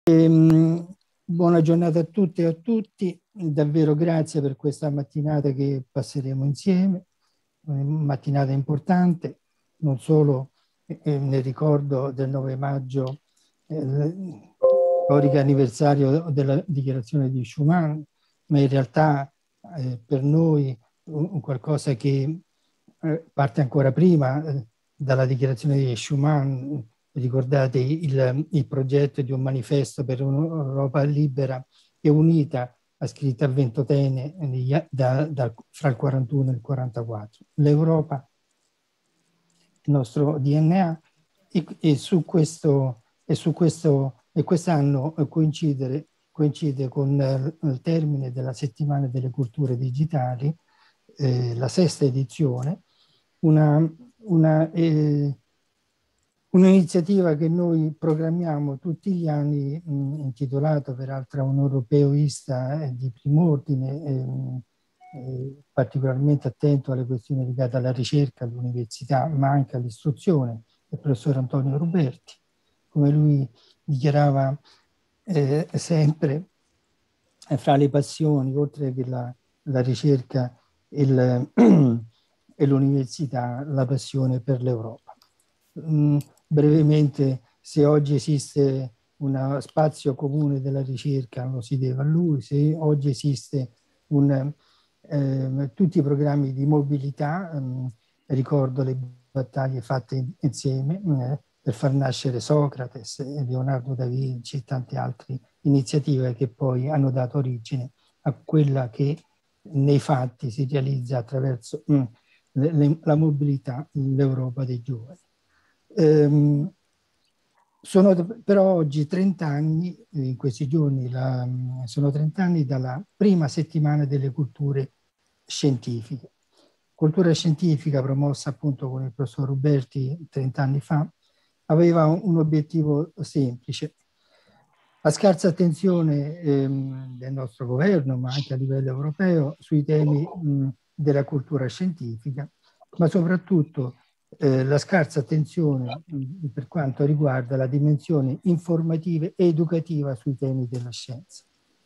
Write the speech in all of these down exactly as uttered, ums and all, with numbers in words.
Ehm, buona giornata a tutte e a tutti, davvero grazie per questa mattinata che passeremo insieme, una mattinata importante, non solo eh, nel ricordo del nove maggio, eh, storico anniversario della dichiarazione di Schuman, ma in realtà eh, per noi un, un qualcosa che eh, parte ancora prima eh, dalla dichiarazione di Schuman. Ricordate il, il progetto di un manifesto per un'Europa libera e unita, ha scritto a Ventotene da, da, fra il quarantuno e il quarantaquattro. L'Europa, il nostro D N A, e, e su questo, e su questo, e quest'anno coincide, coincide con il termine della settimana delle culture digitali, eh, la sesta edizione, una, una eh, un'iniziativa che noi programmiamo tutti gli anni, mh, intitolato peraltro a un europeista eh, di prim'ordine, eh, eh, particolarmente attento alle questioni legate alla ricerca, all'università, ma anche all'istruzione, il professor Antonio Ruberti. Come lui dichiarava eh, sempre, eh, fra le passioni, oltre che la, la ricerca e l'università, la passione per l'Europa. Mm, brevemente, se oggi esiste uno spazio comune della ricerca, lo si deve a lui. Se oggi esiste un, eh, tutti i programmi di mobilità, eh, ricordo le battaglie fatte insieme eh, per far nascere Socrates, Leonardo da Vinci e tante altre iniziative che poi hanno dato origine a quella che nei fatti si realizza attraverso mm, le, le, la mobilità, l'Europa dei giovani. Ehm, sono però oggi trenta anni, in questi giorni, la, sono trenta anni dalla prima settimana delle culture scientifiche. Cultura scientifica promossa appunto con il professor Ruberti trenta anni fa, aveva un, un obiettivo semplice. La scarsa attenzione ehm, del nostro governo, ma anche a livello europeo, sui temi mh, della cultura scientifica, ma soprattutto eh, la scarsa attenzione mh, per quanto riguarda la dimensione informativa e educativa sui temi della scienza.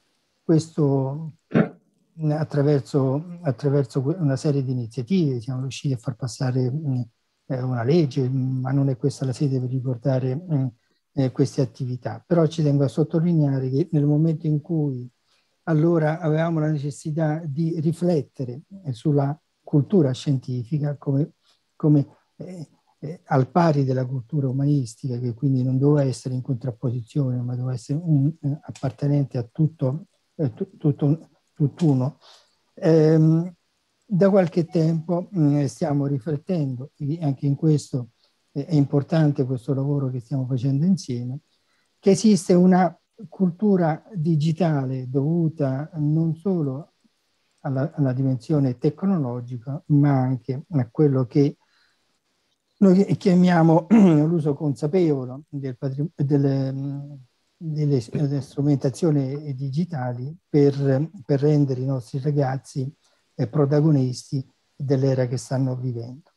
Questo mh, attraverso, attraverso una serie di iniziative siamo riusciti a far passare mh, una legge, ma non è questa la sede per ricordare mh, eh, queste attività. Però ci tengo a sottolineare che nel momento in cui allora avevamo la necessità di riflettere sulla cultura scientifica come, come eh, eh, al pari della cultura umanistica, che quindi non doveva essere in contrapposizione, ma doveva essere un, eh, appartenente a tutto, eh, tutto, tutt'uno. Ehm, da qualche tempo mh, stiamo riflettendo, e anche in questo eh, è importante questo lavoro che stiamo facendo insieme, che esiste una cultura digitale dovuta non solo alla, alla dimensione tecnologica, ma anche a quello che noi chiamiamo l'uso consapevole del delle, delle, delle strumentazioni digitali per, per rendere i nostri ragazzi eh, protagonisti dell'era che stanno vivendo.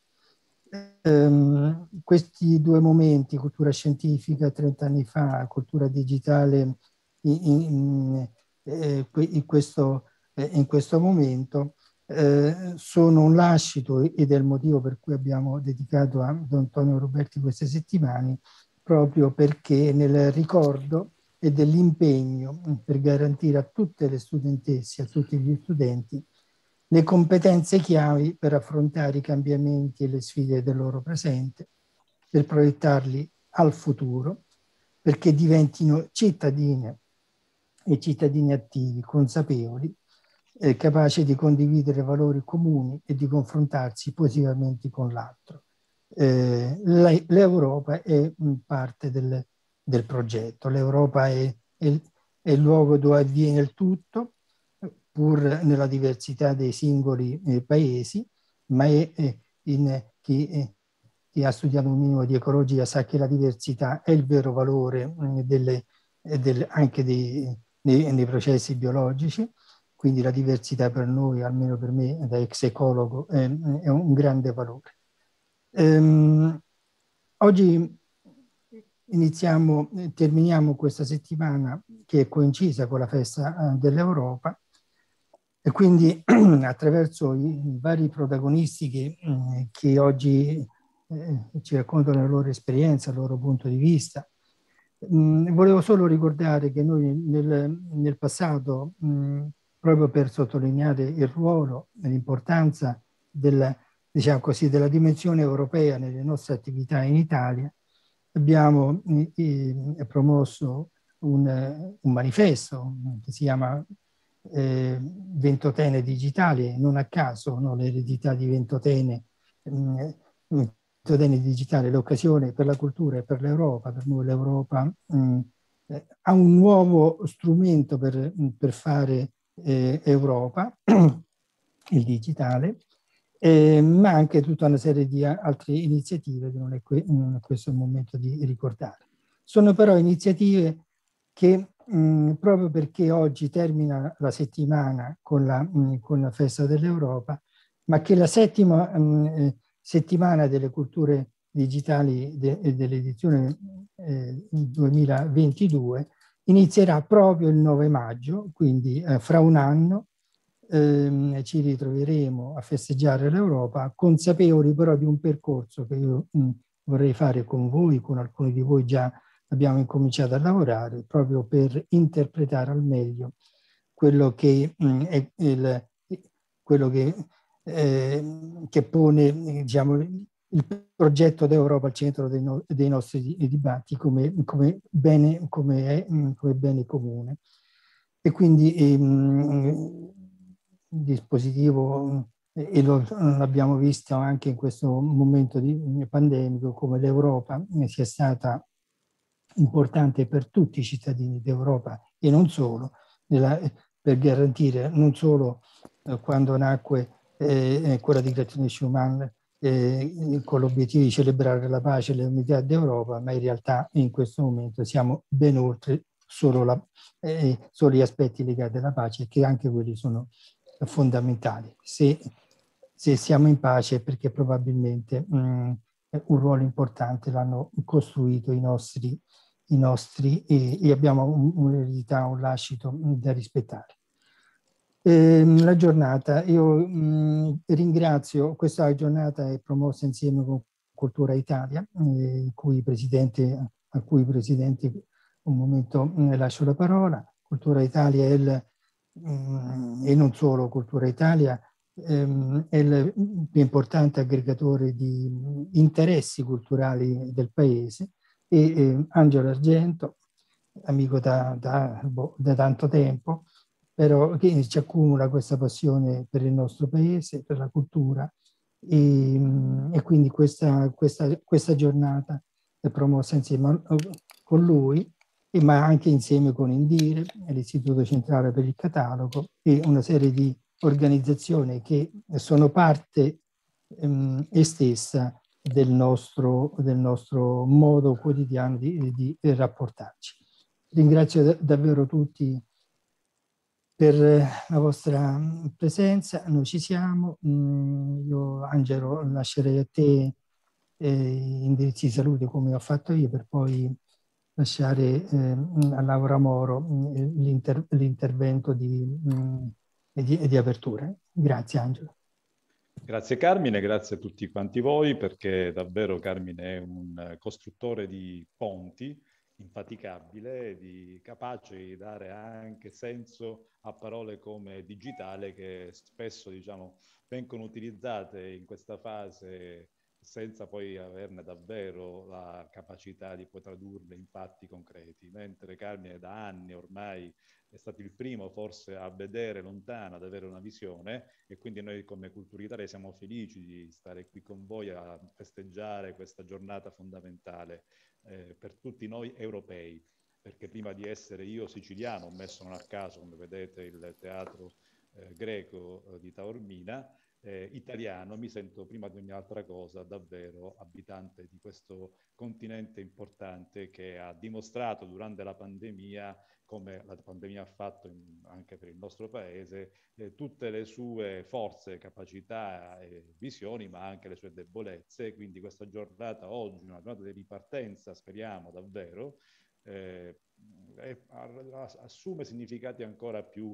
Um, questi due momenti, cultura scientifica trenta anni fa, cultura digitale in, in, eh, in, questo, eh, in questo momento, eh, sono un lascito ed è il motivo per cui abbiamo dedicato a Don Antonio Ruberti queste settimane, proprio perché nel ricordo e dell'impegno per garantire a tutte le studentesse, a tutti gli studenti, le competenze chiavi per affrontare i cambiamenti e le sfide del loro presente, per proiettarli al futuro, perché diventino cittadine e cittadini attivi, consapevoli, eh, capaci di condividere valori comuni e di confrontarsi positivamente con l'altro. Eh, L'Europa è parte del, del progetto, l'Europa è, è, è il luogo dove avviene il tutto, pur nella diversità dei singoli eh, paesi, ma è, è in, chi, eh, chi ha studiato un minimo di ecologia sa che la diversità è il vero valore eh, delle, eh, del, anche dei, nei, nei processi biologici, quindi la diversità per noi, almeno per me da ex ecologo, è, è un grande valore. Ehm, oggi iniziamo, terminiamo questa settimana che è coincisa con la festa dell'Europa, e quindi attraverso i vari protagonisti che, che oggi eh, ci raccontano la loro esperienza, il loro punto di vista. Mh, volevo solo ricordare che noi nel, nel passato, mh, proprio per sottolineare il ruolo e l'importanza del, diciamo così, della dimensione europea nelle nostre attività in Italia, abbiamo eh, promosso un, un manifesto che si chiama eh, Ventotene Digitali, non a caso, no, l'eredità di Ventotene, mh, Ventotene Digitale, l'occasione per la cultura e per l'Europa. Per noi l'Europa mh, eh, ha un nuovo strumento per, per fare eh, Europa, il digitale, eh, ma anche tutta una serie di altre iniziative che non è, que- non è questo il momento di ricordare. Sono però iniziative che mh, proprio perché oggi termina la settimana con la, mh, con la festa dell'Europa, ma che la settima mh, settimana delle culture digitali de, dell'edizione eh, duemilaventidue inizierà proprio il nove maggio, quindi eh, fra un anno ehm, ci ritroveremo a festeggiare l'Europa, consapevoli però di un percorso che io mh, vorrei fare con voi, con alcuni di voi già abbiamo incominciato a lavorare, proprio per interpretare al meglio quello che mh, è il, quello che, eh, che pone, diciamo, il progetto d'Europa al centro dei, no, dei nostri dibattiti come, come, bene, come, è, come bene comune. E quindi ehm, il dispositivo, e lo abbiamo visto anche in questo momento di, pandemico, come l'Europa sia stata importante per tutti i cittadini d'Europa e non solo, nella, per garantire non solo eh, quando nacque eh, quella dichiarazione Schuman eh, con l'obiettivo di celebrare la pace e l'unità d'Europa, ma in realtà in questo momento siamo ben oltre solo, la, eh, solo gli aspetti legati alla pace, che anche quelli sono fondamentali. Se, se siamo in pace, perché probabilmente mh, un ruolo importante l'hanno costruito i nostri, i nostri e, e abbiamo un, un'eredità, un lascito da rispettare. Eh, la giornata, io mh, ringrazio, questa giornata è promossa insieme con Cultura Italia, eh, cui presidente, a cui presidente un momento mh, lascio la parola. Cultura Italia è il, mh, e non solo Cultura Italia, ehm, è il più importante aggregatore di interessi culturali del paese, e eh, Angelo Argento, amico da, da, boh, da tanto tempo, però che ci accumula questa passione per il nostro paese, per la cultura, e, e quindi questa, questa, questa giornata è promossa insieme a, con lui, ma anche insieme con Indire, l'Istituto Centrale per il Catalogo, e una serie di organizzazioni che sono parte ehm, e stessa del nostro, del nostro modo quotidiano di, di rapportarci. Ringrazio davvero tutti per la vostra presenza. Noi ci siamo. Io, Angelo, lascerei a te eh, indirizzi di salute come ho fatto io, per poi lasciare eh, a Laura Moro l'inter l'intervento di, di, di apertura. Grazie, Angelo. Grazie Carmine, grazie a tutti quanti voi, perché davvero Carmine è un costruttore di ponti infaticabile, di, capace di dare anche senso a parole come digitale, che spesso, diciamo, vengono utilizzate in questa fase senza poi averne davvero la capacità di poi tradurle in fatti concreti, mentre Carmine da anni ormai è stato il primo forse a vedere lontano, ad avere una visione, e quindi noi come Cultura Italia siamo felici di stare qui con voi a festeggiare questa giornata fondamentale eh, per tutti noi europei, perché prima di essere io siciliano, ho messo non a caso, come vedete, il teatro eh, greco eh, di Taormina, eh, italiano, mi sento prima di ogni altra cosa davvero abitante di questo continente importante che ha dimostrato durante la pandemia, come la pandemia ha fatto in, anche per il nostro paese, eh, tutte le sue forze, capacità e visioni, ma anche le sue debolezze. Quindi questa giornata oggi, una giornata di ripartenza, speriamo davvero, eh, è, assume significati ancora più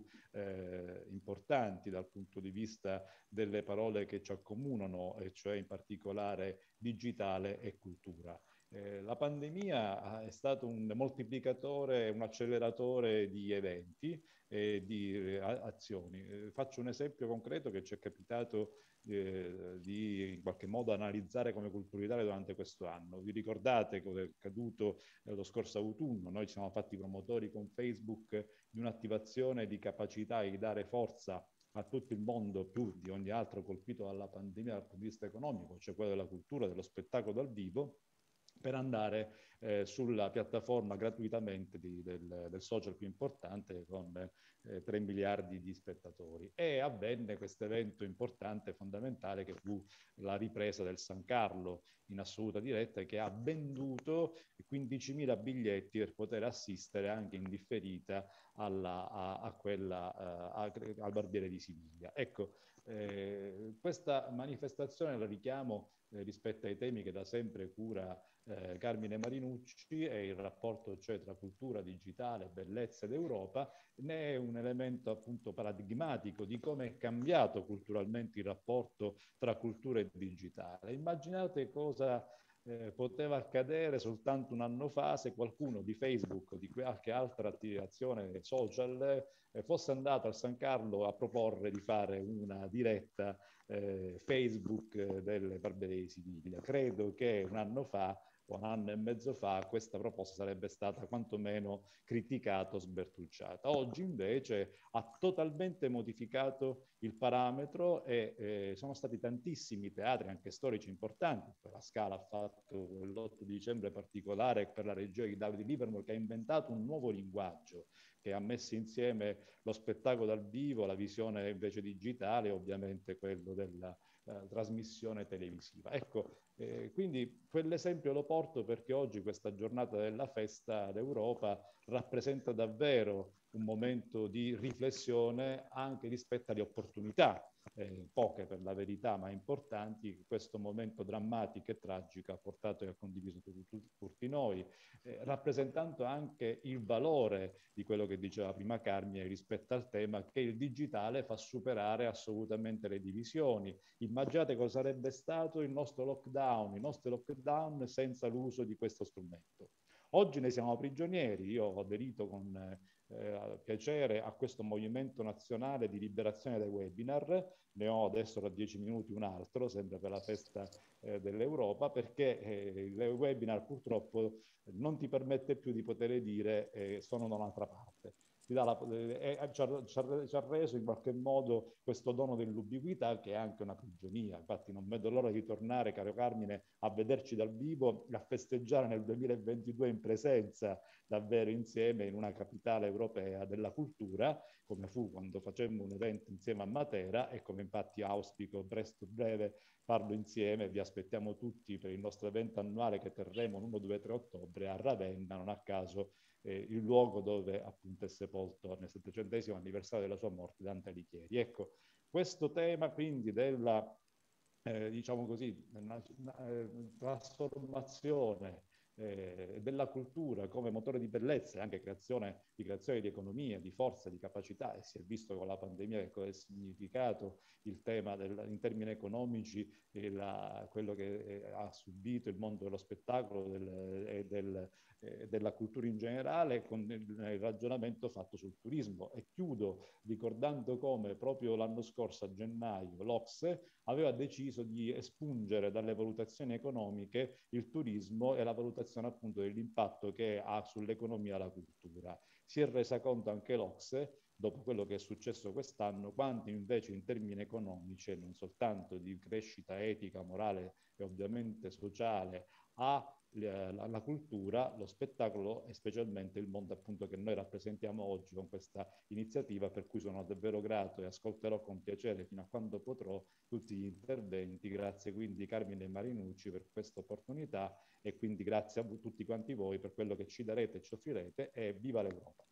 eh, importanti dal punto di vista delle parole che ci accomunano, e cioè in particolare digitale e cultura. Eh, la pandemia è stato un moltiplicatore, un acceleratore di eventi e di eh, azioni. Eh, faccio un esempio concreto che ci è capitato eh, di in qualche modo analizzare come Cultura Italia durante questo anno. Vi ricordate cosa è accaduto eh, lo scorso autunno? Noi ci siamo fatti promotori con Facebook di un'attivazione di capacità di dare forza a tutto il mondo più di ogni altro colpito dalla pandemia dal punto di vista economico, cioè quello della cultura, dello spettacolo dal vivo, per andare eh, sulla piattaforma gratuitamente di, del, del social più importante con eh, tre miliardi di spettatori. E avvenne questo evento importante e fondamentale che fu la ripresa del San Carlo in assoluta diretta, che ha venduto quindicimila biglietti per poter assistere anche in differita alla, a, a quella, a, al Barbiere di Siviglia. Ecco, eh, questa manifestazione la richiamo eh, rispetto ai temi che da sempre cura eh, Carmine Marinucci, e il rapporto cioè tra cultura digitale, bellezza ed Europa, ne è un elemento appunto paradigmatico di come è cambiato culturalmente il rapporto tra cultura e digitale. Immaginate cosa eh, poteva accadere soltanto un anno fa se qualcuno di Facebook o di qualche altra attivazione social eh, fosse andato al San Carlo a proporre di fare una diretta eh, Facebook eh, delle Barbiere di Siviglia. Credo che un anno fa un anno e mezzo fa questa proposta sarebbe stata quantomeno criticata o sbertucciata. Oggi invece ha totalmente modificato il parametro e eh, sono stati tantissimi teatri, anche storici importanti. La Scala ha fatto l'otto di dicembre particolare per la regia di Davide Livermore, che ha inventato un nuovo linguaggio, che ha messo insieme lo spettacolo dal vivo, la visione invece digitale e ovviamente quello della eh, trasmissione televisiva. Ecco, eh, quindi quell'esempio lo porto perché oggi questa giornata della festa d'Europa rappresenta davvero un momento di riflessione anche rispetto alle opportunità, eh, poche per la verità, ma importanti, che questo momento drammatico e tragico ha portato e ha condiviso tutti, tutti noi, eh, rappresentando anche il valore di quello che diceva prima Carmine rispetto al tema che il digitale fa superare assolutamente le divisioni. Immaginate cosa sarebbe stato il nostro lockdown, i nostri lockdown senza l'uso di questo strumento. Oggi ne siamo prigionieri. Io ho aderito con eh, piacere a questo movimento nazionale di liberazione dai webinar, ne ho adesso tra dieci minuti un altro, sempre per la festa eh, dell'Europa, perché eh, il webinar purtroppo non ti permette più di poter dire eh, sono da un'altra parte. La, eh, ci, ha, ci, ha, ci ha reso in qualche modo questo dono dell'ubiquità, che è anche una prigionia. Infatti non vedo l'ora di tornare, caro Carmine, a vederci dal vivo, a festeggiare nel duemilaventidue in presenza davvero insieme in una capitale europea della cultura, come fu quando facemmo un evento insieme a Matera, e come infatti auspico presto breve farlo insieme. Vi aspettiamo tutti per il nostro evento annuale che terremo l'primo, due, tre ottobre a Ravenna, non a caso eh, il luogo dove appunto è sepolto nel settecentesimo anniversario della sua morte Dante Alighieri. Ecco, questo tema quindi della, eh, diciamo così, una, una, eh, trasformazione eh, della cultura come motore di bellezza e anche creazione di creazione di economia, di forza, di capacità, e si è visto con la pandemia che cosa è significato il tema del, in termini economici, e la, quello che eh, ha subito il mondo dello spettacolo del, e del, eh, della cultura in generale, con il, il ragionamento fatto sul turismo. E chiudo ricordando come proprio l'anno scorso, a gennaio, l'Ocse aveva deciso di espungere dalle valutazioni economiche il turismo e la valutazione appunto dell'impatto che ha sull'economia la cultura. Si è resa conto anche l'Ocse, dopo quello che è successo quest'anno, quanto invece in termini economici e non soltanto di crescita etica, morale e ovviamente sociale ha la, la cultura, lo spettacolo e specialmente il mondo appunto che noi rappresentiamo oggi con questa iniziativa, per cui sono davvero grato e ascolterò con piacere fino a quando potrò tutti gli interventi. Grazie quindi Carmine Marinucci per questa opportunità e quindi grazie a tutti quanti voi per quello che ci darete e ci offrirete e viva l'Europa.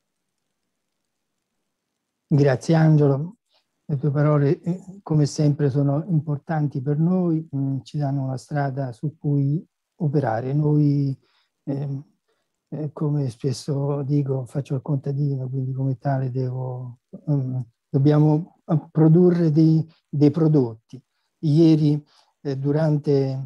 Grazie Angelo, le tue parole come sempre sono importanti per noi, ci danno una strada su cui operare. Noi, eh, eh, come spesso dico, faccio il contadino, quindi come tale devo, um, dobbiamo produrre dei, dei prodotti. Ieri, eh, durante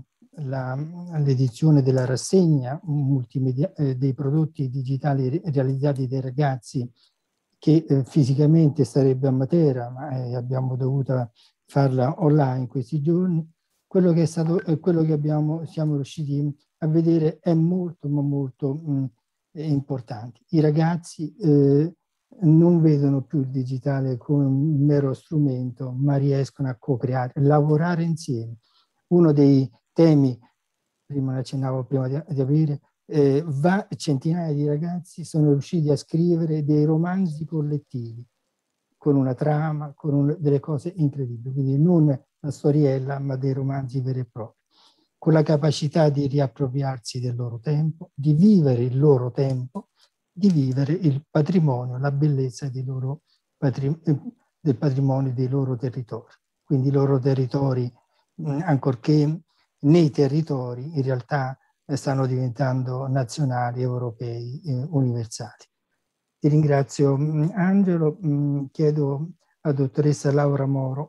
l'edizione della rassegna multimedia, eh, dei prodotti digitali realizzati dai ragazzi, che eh, fisicamente starebbe a Matera, ma eh, abbiamo dovuto farla online questi giorni, quello che è stato, eh, quello che abbiamo, siamo riusciti a vedere è molto, ma molto mh, importante. I ragazzi eh, non vedono più il digitale come un mero strumento, ma riescono a co-creare, lavorare insieme. Uno dei temi, prima ne accennavo prima di, di aprire, Eh, va, centinaia di ragazzi sono riusciti a scrivere dei romanzi collettivi con una trama, con un, delle cose incredibili, quindi non la storiella, ma dei romanzi veri e propri, con la capacità di riappropriarsi del loro tempo, di vivere il loro tempo, di vivere il patrimonio, la bellezza dei loro patrim- del patrimonio dei loro territori. Quindi i loro territori, mh, ancorché nei territori, in realtà stanno diventando nazionali, europei, eh, universali. Ti ringrazio Angelo, mh, chiedo alla dottoressa Laura Moro,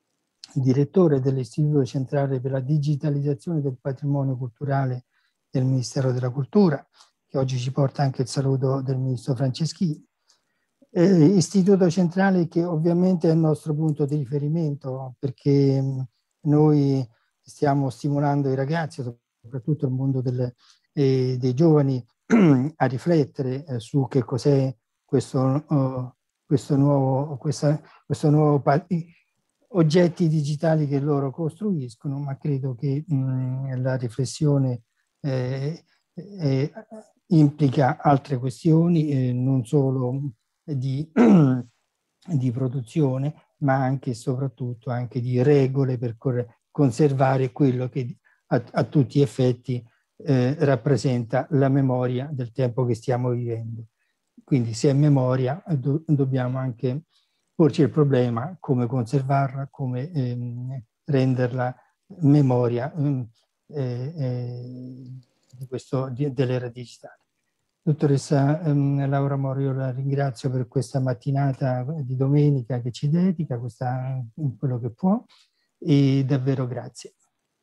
direttore dell'Istituto Centrale per la Digitalizzazione del Patrimonio Culturale del Ministero della Cultura, che oggi ci porta anche il saluto del Ministro Franceschini. Eh, Istituto Centrale che ovviamente è il nostro punto di riferimento, perché mh, noi stiamo stimolando i ragazzi, soprattutto il mondo del, eh, dei giovani, a riflettere eh, su che cos'è questo, uh, questo nuovo, questa, questo nuovo oggetti digitali che loro costruiscono, ma credo che mh, la riflessione eh, eh, implica altre questioni, eh, non solo di, di produzione, ma anche e soprattutto anche di regole per conservare quello che a, a tutti gli effetti eh, rappresenta la memoria del tempo che stiamo vivendo. Quindi se è memoria do, dobbiamo anche porci il problema come conservarla, come ehm, renderla memoria ehm, eh, eh, di questo, di, dell'era digitale. Dottoressa ehm, Laura Moro, io la ringrazio per questa mattinata di domenica che ci dedica, questa, quello che può, e davvero grazie.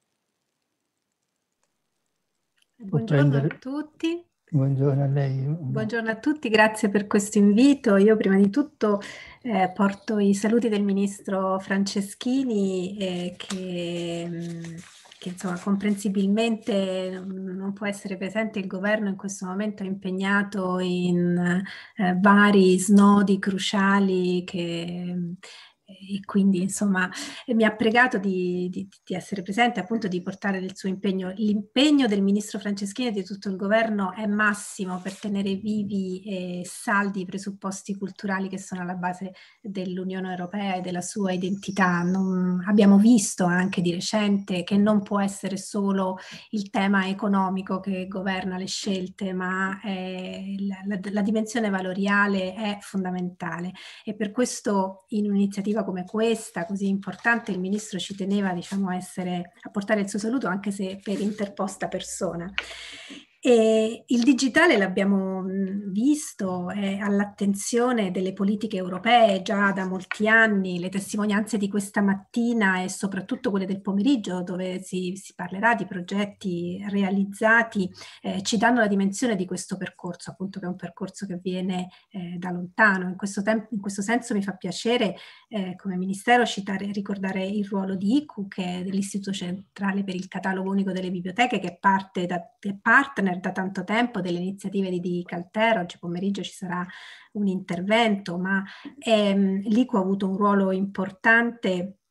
Buongiorno a tutti. Buongiorno a lei. Buongiorno a tutti, grazie per questo invito. Io prima di tutto eh, porto i saluti del Ministro Franceschini eh, che, che insomma comprensibilmente non può essere presente. Il governo in questo momento è impegnato in eh, vari snodi cruciali che... E quindi insomma mi ha pregato di, di, di essere presente, appunto di portare il suo impegno. L'impegno del ministro Franceschini e di tutto il governo è massimo per tenere vivi e saldi i presupposti culturali che sono alla base dell'Unione Europea e della sua identità. Non, abbiamo visto anche di recente che non può essere solo il tema economico che governa le scelte, ma è, la, la, la dimensione valoriale è fondamentale, e per questo in un'iniziativa come questa così importante il ministro ci teneva, diciamo, a essere, a portare il suo saluto anche se per interposta persona. E il digitale, l'abbiamo visto, è all'attenzione delle politiche europee già da molti anni. Le testimonianze di questa mattina e soprattutto quelle del pomeriggio, dove si, si parlerà di progetti realizzati, eh, ci danno la dimensione di questo percorso, appunto, che è un percorso che viene eh, da lontano. In questo, tempo, in questo senso mi fa piacere eh, come Ministero citare e ricordare il ruolo di I C U, che è dell'Istituto Centrale per il Catalogo Unico delle Biblioteche, che parte da che partner da tanto tempo delle iniziative di DigiCaltera. Oggi pomeriggio ci sarà un intervento, ma ehm, l'I C U ha avuto un ruolo importante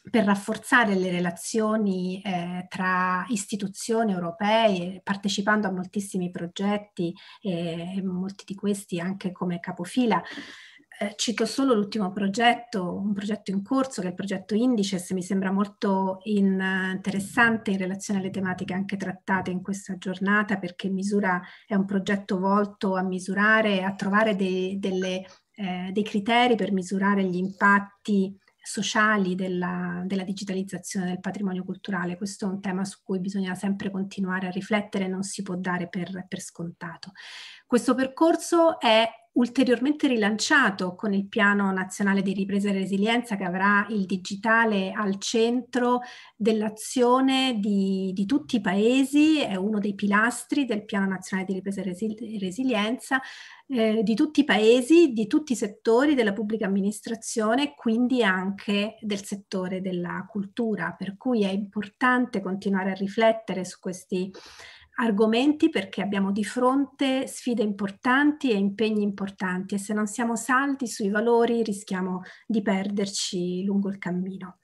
per rafforzare le relazioni eh, tra istituzioni europee, partecipando a moltissimi progetti, e molti di questi anche come capofila. Eh, cito solo l'ultimo progetto, un progetto in corso, che è il progetto Indices. Mi sembra molto in, uh, interessante in relazione alle tematiche anche trattate in questa giornata, perché misura, è un progetto volto a misurare, a trovare dei, delle, eh, dei criteri per misurare gli impatti sociali della, della digitalizzazione del patrimonio culturale. Questo è un tema su cui bisogna sempre continuare a riflettere, non si può dare per, per scontato. Questo percorso è ulteriormente rilanciato con il Piano Nazionale di Ripresa e Resilienza, che avrà il digitale al centro dell'azione di, di tutti i paesi, è uno dei pilastri del Piano Nazionale di Ripresa e Resilienza, eh, di tutti i paesi, di tutti i settori della pubblica amministrazione, quindi anche del settore della cultura, per cui è importante continuare a riflettere su questi argomenti, perché abbiamo di fronte sfide importanti e impegni importanti, e se non siamo saldi sui valori rischiamo di perderci lungo il cammino.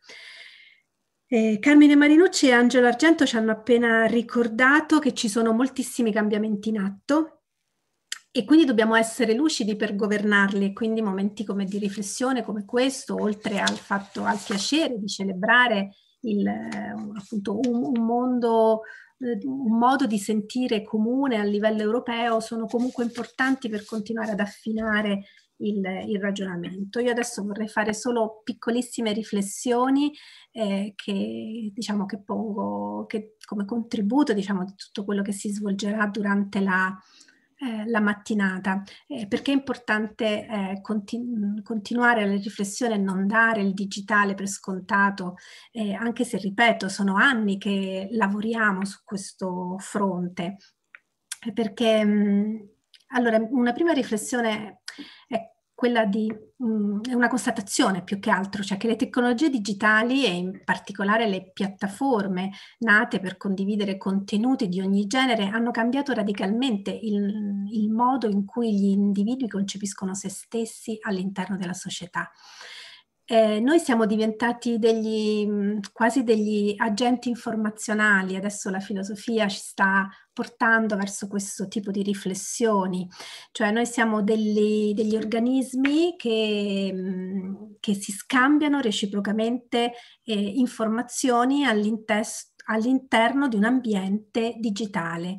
Eh, Carmine Marinucci e Angelo Argento ci hanno appena ricordato che ci sono moltissimi cambiamenti in atto e quindi dobbiamo essere lucidi per governarli, e quindi momenti come di riflessione come questo, oltre al fatto, al piacere di celebrare il, appunto un, un mondo, un modo di sentire comune a livello europeo, sono comunque importanti per continuare ad affinare il, il ragionamento. Io adesso vorrei fare solo piccolissime riflessioni eh, che diciamo che pongo che, come contributo, diciamo, di tutto quello che si svolgerà durante la Eh, la mattinata, eh, perché è importante eh, continu- continuare la riflessione e non dare il digitale per scontato, eh, anche se, ripeto, sono anni che lavoriamo su questo fronte, eh, perché mh, allora una prima riflessione è quella di mh, è una constatazione più che altro, cioè che le tecnologie digitali e in particolare le piattaforme nate per condividere contenuti di ogni genere hanno cambiato radicalmente il, il modo in cui gli individui concepiscono se stessi all'interno della società. Eh, noi siamo diventati degli, quasi degli agenti informazionali, adesso la filosofia ci sta portando verso questo tipo di riflessioni, cioè noi siamo degli, degli organismi che, che si scambiano reciprocamente eh, informazioni all'interno di un ambiente digitale.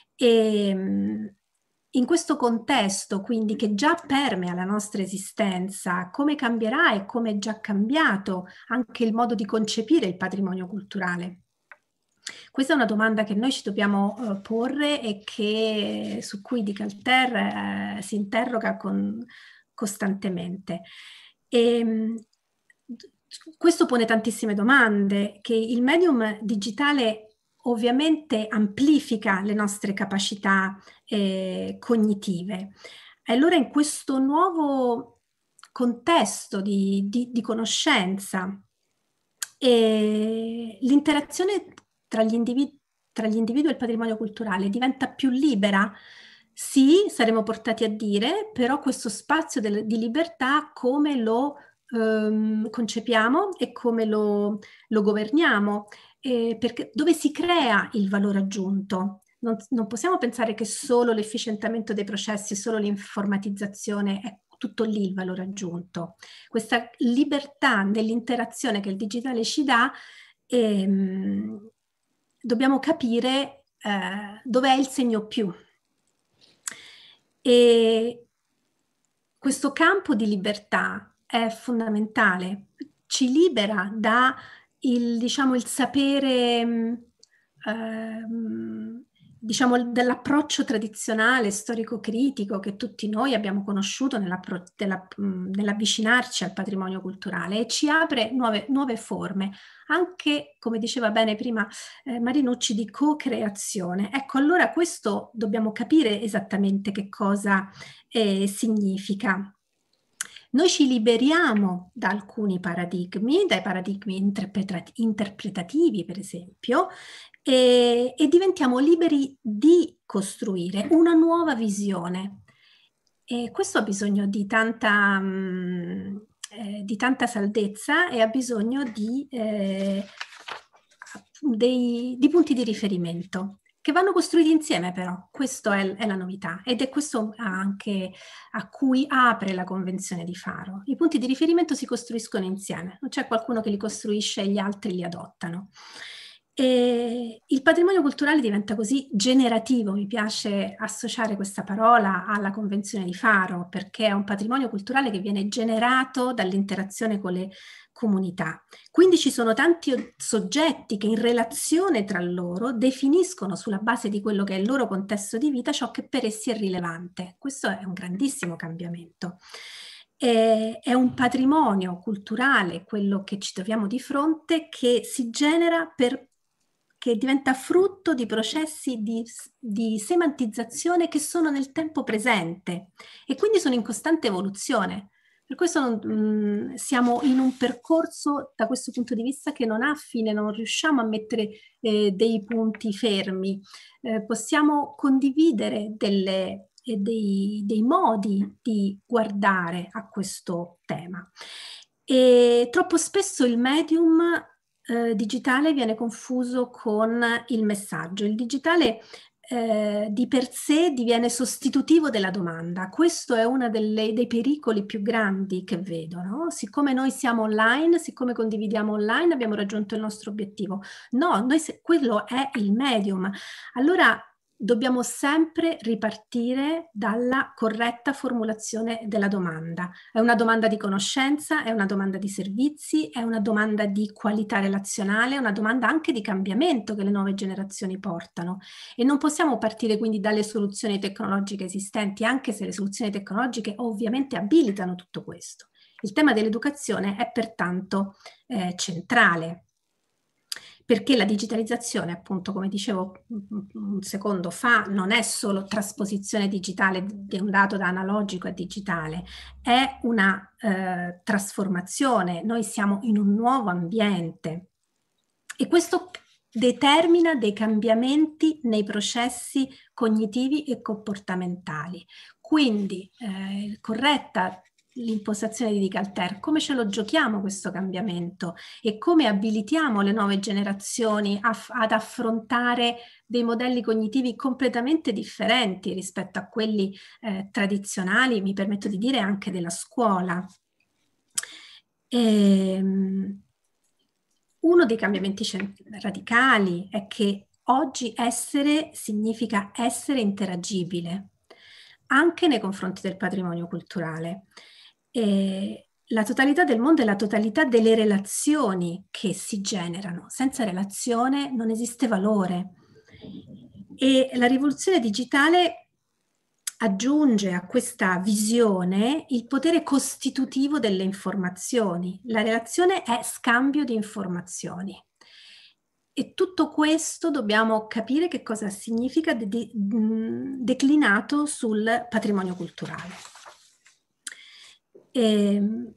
E, in questo contesto, quindi, che già permea la nostra esistenza, come cambierà e come è già cambiato anche il modo di concepire il patrimonio culturale? Questa è una domanda che noi ci dobbiamo uh, porre e che, su cui Di Calter eh, si interroga con, costantemente. E, questo pone tantissime domande, che il medium digitale ovviamente amplifica le nostre capacità eh, cognitive. Allora in questo nuovo contesto di, di, di conoscenza, eh, l'interazione tra gli, individu- tra gli individui e il patrimonio culturale diventa più libera. Sì, saremo portati a dire, però questo spazio del, di libertà come lo ehm, concepiamo e come lo, lo governiamo, eh, perché dove si crea il valore aggiunto. Non, non possiamo pensare che solo l'efficientamento dei processi, solo l'informatizzazione è tutto lì il valore aggiunto. Questa libertà nell'interazione che il digitale ci dà, ehm, dobbiamo capire eh, dov'è il segno più. E questo campo di libertà è fondamentale, ci libera da il, diciamo, il sapere, ehm, diciamo, dall'approccio tradizionale, storico-critico che tutti noi abbiamo conosciuto nell'avvicinarci al patrimonio culturale, e ci apre nuove, nuove forme, anche, come diceva bene prima eh, Marinucci, di co-creazione. Ecco, allora questo dobbiamo capire esattamente che cosa eh, significa. Noi ci liberiamo da alcuni paradigmi, dai paradigmi interpretati- interpretativi per esempio, e, e diventiamo liberi di costruire una nuova visione. E questo ha bisogno di tanta, mh, eh, di tanta saldezza e ha bisogno di, eh, dei, di punti di riferimento che vanno costruiti insieme, però. Questa è, è la novità ed è questo anche a cui apre la Convenzione di Faro. I punti di riferimento si costruiscono insieme, non c'è qualcuno che li costruisce e gli altri li adottano. E il patrimonio culturale diventa così generativo, mi piace associare questa parola alla Convenzione di Faro, perché è un patrimonio culturale che viene generato dall'interazione con le comunità. Quindi ci sono tanti soggetti che in relazione tra loro definiscono sulla base di quello che è il loro contesto di vita ciò che per essi è rilevante. Questo è un grandissimo cambiamento. Eh, è un patrimonio culturale, quello che ci troviamo di fronte, che si genera per che diventa frutto di processi di, di semantizzazione che sono nel tempo presente e quindi sono in costante evoluzione. Per questo non, mh, siamo in un percorso da questo punto di vista che non ha fine, non riusciamo a mettere eh, dei punti fermi. Eh, possiamo condividere delle, eh, dei, dei modi di guardare a questo tema. E troppo spesso il medium eh, digitale viene confuso con il messaggio. Il digitale Eh, di per sé diviene sostitutivo della domanda. Questo è uno dei pericoli più grandi che vedo, no? Siccome noi siamo online, siccome condividiamo online, abbiamo raggiunto il nostro obiettivo. No, noi se, quello è il medium. Allora dobbiamo sempre ripartire dalla corretta formulazione della domanda. È una domanda di conoscenza, è una domanda di servizi, è una domanda di qualità relazionale, è una domanda anche di cambiamento che le nuove generazioni portano. E non possiamo partire quindi dalle soluzioni tecnologiche esistenti, anche se le soluzioni tecnologiche ovviamente abilitano tutto questo. Il tema dell'educazione è pertanto eh, centrale. Perché la digitalizzazione, appunto, come dicevo un secondo fa, non è solo trasposizione digitale di un dato da analogico a digitale, è una eh, trasformazione. Noi siamo in un nuovo ambiente e questo determina dei cambiamenti nei processi cognitivi e comportamentali. Quindi, eh, corretta l'impostazione di Digalter, come ce lo giochiamo questo cambiamento e come abilitiamo le nuove generazioni a, ad affrontare dei modelli cognitivi completamente differenti rispetto a quelli eh, tradizionali, mi permetto di dire anche della scuola. E, uno dei cambiamenti radicali è che oggi essere significa essere interagibile anche nei confronti del patrimonio culturale. E la totalità del mondo è la totalità delle relazioni che si generano. Senza relazione non esiste valore. E la rivoluzione digitale aggiunge a questa visione il potere costitutivo delle informazioni. La relazione è scambio di informazioni. E tutto questo dobbiamo capire che cosa significa de- de- declinato sul patrimonio culturale. E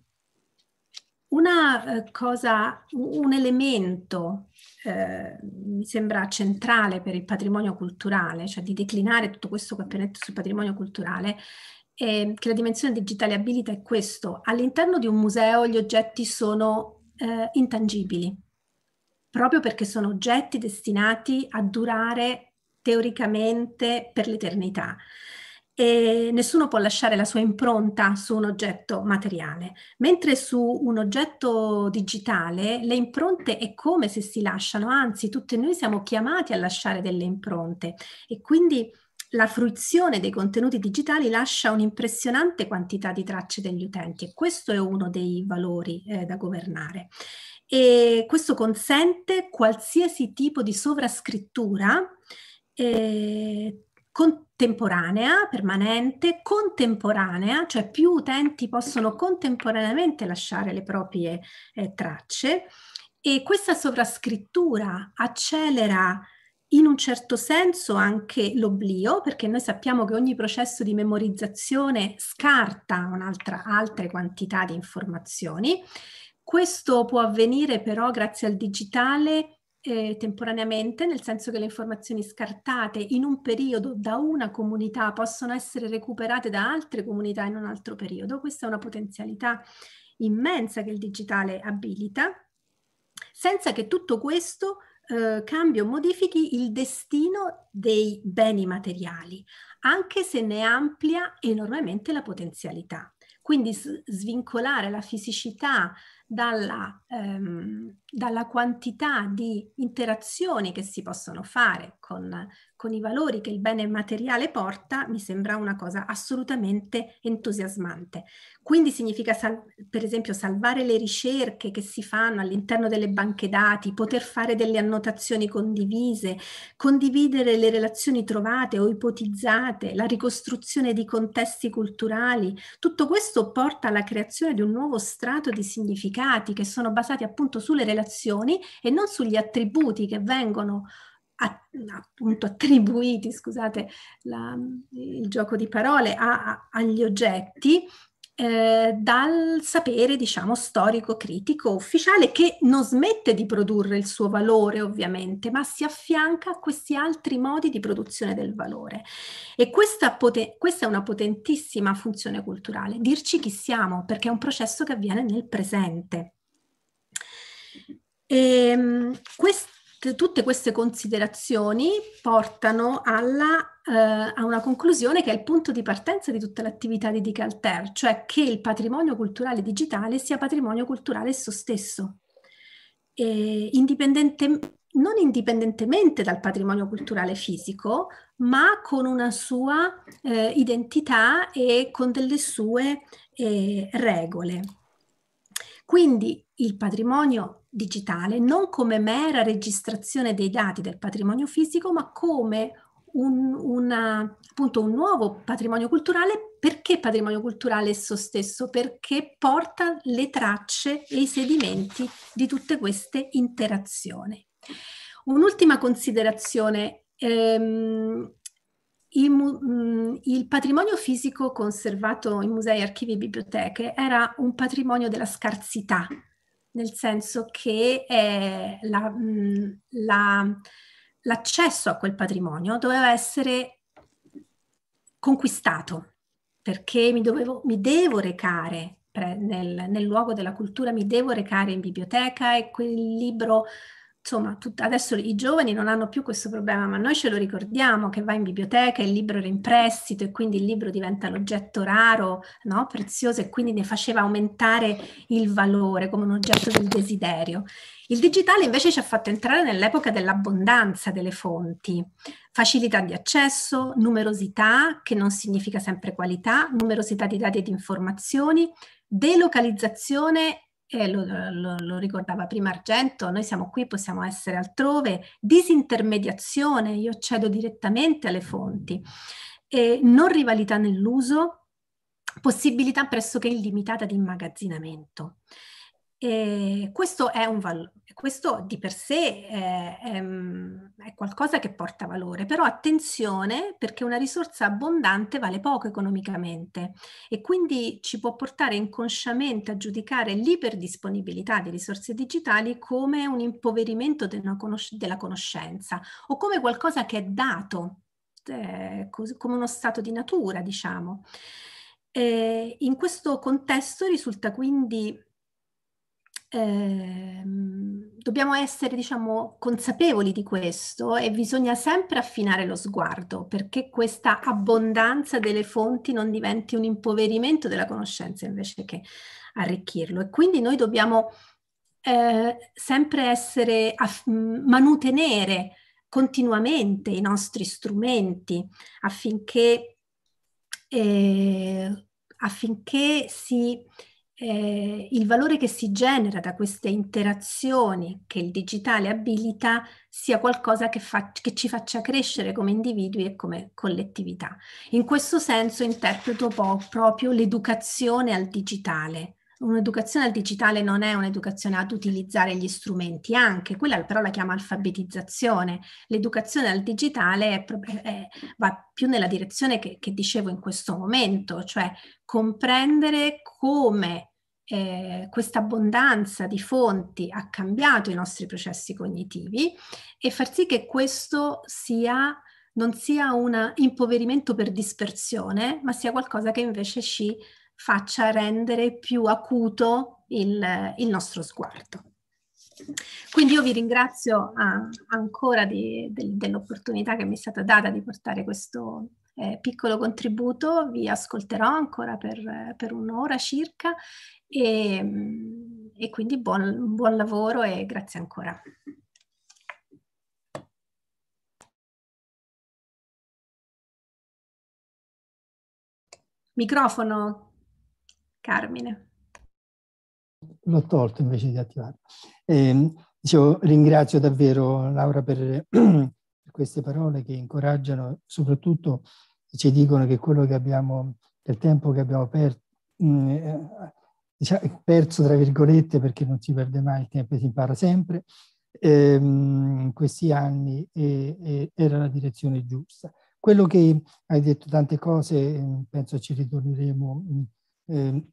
una eh, cosa, un elemento eh, mi sembra centrale per il patrimonio culturale, cioè di declinare tutto questo che ho appena detto sul patrimonio culturale, eh, che la dimensione digitale abilita è questo. All'interno di un museo gli oggetti sono eh, intangibili, proprio perché sono oggetti destinati a durare teoricamente per l'eternità. E nessuno può lasciare la sua impronta su un oggetto materiale, mentre su un oggetto digitale le impronte è come se si lasciano, anzi tutti noi siamo chiamati a lasciare delle impronte e quindi la fruizione dei contenuti digitali lascia un'impressionante quantità di tracce degli utenti e questo è uno dei valori eh, da governare. E questo consente qualsiasi tipo di sovrascrittura eh, contemporanea, permanente, contemporanea, cioè più utenti possono contemporaneamente lasciare le proprie eh, tracce e questa sovrascrittura accelera in un certo senso anche l'oblio, perché noi sappiamo che ogni processo di memorizzazione scarta un'altra altre quantità di informazioni. Questo può avvenire però grazie al digitale Eh, temporaneamente, nel senso che le informazioni scartate in un periodo da una comunità possono essere recuperate da altre comunità in un altro periodo. Questa è una potenzialità immensa che il digitale abilita, senza che tutto questo eh, cambi o modifichi il destino dei beni materiali, anche se ne amplia enormemente la potenzialità. Quindi svincolare la fisicità dalla, ehm, dalla quantità di interazioni che si possono fare con, con i valori che il bene materiale porta mi sembra una cosa assolutamente entusiasmante. Quindi significa sal- per esempio salvare le ricerche che si fanno all'interno delle banche dati, poter fare delle annotazioni condivise, condividere le relazioni trovate o ipotizzate, la ricostruzione di contesti culturali. Tutto questo porta alla creazione di un nuovo strato di significati che sono basati appunto sulle relazioni e non sugli attributi che vengono a, appunto attribuiti, scusate la, il gioco di parole, a, a, agli oggetti eh, dal sapere, diciamo, storico, critico, ufficiale, che non smette di produrre il suo valore ovviamente, ma si affianca a questi altri modi di produzione del valore. E questa, questa è una potentissima funzione culturale, dirci chi siamo, perché è un processo che avviene nel presente. E, quest, tutte queste considerazioni portano alla, eh, a una conclusione che è il punto di partenza di tutta l'attività di DICALTER, cioè che il patrimonio culturale digitale sia patrimonio culturale esso stesso, e indipendente, non indipendentemente dal patrimonio culturale fisico, ma con una sua eh, identità e con delle sue eh, regole. Quindi il patrimonio digitale non come mera registrazione dei dati del patrimonio fisico, ma come un, una, appunto un nuovo patrimonio culturale. Perché patrimonio culturale esso stesso? Perché porta le tracce e i sedimenti di tutte queste interazioni. Un'ultima considerazione. Ehm, Il, il patrimonio fisico conservato in musei, archivi e biblioteche era un patrimonio della scarsità, nel senso che eh, la, la, l'accesso a quel patrimonio doveva essere conquistato, perché mi, dovevo, mi devo recare nel, nel luogo della cultura, mi devo recare in biblioteca e quel libro. Insomma, tut- adesso i giovani non hanno più questo problema, ma noi ce lo ricordiamo che va in biblioteca, il libro era in prestito e quindi il libro diventa l'oggetto raro, no? Prezioso, e quindi ne faceva aumentare il valore come un oggetto del desiderio. Il digitale invece ci ha fatto entrare nell'epoca dell'abbondanza delle fonti, facilità di accesso, numerosità, che non significa sempre qualità, numerosità di dati e di informazioni, delocalizzazione. Eh, lo, lo, lo ricordava prima Argento, noi siamo qui, possiamo essere altrove, disintermediazione, io accedo direttamente alle fonti, eh, non rivalità nell'uso, possibilità pressoché illimitata di immagazzinamento. E questo è un valore, questo di per sé è, è, è qualcosa che porta valore, però attenzione, perché una risorsa abbondante vale poco economicamente e quindi ci può portare inconsciamente a giudicare l'iperddisponibilità di risorse digitali come un impoverimento della, conosc- della conoscenza o come qualcosa che è dato, eh, come uno stato di natura, diciamo. Eh, in questo contesto risulta quindi Eh, dobbiamo essere, diciamo, consapevoli di questo e bisogna sempre affinare lo sguardo perché questa abbondanza delle fonti non diventi un impoverimento della conoscenza invece che arricchirlo. E quindi noi dobbiamo eh, sempre essere, a, manutenere continuamente i nostri strumenti affinché, eh, affinché si Eh, il valore che si genera da queste interazioni che il digitale abilita sia qualcosa che, fa, che ci faccia crescere come individui e come collettività. In questo senso interpreto proprio l'educazione al digitale. Un'educazione al digitale non è un'educazione ad utilizzare gli strumenti, anche quella però la chiama alfabetizzazione. L'educazione al digitale è, è, va più nella direzione che, che dicevo in questo momento, cioè comprendere come eh, questa abbondanza di fonti ha cambiato i nostri processi cognitivi e far sì che questo sia, non sia un impoverimento per dispersione, ma sia qualcosa che invece ci faccia rendere più acuto il, il nostro sguardo. Quindi io vi ringrazio a, ancora di, de, dell'opportunità che mi è stata data di portare questo eh, piccolo contributo. Vi ascolterò ancora per, per un'ora circa e, e quindi buon, buon lavoro e grazie ancora. Microfono, Carmine. L'ho tolto invece di attivarlo. Eh, dicevo, ringrazio davvero Laura per, per queste parole che incoraggiano, soprattutto ci dicono che quello che abbiamo, che il tempo che abbiamo per, mh, eh, diciamo, perso, tra virgolette, perché non si perde mai il tempo, si impara sempre, ehm, in questi anni e, e era la direzione giusta. Quello che hai detto, tante cose, penso ci ritorneremo eh,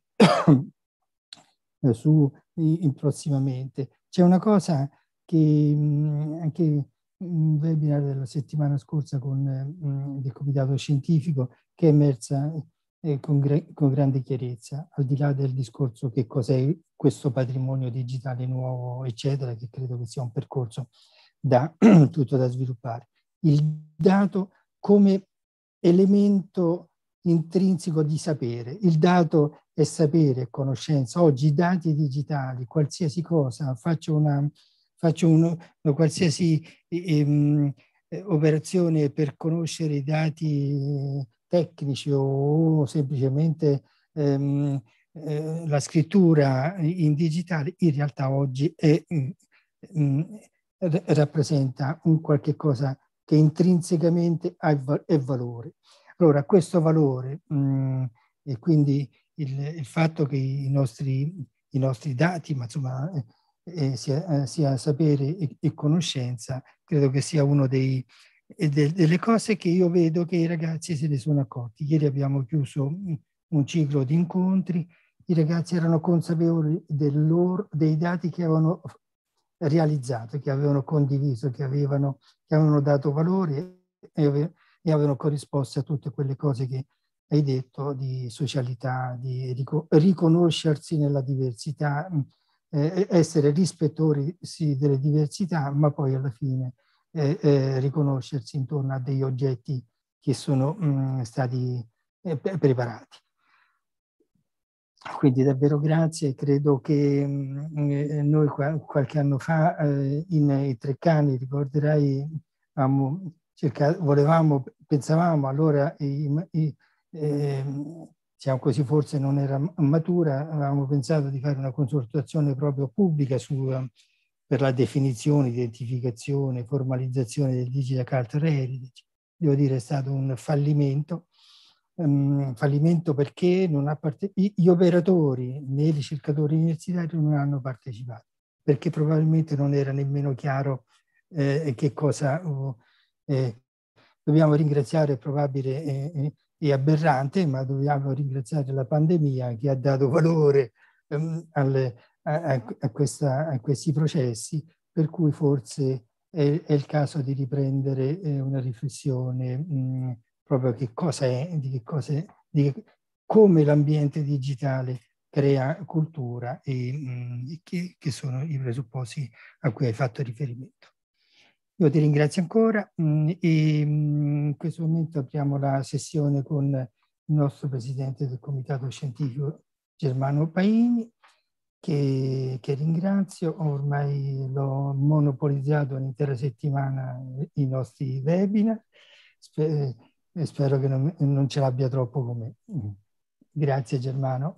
su in, prossimamente. C'è una cosa che mh, anche in un webinar della settimana scorsa con mh, il comitato scientifico che è emersa eh, con, con grande chiarezza, al di là del discorso che cos'è questo patrimonio digitale nuovo, eccetera, che credo che sia un percorso da, tutto da sviluppare. Il dato come elemento intrinseco di sapere. Il dato è sapere e conoscenza. Oggi i dati digitali, qualsiasi cosa, faccio una, faccio uno, una qualsiasi ehm, operazione per conoscere i dati tecnici o semplicemente ehm, eh, la scrittura in digitale, in realtà oggi è, mh, rappresenta un qualche cosa che intrinsecamente ha, è valore. Allora, questo valore mh, e quindi il, il fatto che i nostri, i nostri dati, ma insomma, eh, sia, eh, sia sapere e, e conoscenza, credo che sia uno dei, de, delle cose che io vedo che i ragazzi se ne sono accorti. Ieri abbiamo chiuso un ciclo di incontri, i ragazzi erano consapevoli del loro, dei dati che avevano realizzato, che avevano condiviso, che avevano, che avevano dato valore e, ave, e avevano corrisposto a tutte quelle cose che hai detto di socialità, di riconoscersi nella diversità, eh, essere rispettori sì, delle diversità, ma poi alla fine eh, eh, riconoscersi intorno a degli oggetti che sono mh, stati eh, preparati. Quindi davvero grazie, credo che mh, noi qualche anno fa eh, in, in Treccani, ricorderai, avevamo cercato, volevamo, pensavamo allora, i, i, eh, diciamo così, forse non era matura, avevamo pensato di fare una consultazione proprio pubblica su, per la definizione, identificazione, formalizzazione del Digital Cultural Heritage. Devo dire è stato un fallimento. Um, fallimento perché non ha parte- gli operatori né i ricercatori universitari non hanno partecipato, perché probabilmente non era nemmeno chiaro eh, che cosa uh, eh, dobbiamo ringraziare, è probabile e eh, aberrante, ma dobbiamo ringraziare la pandemia che ha dato valore um, alle, a, a, questa, a questi processi, per cui forse è, è il caso di riprendere eh, una riflessione mh, proprio che cosa è, di che cose, di come l'ambiente digitale crea cultura e mh, che, che sono i presupposti a cui hai fatto riferimento. Io ti ringrazio ancora mh, e mh, in questo momento apriamo la sessione con il nostro presidente del comitato scientifico Germano Paini, che, che ringrazio. Ormai l'ho monopolizzato un'intera settimana i nostri webinar. Sper e spero che non, non ce l'abbia troppo con me. Grazie Germano.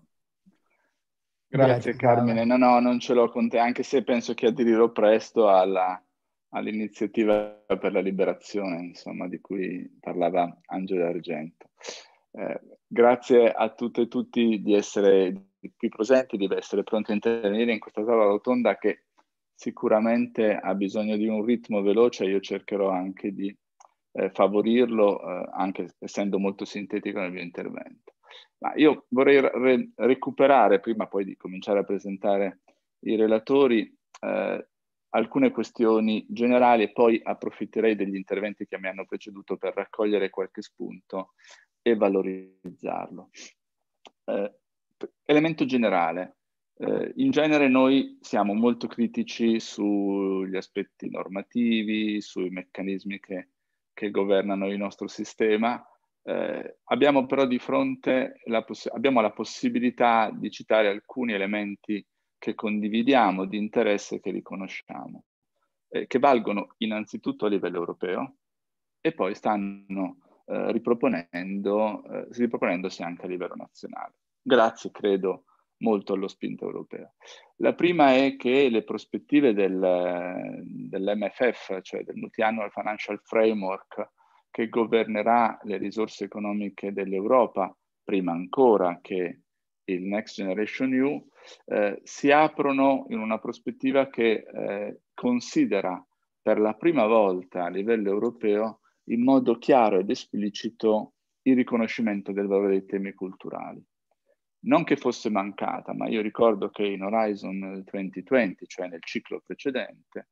Grazie, Grazie Carmine. No, no, non ce l'ho con te, anche se penso che aderirò presto alla, all'iniziativa per la liberazione, insomma, di cui parlava Angela Argento. Eh, grazie a tutte e tutti di essere qui presenti, di essere pronti a intervenire in questa tavola rotonda che sicuramente ha bisogno di un ritmo veloce. Io cercherò anche di Eh, favorirlo, eh, anche essendo molto sintetico nel mio intervento. Ma io vorrei re recuperare, prima poi di cominciare a presentare i relatori, eh, alcune questioni generali e poi approfitterei degli interventi che mi hanno preceduto per raccogliere qualche spunto e valorizzarlo. Eh, elemento generale. Eh, in genere noi siamo molto critici sugli aspetti normativi, sui meccanismi che, che governano il nostro sistema. Eh, abbiamo però di fronte la, poss- abbiamo la possibilità di citare alcuni elementi che condividiamo, di interesse che riconosciamo, eh, che valgono innanzitutto a livello europeo e poi stanno eh, riproponendo, eh, riproponendosi anche a livello nazionale. Grazie, credo, molto allo spinto europeo. La prima è che le prospettive del, dell'M F F, cioè del Multi-Annual Financial Framework, che governerà le risorse economiche dell'Europa, prima ancora che il Next Generation E U, eh, si aprono in una prospettiva che eh, considera per la prima volta a livello europeo in modo chiaro ed esplicito il riconoscimento del valore dei temi culturali. Non che fosse mancata, ma io ricordo che in Horizon duemilaventi, cioè nel ciclo precedente,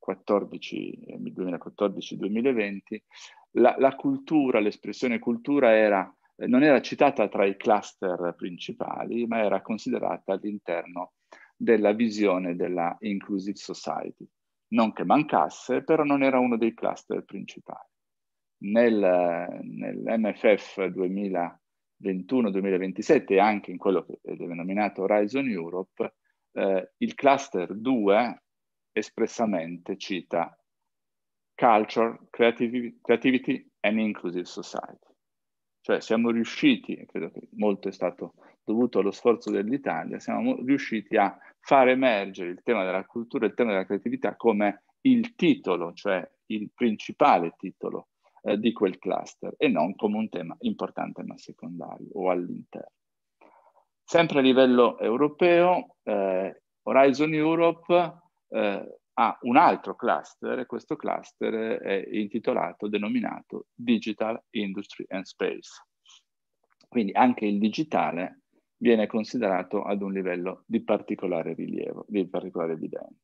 duemilaquattordici duemilaventi, la, la cultura, l'espressione cultura era, non era citata tra i cluster principali, ma era considerata all'interno della visione della Inclusive Society. Non che mancasse, però non era uno dei cluster principali. Nel, nell'M F F duemilaventuno duemilaventisette e anche in quello che è denominato Horizon Europe, eh, il cluster due espressamente cita Culture, Creativity, Creativity and Inclusive Society. Cioè siamo riusciti, e credo che molto è stato dovuto allo sforzo dell'Italia, siamo riusciti a far emergere il tema della cultura e il tema della creatività come il titolo, cioè il principale titolo eh, di quel cluster e non come un tema importante ma secondario o all'interno. Sempre a livello europeo, eh, Horizon Europe eh, ha un altro cluster e questo cluster è intitolato, denominato Digital Industry and Space. Quindi anche il digitale viene considerato ad un livello di particolare rilievo, di particolare evidenza.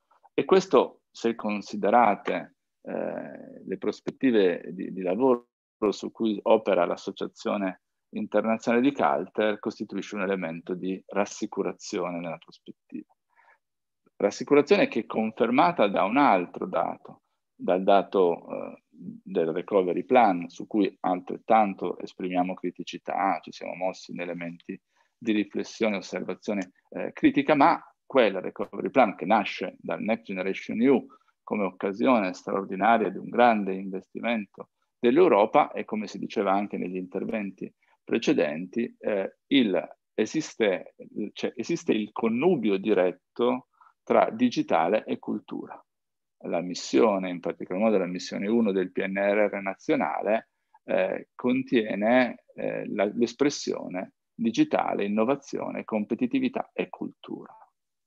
E questo, se considerate eh, le prospettive di, di lavoro su cui opera l'Associazione Internazionale di Calter, costituisce un elemento di rassicurazione nella prospettiva. Rassicurazione che è confermata da un altro dato, dal dato eh, del Recovery Plan, su cui altrettanto esprimiamo criticità, ci siamo mossi in elementi di riflessione e osservazione eh, critica, ma quel Recovery Plan che nasce dal Next Generation E U come occasione straordinaria di un grande investimento dell'Europa e, come si diceva anche negli interventi precedenti, eh, il, esiste, cioè, esiste il connubio diretto tra digitale e cultura. La missione, in particolar modo la missione uno del P N R R nazionale, eh, contiene eh, l'espressione digitale, innovazione, competitività e cultura.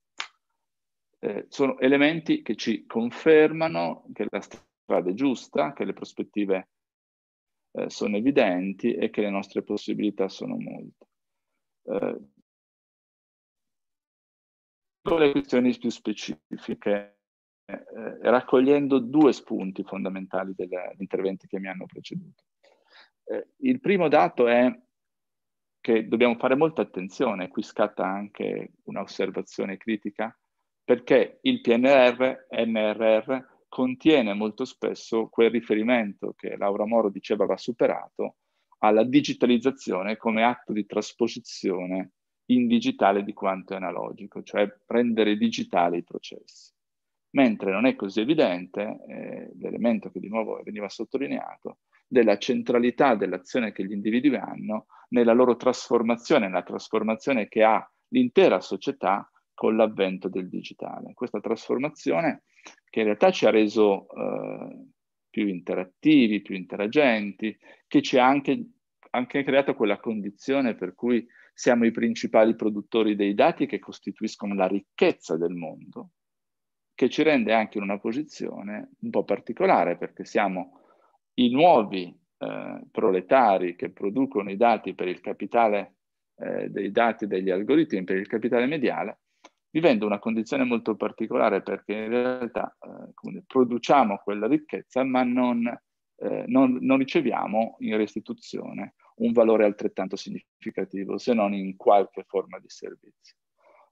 Eh, sono elementi che ci confermano che la strada è giusta, che le prospettive eh, sono evidenti e che le nostre possibilità sono molte. Eh, le questioni più specifiche, eh, raccogliendo due spunti fondamentali degli interventi che mi hanno preceduto. Eh, il primo dato è che dobbiamo fare molta attenzione, qui scatta anche un'osservazione critica, perché il P N R R contiene molto spesso quel riferimento che Laura Moro diceva va superato alla digitalizzazione come atto di trasposizione in digitale di quanto è analogico, cioè rendere digitali i processi. Mentre non è così evidente eh, l'elemento che di nuovo veniva sottolineato della centralità dell'azione che gli individui hanno nella loro trasformazione, nella trasformazione che ha l'intera società con l'avvento del digitale. Questa trasformazione che in realtà ci ha reso eh, più interattivi, più interagenti, che ci ha anche, anche creato quella condizione per cui siamo i principali produttori dei dati che costituiscono la ricchezza del mondo, che ci rende anche in una posizione un po' particolare, perché siamo i nuovi eh, proletari che producono i dati per il capitale eh, dei dati degli algoritmi, per il capitale mediale, vivendo una condizione molto particolare perché in realtà eh, come produciamo quella ricchezza ma non, eh, non, non riceviamo in restituzione un valore altrettanto significativo, se non in qualche forma di servizio.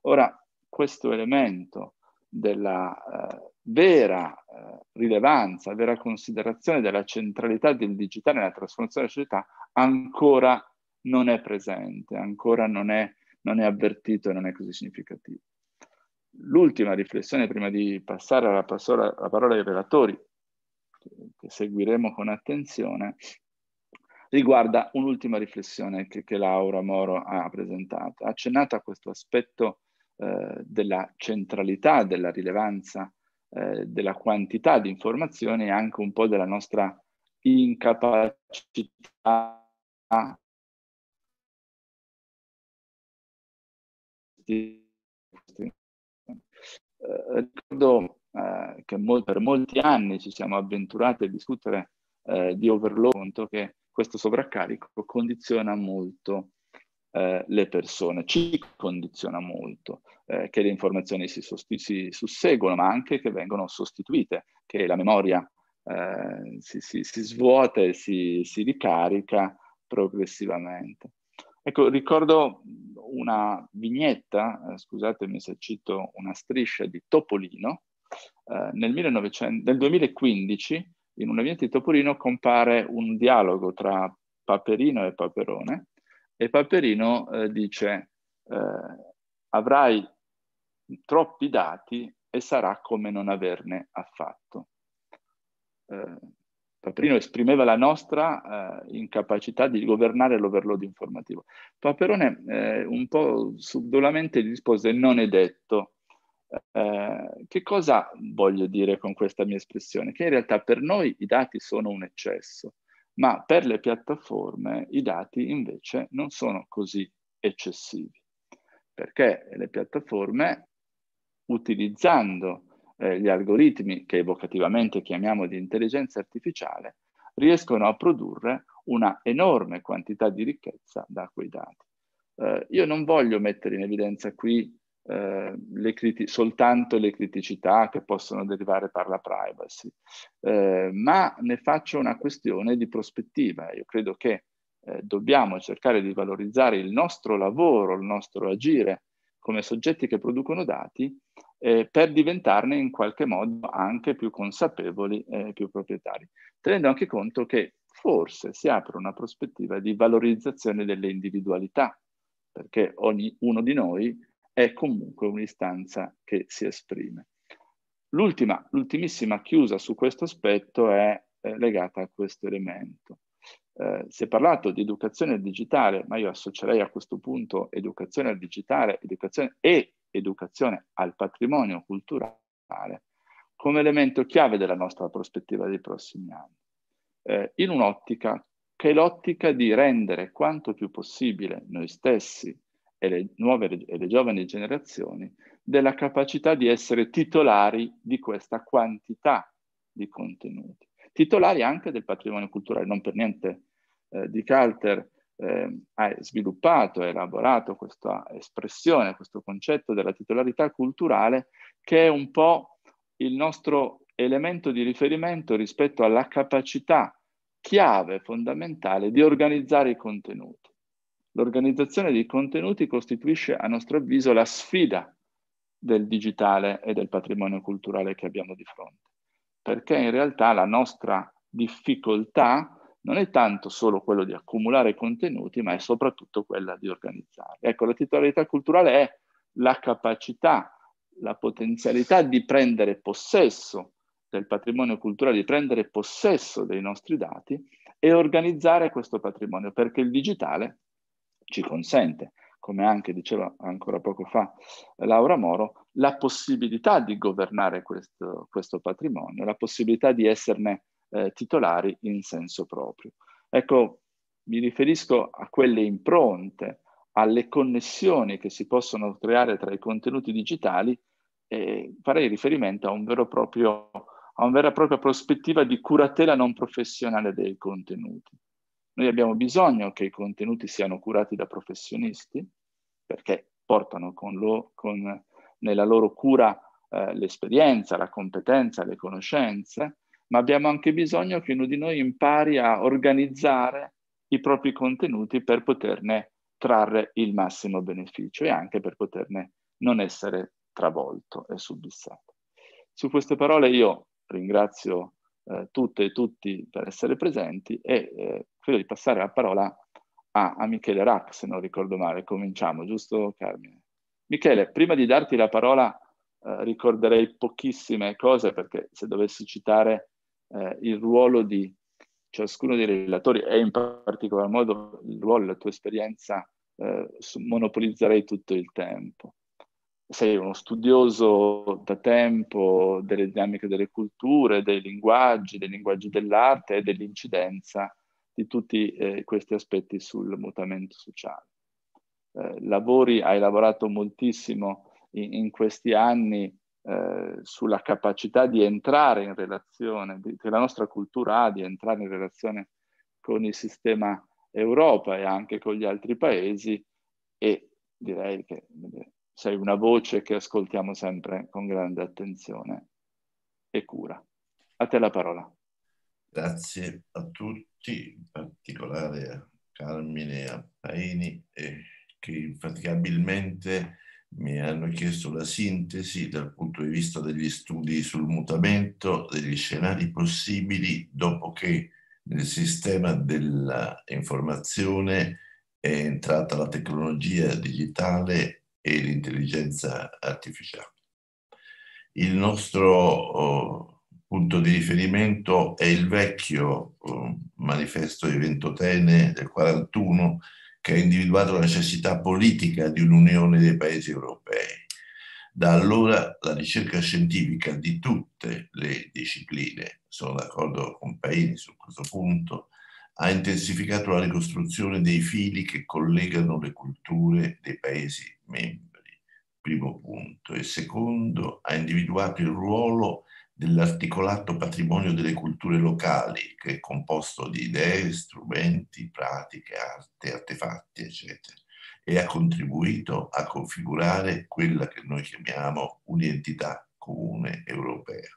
Ora, questo elemento della eh, vera eh, rilevanza, vera considerazione della centralità del digitale nella trasformazione della società ancora non è presente, ancora non è, non è avvertito e non è così significativo. L'ultima riflessione, prima di passare alla, parola, alla parola ai relatori, che, che seguiremo con attenzione, riguarda un'ultima riflessione che, che Laura Moro ha presentato. Ha accennato a questo aspetto eh, della centralità, della rilevanza, eh, della quantità di informazioni e anche un po' della nostra incapacità di... Eh, ricordo eh, che mol per molti anni ci siamo avventurati a discutere eh, di overload, che questo sovraccarico condiziona molto eh, le persone, ci condiziona molto, eh, che le informazioni si, si susseguono, ma anche che vengono sostituite, che la memoria eh, si, si, si svuota e si, si ricarica progressivamente. Ecco, ricordo una vignetta, eh, scusatemi se cito una striscia di Topolino, eh, nel, millenovecento, nel duemilaquindici in una vignetta di Topolino compare un dialogo tra Paperino e Paperone, e Paperino eh, dice eh, avrai troppi dati e sarà come non averne affatto. Eh, Paperino esprimeva la nostra eh, incapacità di governare l'overload informativo. Paperone eh, un po' subdolamente gli rispose: non è detto. Eh, che cosa voglio dire con questa mia espressione? Che in realtà per noi i dati sono un eccesso, ma per le piattaforme i dati invece non sono così eccessivi, perché le piattaforme, utilizzando eh, gli algoritmi che evocativamente chiamiamo di intelligenza artificiale, riescono a produrre una enorme quantità di ricchezza da quei dati. Eh, io non voglio mettere in evidenza qui eh, le soltanto le criticità che possono derivare dalla privacy, eh, ma ne faccio una questione di prospettiva. Io credo che eh, dobbiamo cercare di valorizzare il nostro lavoro, il nostro agire come soggetti che producono dati eh, per diventarne in qualche modo anche più consapevoli e più proprietari, tenendo anche conto che forse si apre una prospettiva di valorizzazione delle individualità, perché ognuno di noi è comunque un'istanza che si esprime. L'ultima, l'ultimissima chiusa su questo aspetto è eh, legata a questo elemento. Eh, si è parlato di educazione digitale, ma io associerei a questo punto educazione al digitale educazione e educazione al patrimonio culturale come elemento chiave della nostra prospettiva dei prossimi anni, eh, in un'ottica che è l'ottica di rendere quanto più possibile noi stessi e le nuove e le giovani generazioni della capacità di essere titolari di questa quantità di contenuti, titolari anche del patrimonio culturale. Non per niente eh, Dick Halter eh, ha sviluppato e elaborato questa espressione, questo concetto della titolarità culturale, che è un po' il nostro elemento di riferimento rispetto alla capacità chiave fondamentale di organizzare i contenuti. L'organizzazione dei contenuti costituisce, a nostro avviso, la sfida del digitale e del patrimonio culturale che abbiamo di fronte, perché in realtà la nostra difficoltà non è tanto solo quello di accumulare contenuti, ma è soprattutto quella di organizzarli. Ecco, la titolarità culturale è la capacità, la potenzialità di prendere possesso del patrimonio culturale, di prendere possesso dei nostri dati e organizzare questo patrimonio, perché il digitale ci consente, come anche diceva ancora poco fa Laura Moro, la possibilità di governare questo, questo patrimonio, la possibilità di esserne eh, titolari in senso proprio. Ecco, mi riferisco a quelle impronte, alle connessioni che si possono creare tra i contenuti digitali e farei riferimento a un vero e proprio a una vera e propria prospettiva di curatela non professionale dei contenuti. Noi abbiamo bisogno che i contenuti siano curati da professionisti, perché portano con lo, con, nella loro cura eh, l'esperienza, la competenza, le conoscenze, ma abbiamo anche bisogno che ognuno di noi impari a organizzare i propri contenuti per poterne trarre il massimo beneficio e anche per poterne non essere travolto e subissato. Su queste parole io ringrazio eh, tutte e tutti per essere presenti e eh, credo di passare la parola a, a Michele Rack, se non ricordo male. Cominciamo, giusto Carmine? Michele, prima di darti la parola eh, ricorderei pochissime cose, perché se dovessi citare eh, il ruolo di ciascuno dei relatori e in particolar modo il ruolo e la tua esperienza, eh, monopolizzerei tutto il tempo. Sei uno studioso da tempo delle dinamiche delle culture, dei linguaggi, dei linguaggi dell'arte e dell'incidenza di tutti eh, questi aspetti sul mutamento sociale. Eh, lavori, hai lavorato moltissimo in, in questi anni eh, sulla capacità di entrare in relazione, di, che la nostra cultura ha di entrare in relazione con il sistema Europa e anche con gli altri paesi, e direi che sei una voce che ascoltiamo sempre con grande attenzione e cura. A te la parola. Grazie a tutti, in particolare a Carmine e a Paini, eh, che infaticabilmente mi hanno chiesto la sintesi dal punto di vista degli studi sul mutamento, degli scenari possibili dopo che nel sistema dell'informazione è entrata la tecnologia digitale e l'intelligenza artificiale. Il nostro oh, punto di riferimento è il vecchio oh, manifesto di Ventotene del quarantuno, che ha individuato la necessità politica di un'unione dei paesi europei. Da allora la ricerca scientifica di tutte le discipline, sono d'accordo con Paini su questo punto, ha intensificato la ricostruzione dei fili che collegano le culture dei paesi membri. Primo punto. E secondo, ha individuato il ruolo dell'articolato patrimonio delle culture locali, che è composto di idee, strumenti, pratiche, arte, artefatti, eccetera, e ha contribuito a configurare quella che noi chiamiamo un'identità comune europea.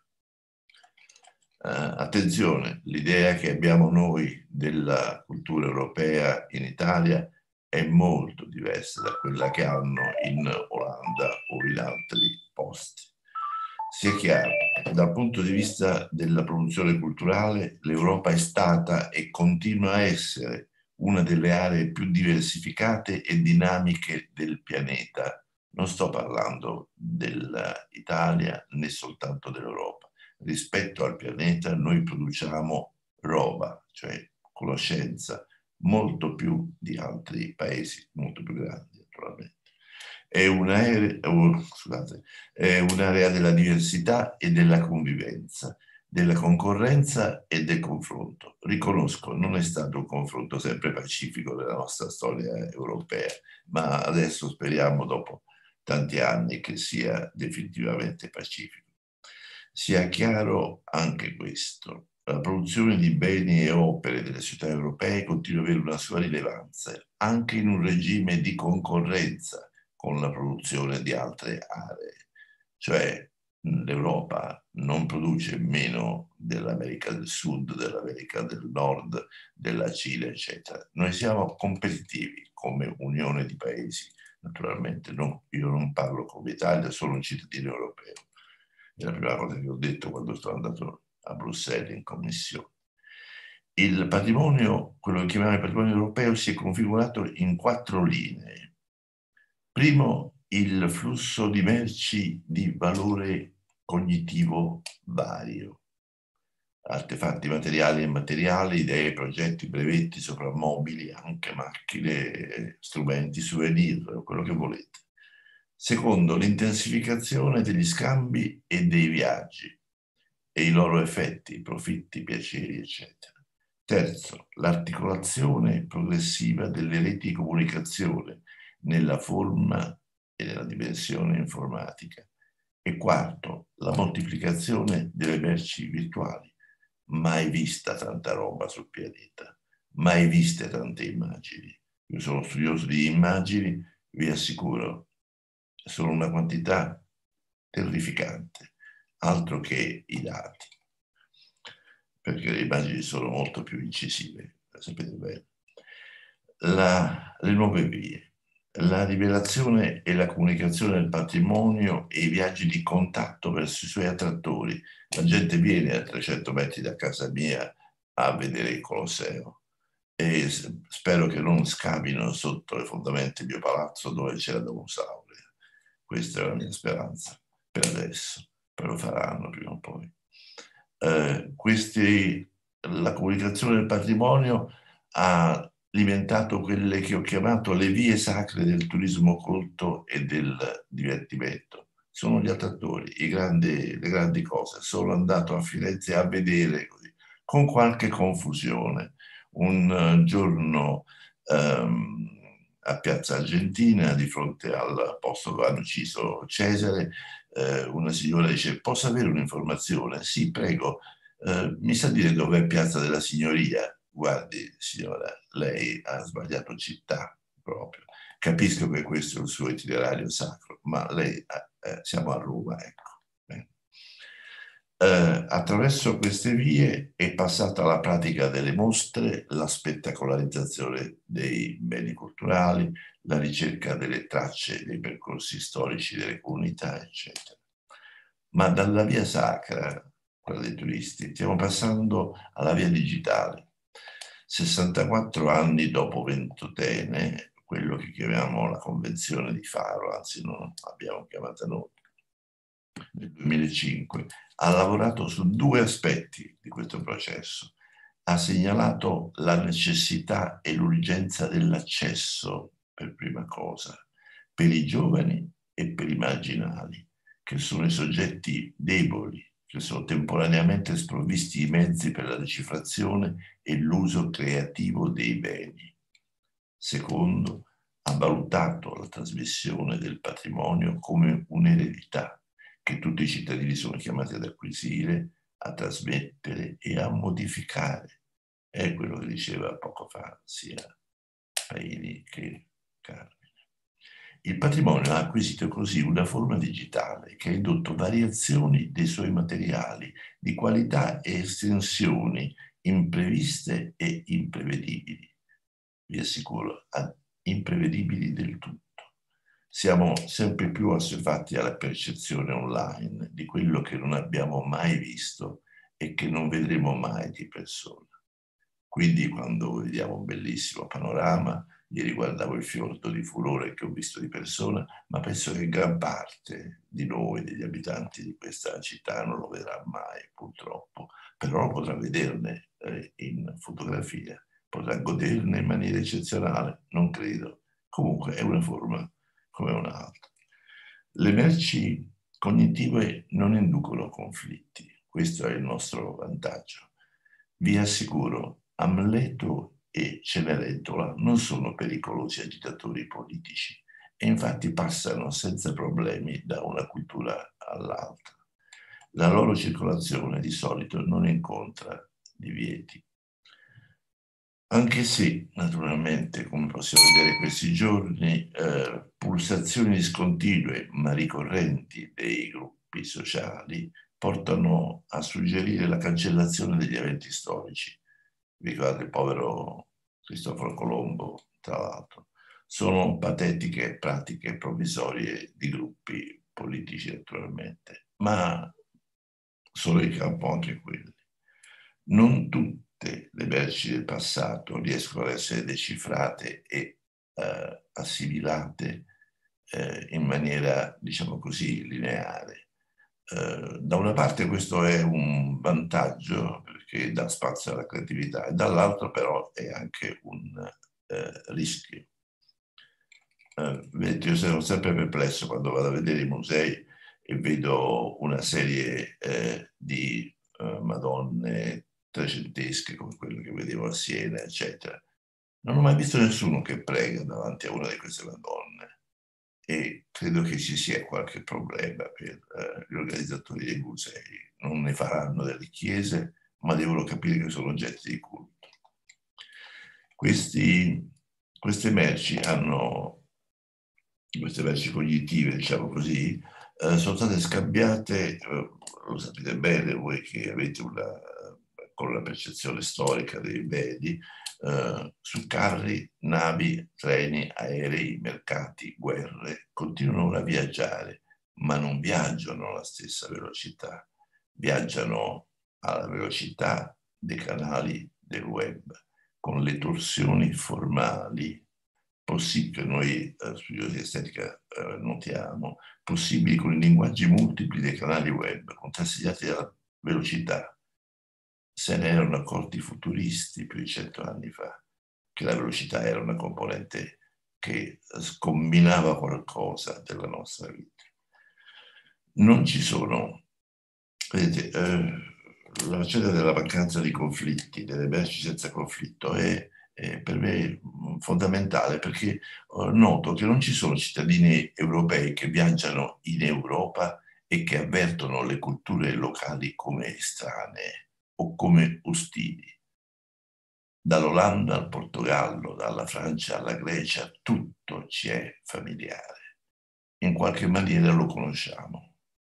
Uh, attenzione, l'idea che abbiamo noi della cultura europea in Italia è molto diversa da quella che hanno in Olanda o in altri posti. Sia chiaro, dal punto di vista della produzione culturale, l'Europa è stata e continua a essere una delle aree più diversificate e dinamiche del pianeta. Non sto parlando dell'Italia né soltanto dell'Europa. Rispetto al pianeta noi produciamo roba, cioè conoscenza, molto più di altri paesi, molto più grandi naturalmente. È un'area, oh, scusate, è un'area della diversità e della convivenza, della concorrenza e del confronto. Riconosco, non è stato un confronto sempre pacifico della nostra storia europea, ma adesso speriamo, dopo tanti anni, che sia definitivamente pacifico. Sia chiaro anche questo. La produzione di beni e opere delle città europee continua ad avere una sua rilevanza, anche in un regime di concorrenza con la produzione di altre aree. Cioè l'Europa non produce meno dell'America del Sud, dell'America del Nord, della Cina, eccetera. Noi siamo competitivi come unione di paesi, naturalmente. No, io non parlo come Italia, sono un cittadino europeo. È la prima cosa che ho detto quando sono andato a Bruxelles in commissione. Il patrimonio, quello che chiamiamo il patrimonio europeo, si è configurato in quattro linee. Primo, il flusso di merci di valore cognitivo vario. Artefatti materiali e immateriali, idee, progetti, brevetti, soprammobili, anche macchine, strumenti, souvenir, quello che volete. Secondo, l'intensificazione degli scambi e dei viaggi e i loro effetti, profitti, piaceri, eccetera. Terzo, l'articolazione progressiva delle reti di comunicazione nella forma e nella dimensione informatica. E quarto, la moltiplicazione delle merci virtuali. Mai vista tanta roba sul pianeta, mai viste tante immagini. Io sono studioso di immagini, vi assicuro, sono una quantità terrificante, altro che i dati, perché le immagini sono molto più incisive, sapete bene. La, le nuove vie. la rivelazione e la comunicazione del patrimonio e i viaggi di contatto verso i suoi attrattori. La gente viene a trecento metri da casa mia a vedere il Colosseo e spero che non scavino sotto le fondamenta del mio palazzo dove c'era Domusauria. Questa è la mia speranza per adesso, però lo faranno prima o poi. Eh, questi, la comunicazione del patrimonio ha alimentato quelle che ho chiamato le vie sacre del turismo colto e del divertimento. Sono gli attrattori, i grandi, le grandi cose. Sono andato a Firenze a vedere, così, con qualche confusione, un uh, giorno um, a Piazza Argentina, di fronte al posto dove hanno ucciso Cesare, eh, una signora dice: posso avere un'informazione? Sì, prego. Uh, mi sa dire dov'è Piazza della Signoria? Guardi, signora, lei ha sbagliato città proprio. Capisco che questo è il suo itinerario sacro, ma lei, eh, siamo a Roma, ecco. Eh, attraverso queste vie è passata la pratica delle mostre, la spettacolarizzazione dei beni culturali, la ricerca delle tracce dei percorsi storici delle comunità, eccetera. Ma dalla via sacra, quella dei turisti, stiamo passando alla via digitale. sessantaquattro anni dopo Ventotene, quello che chiamiamo la Convenzione di Faro, anzi non l'abbiamo chiamata noi, nel duemilacinque, ha lavorato su due aspetti di questo processo. Ha segnalato la necessità e l'urgenza dell'accesso, per prima cosa, per i giovani e per i marginali, che sono i soggetti deboli, che sono temporaneamente sprovvisti di mezzi per la decifrazione e l'uso creativo dei beni. Secondo, ha valutato la trasmissione del patrimonio come un'eredità che tutti i cittadini sono chiamati ad acquisire, a trasmettere e a modificare. È quello che diceva poco fa sia Paini che Carmine. Il patrimonio ha acquisito così una forma digitale che ha indotto variazioni dei suoi materiali di qualità e estensioni impreviste e imprevedibili. Vi assicuro, imprevedibili del tutto. Siamo sempre più assuefatti alla percezione online di quello che non abbiamo mai visto e che non vedremo mai di persona. Quindi quando vediamo un bellissimo panorama, ieri guardavo il fiordo di furore che ho visto di persona, ma penso che gran parte di noi, degli abitanti di questa città, non lo vedrà mai, purtroppo, però lo potrà vederne eh, in fotografia, potrà goderne in maniera eccezionale, non credo. Comunque è una forma come un'altra. Le merci cognitive non inducono conflitti, questo è il nostro vantaggio. Vi assicuro, Amleto e Cenerentola non sono pericolosi agitatori politici e infatti passano senza problemi da una cultura all'altra. La loro circolazione di solito non incontra divieti. Anche se, naturalmente, come possiamo vedere questi giorni, eh, pulsazioni discontinue ma ricorrenti dei gruppi sociali portano a suggerire la cancellazione degli eventi storici. Vi ricordate il povero Cristoforo Colombo, tra l'altro. Sono patetiche pratiche provvisorie di gruppi politici, naturalmente, ma sono in campo anche quelli. Non tutti le merci del passato riescono ad essere decifrate e eh, assimilate eh, in maniera, diciamo così, lineare. Eh, da una parte questo è un vantaggio perché dà spazio alla creatività e dall'altro però è anche un eh, rischio. Eh, vedete, io sono sempre perplesso quando vado a vedere i musei e vedo una serie eh, di eh, Madonne trecentesche come quello che vedevo a Siena, eccetera. Non ho mai visto nessuno che prega davanti a una di queste Madonne e credo che ci sia qualche problema per eh, gli organizzatori dei musei. Non ne faranno delle chiese, ma devono capire che sono oggetti di culto. Questi, queste merci hanno, queste merci cognitive, diciamo così, eh, sono state scambiate, eh, lo sapete bene voi che avete una con la percezione storica dei beni, eh, su carri, navi, treni, aerei, mercati, guerre, continuano a viaggiare, ma non viaggiano alla stessa velocità, viaggiano alla velocità dei canali del web, con le torsioni formali possibili, che noi eh, studiosi di estetica eh, notiamo, possibili con i linguaggi multipli dei canali web, consigliati dalla velocità. Se ne erano accorti i futuristi più di cento anni fa, che la velocità era una componente che scombinava qualcosa della nostra vita. Non ci sono, vedete, eh, la vicenda della mancanza di conflitti, delle merci senza conflitto, è, è per me fondamentale, perché eh, noto che non ci sono cittadini europei che viaggiano in Europa e che avvertono le culture locali come estranee o come ostili. Dall'Olanda al Portogallo, dalla Francia alla Grecia, tutto ci è familiare. In qualche maniera lo conosciamo.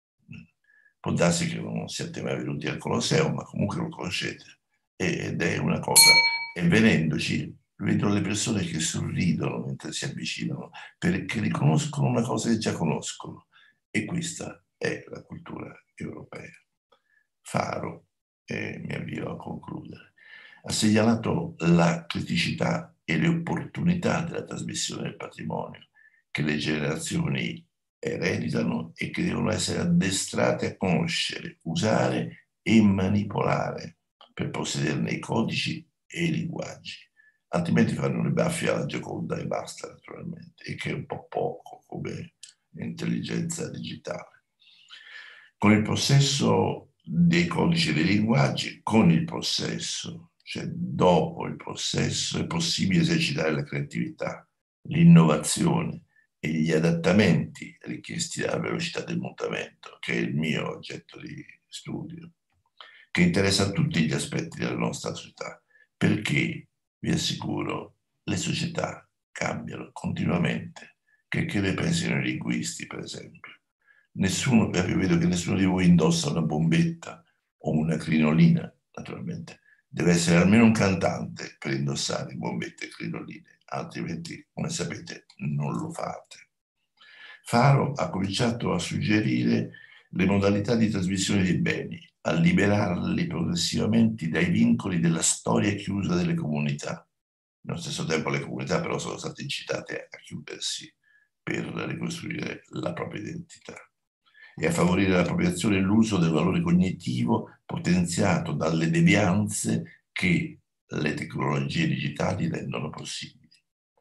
Può darsi che non siate mai venuti al Colosseo, ma comunque lo conoscete. Ed è una cosa, e venendoci, vedo le persone che sorridono mentre si avvicinano, perché riconoscono una cosa che già conoscono. E questa è la cultura europea. Faro, e mi avvio a concludere, ha segnalato la criticità e le opportunità della trasmissione del patrimonio, che le generazioni ereditano e che devono essere addestrate a conoscere, usare e manipolare per possederne i codici e i linguaggi. Altrimenti fanno le baffie alla Gioconda e basta, naturalmente, e che è un po' poco come intelligenza digitale. Con il possesso dei codici e dei linguaggi, con il possesso, cioè dopo il possesso, è possibile esercitare la creatività, l'innovazione e gli adattamenti richiesti dalla velocità del mutamento, che è il mio oggetto di studio, che interessa tutti gli aspetti della nostra società, perché, vi assicuro, le società cambiano continuamente, che, che ne pensino i linguisti, per esempio. Nessuno, io vedo che nessuno di voi indossa una bombetta o una crinolina, naturalmente. Deve essere almeno un cantante per indossare bombette e crinoline, altrimenti, come sapete, non lo fate. Faro ha cominciato a suggerire le modalità di trasmissione dei beni, a liberarli progressivamente dai vincoli della storia chiusa delle comunità. Nello stesso tempo le comunità però sono state incitate a chiudersi per ricostruire la propria identità, e a favorire l'appropriazione e l'uso del valore cognitivo potenziato dalle devianze che le tecnologie digitali rendono possibili.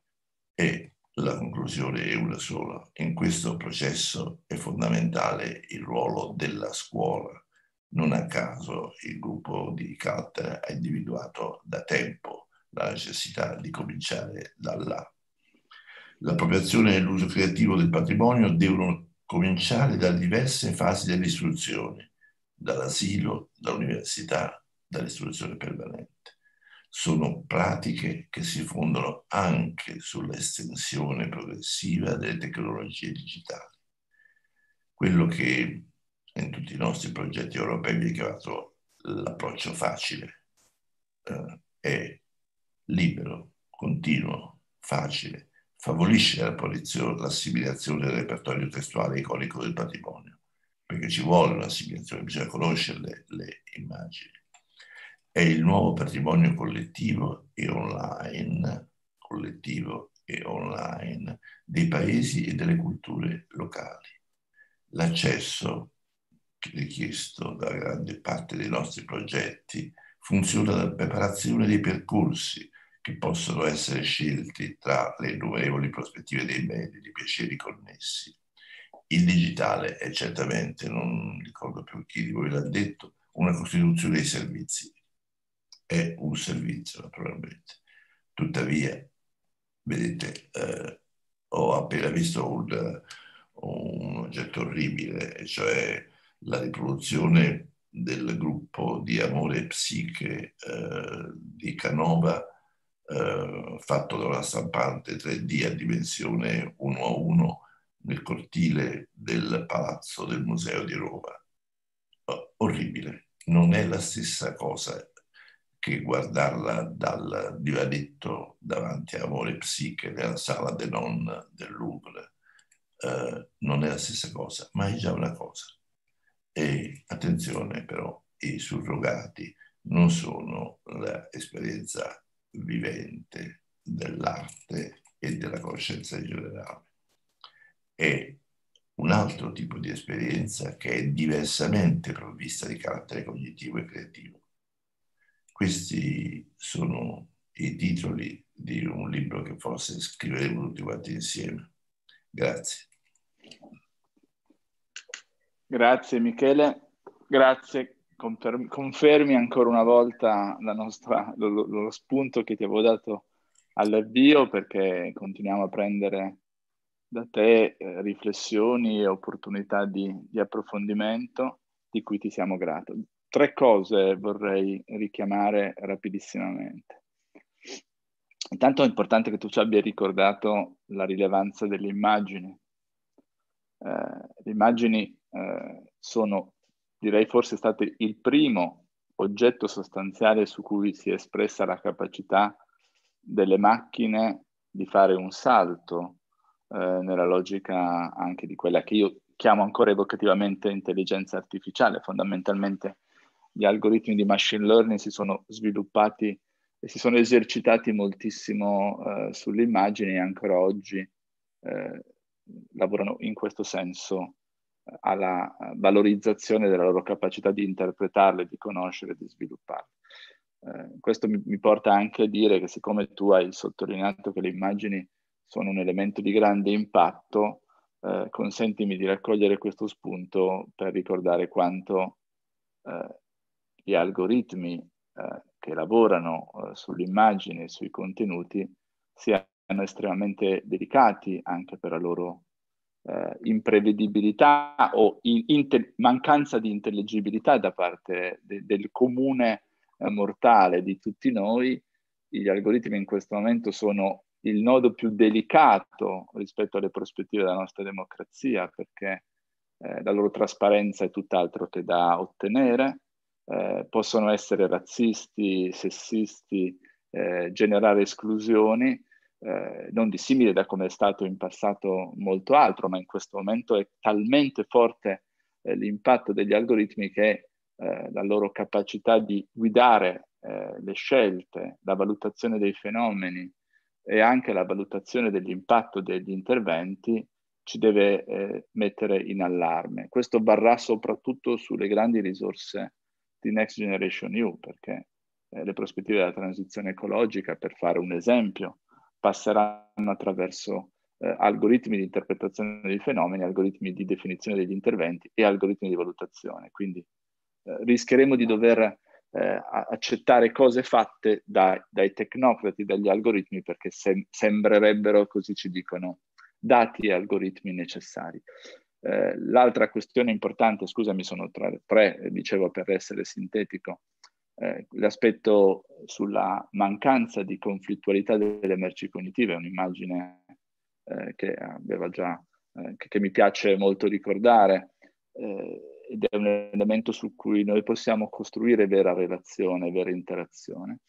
E la conclusione è una sola. In questo processo è fondamentale il ruolo della scuola. Non a caso il gruppo di Caltech ha individuato da tempo la necessità di cominciare da là. L'appropriazione e l'uso creativo del patrimonio devono cominciare dalle diverse fasi dell'istruzione, dall'asilo, dall'università, dall'istruzione permanente. Sono pratiche che si fondano anche sull'estensione progressiva delle tecnologie digitali. Quello che in tutti i nostri progetti europei viene chiamato l'approccio facile eh, è libero, continuo, facile, favorisce l'assimilazione del repertorio testuale iconico del patrimonio, perché ci vuole un'assimilazione, bisogna conoscere le, le immagini. È il nuovo patrimonio collettivo e online, collettivo e online dei paesi e delle culture locali. L'accesso richiesto da grande parte dei nostri progetti funziona dalla preparazione dei percorsi che possono essere scelti tra le innumerevoli prospettive dei beni e dei piaceri connessi. Il digitale è certamente, non ricordo più chi di voi l'ha detto, una costituzione dei servizi. È un servizio, naturalmente. Tuttavia, vedete, eh, ho appena visto un, un oggetto orribile, cioè la riproduzione del gruppo di Amore e Psiche eh, di Canova, eh, fatto da una stampante tre D a dimensione uno a uno nel cortile del Palazzo del Museo di Roma. Oh, orribile, non è la stessa cosa che guardarla dal divanetto davanti a Amore e Psiche nella sala de non del Louvre eh, non è la stessa cosa, ma è già una cosa. E attenzione però, i surrogati non sono l'esperienza vivente dell'arte e della conoscenza in generale. È un altro tipo di esperienza che è diversamente provvista di carattere cognitivo e creativo. Questi sono i titoli di un libro che forse scriveremo tutti quanti insieme. Grazie. Grazie Michele, grazie. Confermi, confermi ancora una volta la nostra, lo, lo, lo spunto che ti avevo dato all'avvio, perché continuiamo a prendere da te eh, riflessioni e opportunità di, di approfondimento di cui ti siamo grati. Tre cose vorrei richiamare rapidissimamente. Intanto è importante che tu ci abbia ricordato la rilevanza delle immagini. Eh, le immagini eh, sono, direi, forse state il primo oggetto sostanziale su cui si è espressa la capacità delle macchine di fare un salto eh, nella logica anche di quella che io chiamo ancora evocativamente intelligenza artificiale. Fondamentalmente gli algoritmi di machine learning si sono sviluppati e si sono esercitati moltissimo eh, sulle immagini e ancora oggi eh, lavorano in questo senso eh, alla valorizzazione della loro capacità di interpretarle, di conoscere, di svilupparle. Eh, questo mi, mi porta anche a dire che, siccome tu hai sottolineato che le immagini sono un elemento di grande impatto, eh, consentimi di raccogliere questo spunto per ricordare quanto eh, gli algoritmi eh, che lavorano eh, sull'immagine e sui contenuti siano estremamente delicati anche per la loro eh, imprevedibilità o in, in, mancanza di intelligibilità da parte de, del comune eh, mortale di tutti noi. Gli algoritmi in questo momento sono il nodo più delicato rispetto alle prospettive della nostra democrazia, perché eh, la loro trasparenza è tutt'altro che da ottenere. Eh, possono essere razzisti, sessisti, eh, generare esclusioni, eh, non dissimile da come è stato in passato molto altro, ma in questo momento è talmente forte eh, l'impatto degli algoritmi che eh, la loro capacità di guidare eh, le scelte, la valutazione dei fenomeni e anche la valutazione dell'impatto degli interventi ci deve eh, mettere in allarme. Questo varrà soprattutto sulle grandi risorse di Next Generation E U, perché eh, le prospettive della transizione ecologica, per fare un esempio, passeranno attraverso eh, algoritmi di interpretazione dei fenomeni, algoritmi di definizione degli interventi e algoritmi di valutazione. Quindi eh, rischieremo di dover eh, accettare cose fatte da, dai tecnocrati, dagli algoritmi, perché sem- sembrerebbero, così ci dicono, dati e algoritmi necessari. Eh, l'altra questione importante, scusami, sono tre, tre dicevo per essere sintetico, eh, l'aspetto sulla mancanza di conflittualità delle merci cognitive, è un'immagine eh, che aveva già, eh, che, che mi piace molto ricordare, eh, ed è un elemento su cui noi possiamo costruire vera relazione, vera interazione.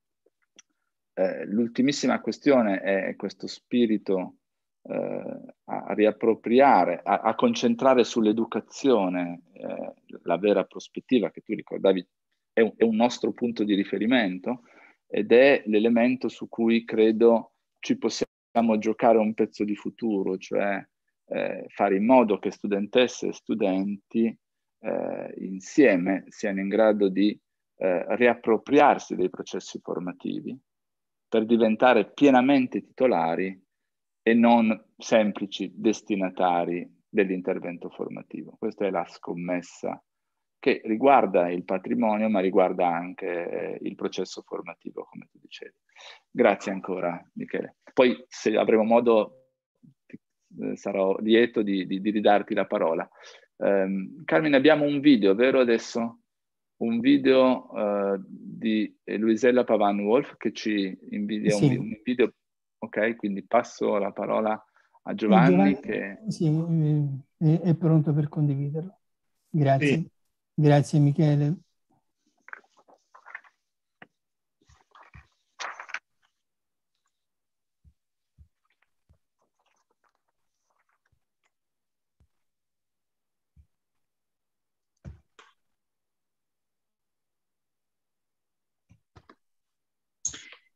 Eh, l'ultimissima questione è questo spirito eh, a riappropriare, a, a concentrare sull'educazione eh, la vera prospettiva che tu ricordavi è un, è un nostro punto di riferimento ed è l'elemento su cui credo ci possiamo giocare un pezzo di futuro, cioè eh, fare in modo che studentesse e studenti eh, insieme siano in grado di eh, riappropriarsi dei processi formativi per diventare pienamente titolari e non semplici destinatari dell'intervento formativo. Questa è la scommessa che riguarda il patrimonio, ma riguarda anche eh, il processo formativo, come tu dicevi. Grazie ancora, Michele. Poi, se avremo modo, eh, sarò lieto di, di, di ridarti la parola. Um, Carmine, abbiamo un video, vero adesso? Un video uh, di Luisella Pavan-Wolf che ci invidia Sì. un, un video. Ok, quindi passo la parola a Giovanni, Giovanni che... sì, è, è pronto per condividerlo. Grazie. Sì. Grazie Michele.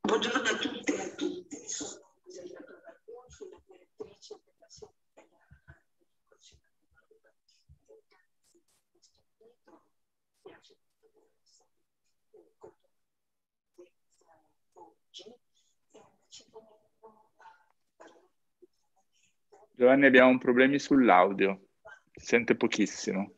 Buongiorno a tutte e a tutti, sono Gisella Tornaconci, la direttrice della sede italiana del Consiglio d'Europa. Grazie per questo invito, mi piace molto essere con oggi e ci tenevo a parlare di un Giovanni, abbiamo problemi sull'audio, si sente pochissimo.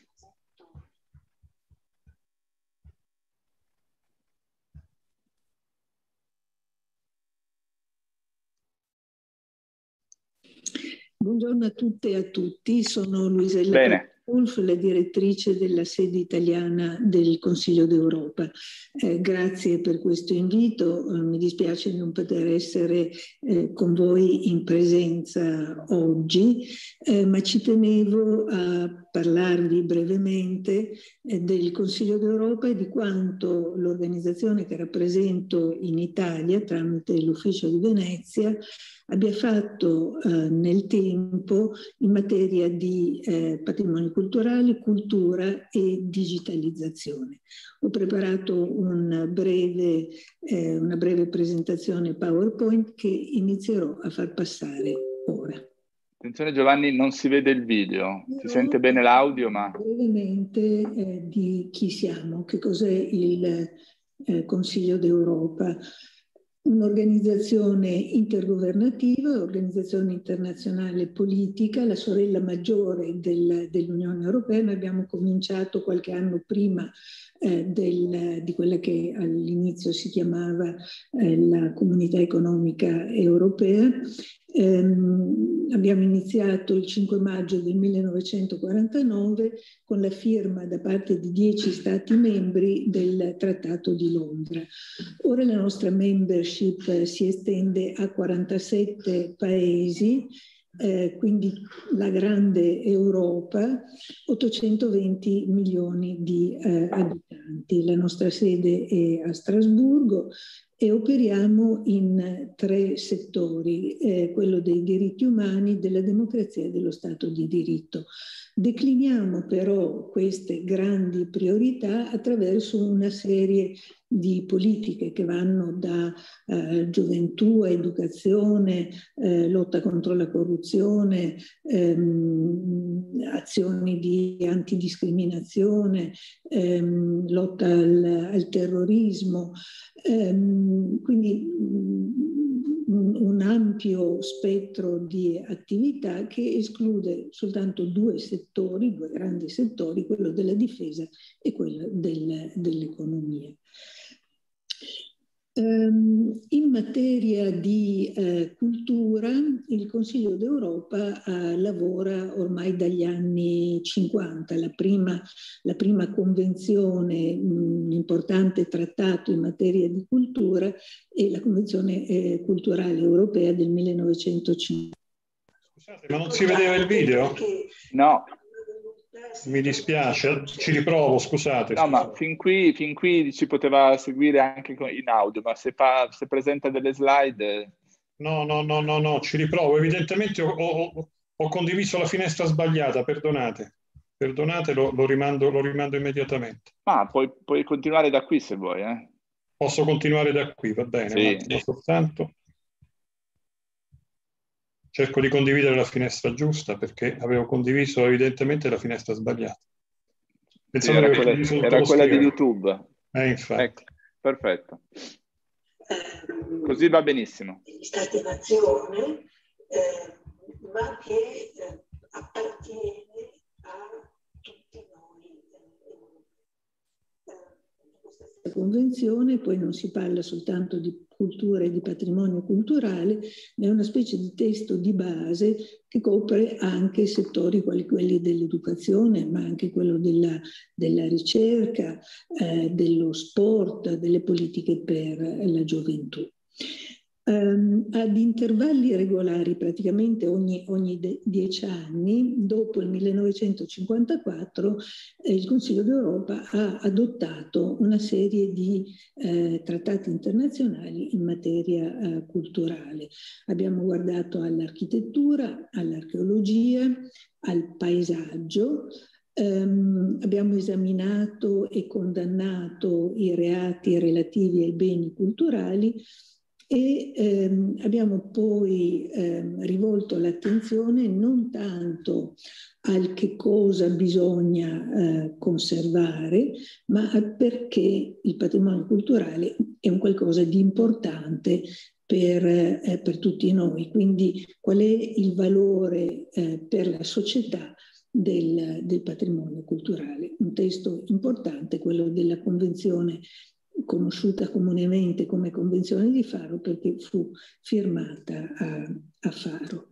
Buongiorno a tutte e a tutti, sono Luisella Wolf, la direttrice della sede italiana del Consiglio d'Europa. Eh, grazie per questo invito, eh, mi dispiace non poter essere eh, con voi in presenza oggi, eh, ma ci tenevo a parlarvi brevemente eh, del Consiglio d'Europa e di quanto l'organizzazione che rappresento in Italia tramite l'Ufficio di Venezia abbia fatto eh, nel tempo in materia di eh, patrimoni culturali, cultura e digitalizzazione. Ho preparato un breve, eh, una breve presentazione PowerPoint che inizierò a far passare ora. Attenzione Giovanni, non si vede il video, si sente bene l'audio, ma... Brevemente eh, di chi siamo, che cos'è il eh, Consiglio d'Europa. Un'organizzazione intergovernativa, organizzazione internazionale politica, la sorella maggiore del, dell'Unione Europea. Noi abbiamo cominciato qualche anno prima eh, del, di quella che all'inizio si chiamava eh, la Comunità Economica Europea. Um, abbiamo iniziato il cinque maggio del millenovecentoquarantanove con la firma da parte di dieci Stati membri del Trattato di Londra. Ora la nostra membership si estende a quarantasette paesi, eh, quindi la grande Europa, ottocentoventi milioni di eh, abitanti. La nostra sede è a Strasburgo e operiamo in tre settori, eh, quello dei diritti umani, della democrazia e dello Stato di diritto. Decliniamo però queste grandi priorità attraverso una serie di politiche che vanno da eh, gioventù, educazione, eh, lotta contro la corruzione, ehm, azioni di antidiscriminazione, ehm, lotta al, al terrorismo, ehm, quindi un, un ampio spettro di attività che esclude soltanto due settori, due grandi settori, quello della difesa e quello del, dell'economia. In materia di eh, cultura, il Consiglio d'Europa eh, lavora ormai dagli anni cinquanta. La prima, la prima convenzione, un importante trattato in materia di cultura, è la Convenzione eh, culturale europea del millenovecentocinquanta. Scusate, ma non si vedeva il video? No. Mi dispiace, ci riprovo, scusate. No, ma fin qui, fin qui ci poteva seguire anche in audio, ma se, fa, se presenta delle slide... No, no, no, no, no, ci riprovo. Evidentemente ho, ho, ho condiviso la finestra sbagliata, perdonate. Perdonate, lo, lo, rimando, lo rimando immediatamente. Ah, puoi, puoi continuare da qui se vuoi, eh? Posso continuare da qui, va bene, sì. Un attimo soltanto. Cerco di condividere la finestra giusta perché avevo condiviso evidentemente la finestra sbagliata. Sì, era quella, era quella di YouTube. Eh, infatti. Ecco, perfetto. Così va benissimo. Stati e nazione, eh, ma che eh, appartiene a tutti noi. La convenzione poi non si parla soltanto di cultura e di patrimonio culturale, ma è una specie di testo di base che copre anche settori quali quelli dell'educazione, ma anche quello della, della ricerca, eh, dello sport, delle politiche per la gioventù. Um, ad intervalli regolari, praticamente ogni, ogni de- dieci anni, dopo il millenovecentocinquantaquattro, eh, il Consiglio d'Europa ha adottato una serie di eh, trattati internazionali in materia eh, culturale. Abbiamo guardato all'architettura, all'archeologia, al paesaggio, Um, abbiamo esaminato e condannato i reati relativi ai beni culturali e ehm, abbiamo poi ehm, rivolto l'attenzione non tanto al che cosa bisogna eh, conservare, ma al perché il patrimonio culturale è un qualcosa di importante per, eh, per tutti noi. Quindi qual è il valore eh, per la società Del, del patrimonio culturale. Un testo importante, quello della Convenzione, conosciuta comunemente come Convenzione di Faro, perché fu firmata a, a Faro.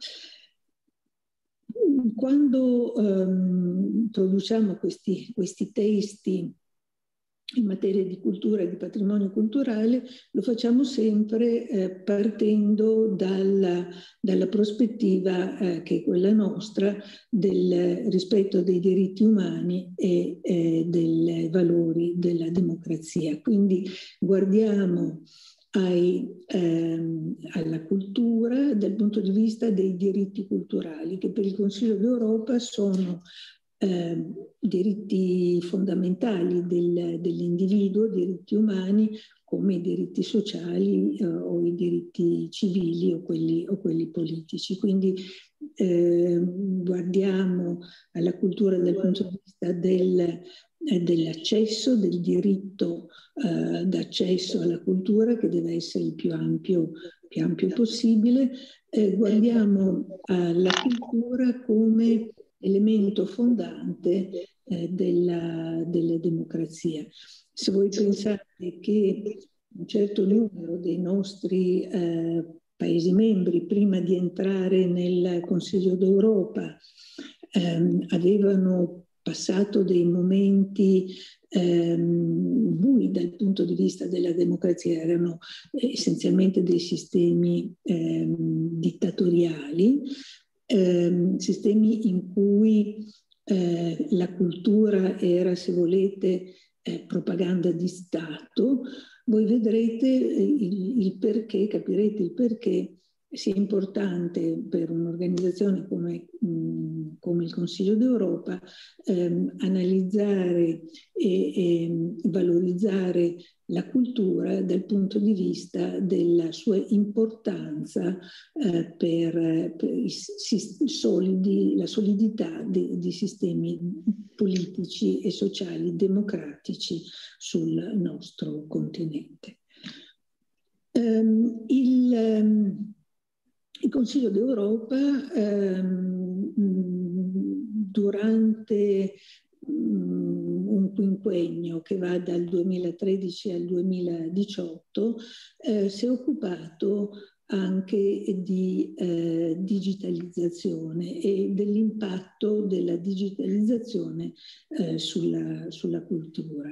Quando um, produciamo questi, questi testi in materia di cultura e di patrimonio culturale, lo facciamo sempre eh, partendo dalla, dalla prospettiva eh, che è quella nostra del rispetto dei diritti umani e eh, dei valori della democrazia. Quindi guardiamo ai, ehm, alla cultura dal punto di vista dei diritti culturali, che per il Consiglio d'Europa sono Eh, diritti fondamentali del, dell'individuo, diritti umani, come i diritti sociali eh, o i diritti civili o quelli, o quelli politici. Quindi eh, guardiamo alla cultura dal punto di vista del, eh, dell'accesso, del diritto eh, d'accesso alla cultura, che deve essere il più ampio, più ampio possibile. Eh, guardiamo alla cultura come elemento fondante eh, della, della democrazia. Se voi pensate che un certo numero dei nostri eh, Paesi membri, prima di entrare nel Consiglio d'Europa, ehm, avevano passato dei momenti ehm, bui dal punto di vista della democrazia, erano essenzialmente dei sistemi ehm, dittatoriali, Eh, sistemi in cui eh, la cultura era, se volete, eh, propaganda di Stato, voi vedrete il, il perché, capirete il perché sia importante per un'organizzazione come, mh, come il Consiglio d'Europa ehm, analizzare e, e valorizzare la cultura dal punto di vista della sua importanza eh, per, per i, i solidi, la solidità di, di sistemi politici e sociali democratici sul nostro continente. Um, il, um, il Consiglio d'Europa um, durante un quinquennio che va dal duemilatredici al duemiladiciotto eh, si è occupato anche di eh, digitalizzazione e dell'impatto della digitalizzazione eh, sulla, sulla cultura.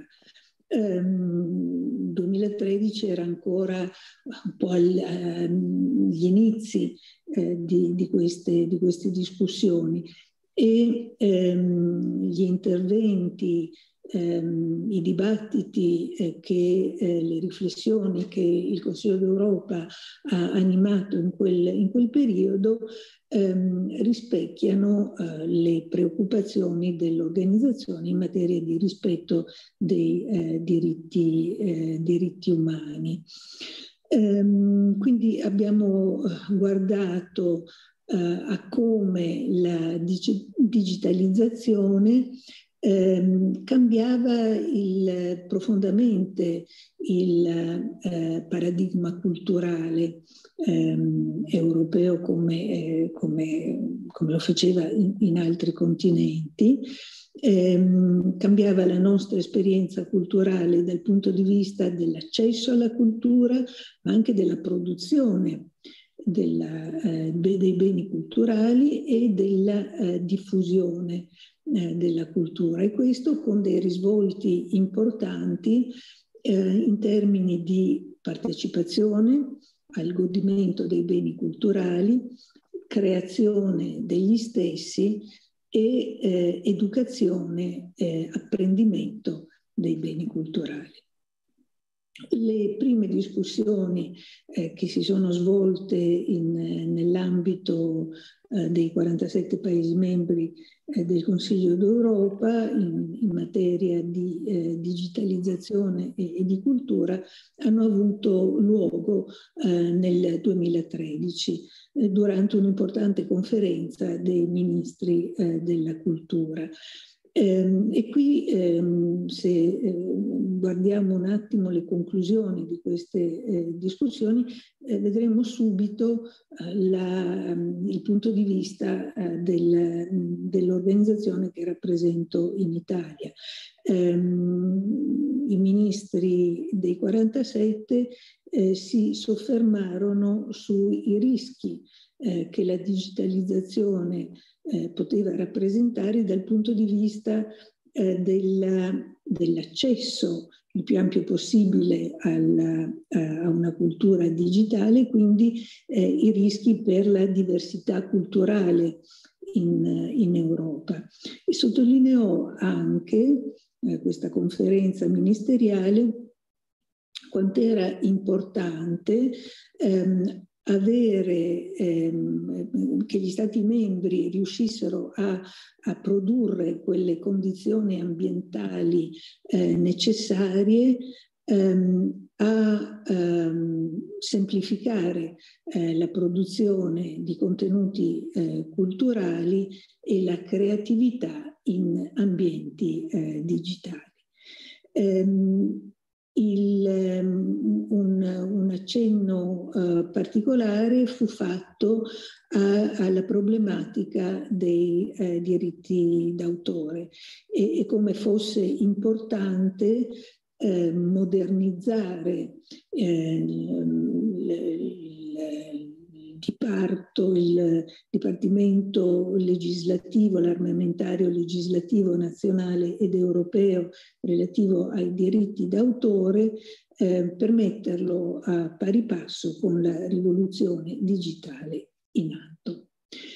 Um, duemilatredici era ancora un po' agli uh, inizi eh, di, di, queste, di queste discussioni e ehm, gli interventi, ehm, i dibattiti, eh, che, eh, le riflessioni che il Consiglio d'Europa ha animato in quel, in quel periodo ehm, rispecchiano eh, le preoccupazioni dell'organizzazione in materia di rispetto dei eh, diritti, eh, diritti umani. Ehm, quindi abbiamo guardato Uh, a come la dig- digitalizzazione ehm, cambiava il, profondamente il eh, paradigma culturale ehm, europeo come, eh, come, come lo faceva in, in altri continenti. Ehm, cambiava la nostra esperienza culturale dal punto di vista dell'accesso alla cultura, ma anche della produzione Della, eh, dei beni culturali e della eh, diffusione eh, della cultura, e questo con dei risvolti importanti eh, in termini di partecipazione al godimento dei beni culturali, creazione degli stessi e eh, educazione e eh, apprendimento dei beni culturali. Le prime discussioni eh, che si sono svolte in, nell'ambito eh, dei quarantasette Paesi membri eh, del Consiglio d'Europa in, in materia di eh, digitalizzazione e, e di cultura hanno avuto luogo eh, nel duemilatredici eh, durante un'importante conferenza dei ministri eh, della cultura. Ehm, e qui ehm, se eh, guardiamo un attimo le conclusioni di queste eh, discussioni, eh, vedremo subito eh, la, il punto di vista eh, del, dell'organizzazione che rappresento in Italia. Ehm, I ministri dei quarantasette eh, si soffermarono sui rischi eh, che la digitalizzazione Eh, poteva rappresentare dal punto di vista eh, del, dell'accesso il più ampio possibile alla, a una cultura digitale, quindi eh, i rischi per la diversità culturale in, in Europa. E sottolineò anche eh, questa conferenza ministeriale quanto era importante ehm, avere ehm, che gli Stati membri riuscissero a, a produrre quelle condizioni ambientali eh, necessarie ehm, a ehm, semplificare eh, la produzione di contenuti eh, culturali e la creatività in ambienti eh, digitali. Ehm, Il, um, un, un accenno uh, particolare fu fatto a, alla problematica dei eh, diritti d'autore e, e come fosse importante eh, modernizzare eh, il, il, il diparto, il Dipartimento legislativo, l'armamentario legislativo nazionale ed europeo relativo ai diritti d'autore eh, per metterlo a pari passo con la rivoluzione digitale in atto.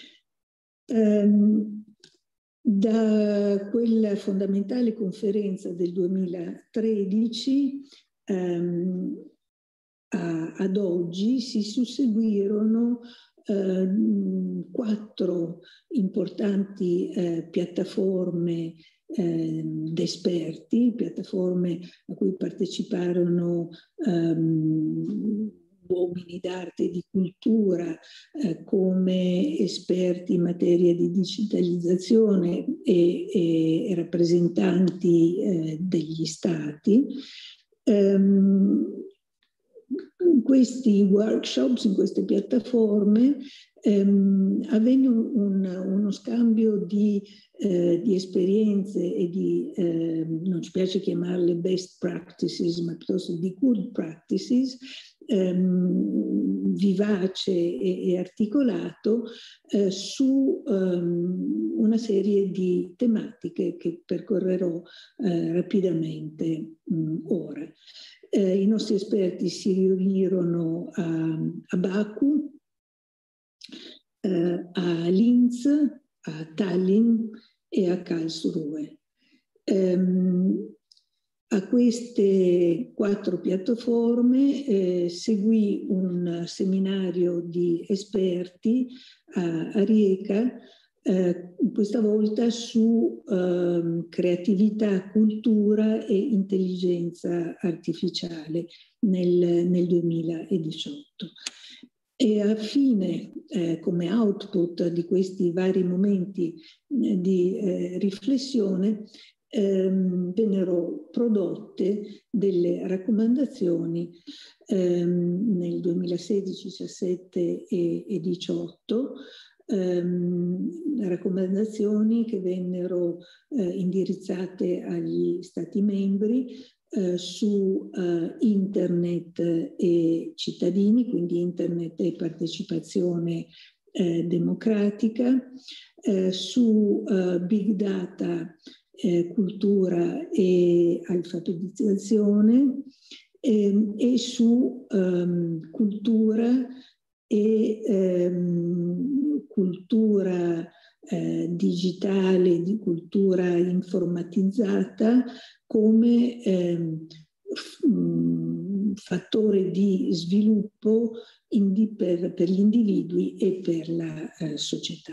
Um, da quella fondamentale conferenza del duemilatredici um, a, ad oggi si susseguirono eh, quattro importanti eh, piattaforme eh, d'esperti, piattaforme a cui parteciparono um, uomini d'arte e di cultura eh, come esperti in materia di digitalizzazione e, e rappresentanti eh, degli stati. Um, in questi workshops, in queste piattaforme, ehm, avvenne un, un, uno scambio di, eh, di esperienze e di, eh, non ci piace chiamarle best practices, ma piuttosto di good practices, ehm, vivace e, e articolato eh, su ehm, una serie di tematiche che percorrerò eh, rapidamente mh, ora. Eh, I nostri esperti si riunirono a, a Baku, eh, a Linz, a Tallinn e a Karlsruhe. Um, a queste quattro piattaforme eh, seguì un seminario di esperti a, a Rijeka, eh, questa volta su eh, creatività, cultura e intelligenza artificiale nel, nel duemiladiciotto. E a fine, eh, come output di questi vari momenti eh, di eh, riflessione, ehm, vennero prodotte delle raccomandazioni ehm, nel duemilasedici, diciassette e, e diciotto, ehm, raccomandazioni che vennero eh, indirizzate agli Stati membri Eh, su eh, internet e cittadini, quindi internet e partecipazione eh, democratica, eh, su eh, big data, eh, cultura e alfabetizzazione eh, e su ehm, cultura e ehm, cultura eh, digitale, di cultura informatizzata come eh, fattore di sviluppo indi- per, per gli individui e per la eh, società.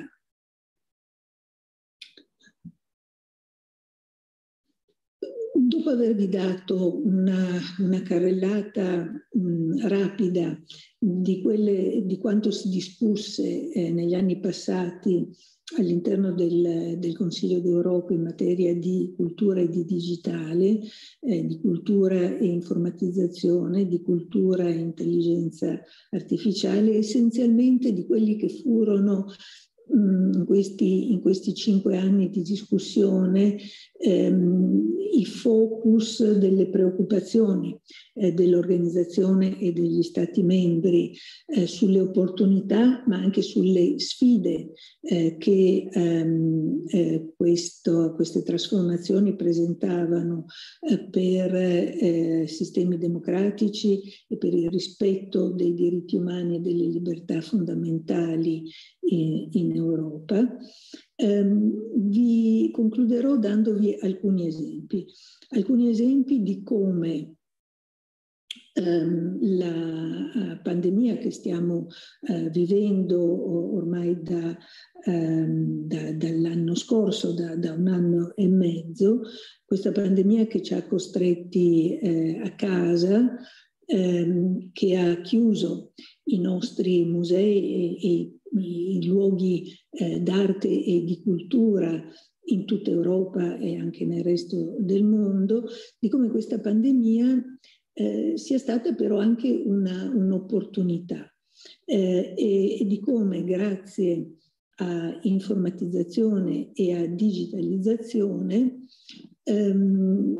Dopo avervi dato una, una carrellata mh, rapida di, quelle, di quanto si discusse eh, negli anni passati all'interno del, del Consiglio d'Europa in materia di cultura e di digitale, eh, di cultura e informatizzazione, di cultura e intelligenza artificiale, essenzialmente di quelli che furono in questi, in questi cinque anni di discussione ehm, i focus delle preoccupazioni eh, dell'organizzazione e degli Stati membri eh, sulle opportunità ma anche sulle sfide eh, che ehm, eh, questo, queste trasformazioni presentavano eh, per eh, sistemi democratici e per il rispetto dei diritti umani e delle libertà fondamentali in, in Europa. Um, vi concluderò dandovi alcuni esempi, alcuni esempi di come um, la uh, pandemia che stiamo uh, vivendo ormai da, um, da, dall'anno scorso, da, da un anno e mezzo, questa pandemia che ci ha costretti uh, a casa, um, che ha chiuso i nostri musei e, e i luoghi eh, d'arte e di cultura in tutta Europa e anche nel resto del mondo, di come questa pandemia eh, sia stata però anche una, un'opportunità eh, e, e di come grazie a informatizzazione e a digitalizzazione ehm,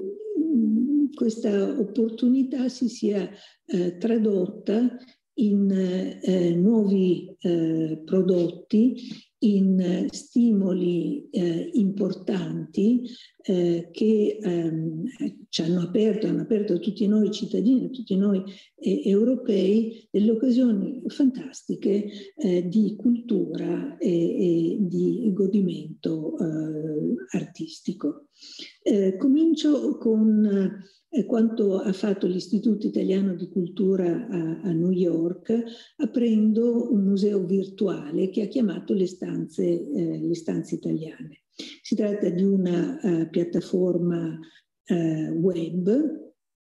questa opportunità si sia eh, tradotta in eh, nuovi eh, prodotti, in eh, stimoli eh, importanti eh, che ehm, ci hanno aperto, hanno aperto a tutti noi cittadini, a tutti noi eh, europei, delle occasioni fantastiche eh, di cultura e, e di godimento eh, artistico. Eh, comincio con eh, quanto ha fatto l'Istituto Italiano di Cultura a, a New York, aprendo un museo virtuale che ha chiamato le stanze, eh, le stanze italiane. Si tratta di una uh, piattaforma uh, web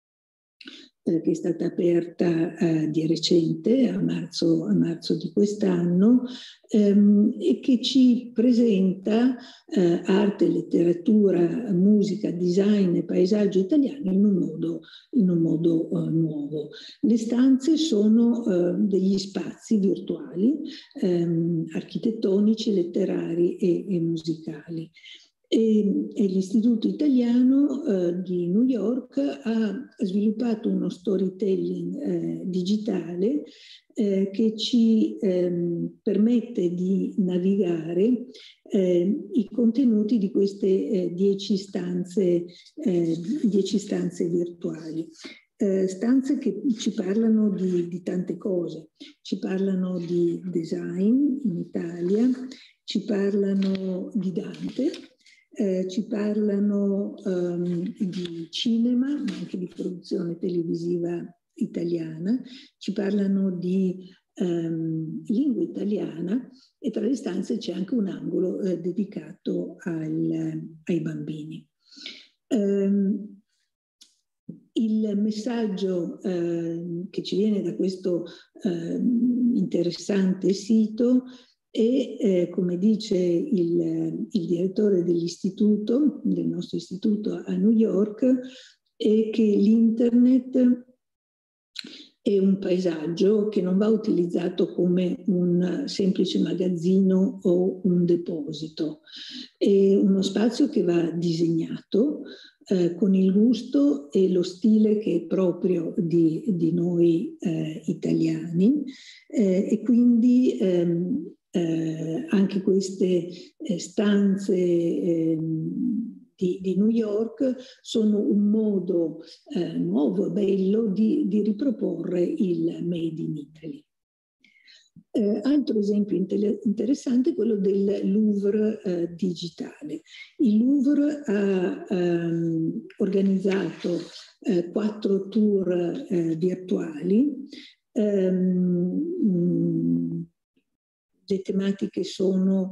che è stata aperta eh, di recente, a marzo, a marzo di quest'anno, ehm, e che ci presenta eh, arte, letteratura, musica, design e paesaggio italiano in un modo, in un modo eh, nuovo. Le stanze sono eh, degli spazi virtuali, ehm, architettonici, letterari e, e musicali. E, e l'Istituto Italiano eh, di New York ha sviluppato uno storytelling eh, digitale eh, che ci ehm, permette di navigare eh, i contenuti di queste eh, dieci stanze, eh, dieci stanze virtuali. Eh, stanze che ci parlano di, di tante cose, ci parlano di design in Italia, ci parlano di Dante, Eh, ci parlano um, di cinema, ma anche di produzione televisiva italiana, ci parlano di um, lingua italiana e tra le stanze c'è anche un angolo eh, dedicato al, ai bambini. Um, il messaggio eh, che ci viene da questo eh, interessante sito e eh, come dice il, il direttore dell'istituto, del nostro istituto a New York, è che l'internet è un paesaggio che non va utilizzato come un semplice magazzino o un deposito, è uno spazio che va disegnato eh, con il gusto e lo stile che è proprio di, di noi eh, italiani eh, e quindi ehm, Eh, anche queste eh, stanze eh, di, di New York sono un modo eh, nuovo e bello di, di riproporre il Made in Italy. Eh, altro esempio inter- interessante è quello del Louvre eh, digitale. Il Louvre ha ehm, organizzato eh, quattro tour eh, virtuali. Ehm, le tematiche sono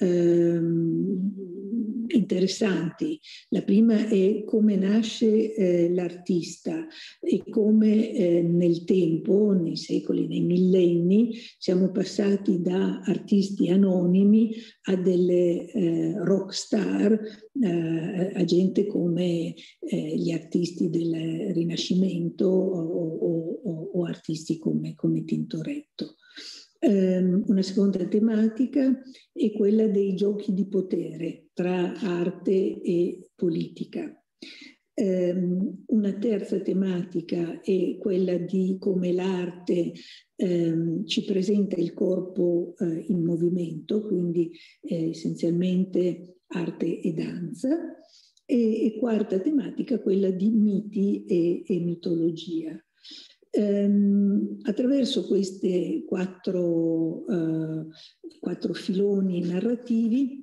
ehm, interessanti. La prima è come nasce eh, l'artista e come eh, nel tempo, nei secoli, nei millenni, siamo passati da artisti anonimi a delle eh, rock star, eh, a gente come eh, gli artisti del Rinascimento o, o, o, o artisti come, come Tintoretto. Um, una seconda tematica è quella dei giochi di potere tra arte e politica. Um, una terza tematica è quella di come l'arte um, ci presenta il corpo uh, in movimento, quindi eh, essenzialmente arte e danza. E, e quarta tematica, quella di miti e, e mitologia. Um, attraverso questi quattro, uh, quattro filoni narrativi,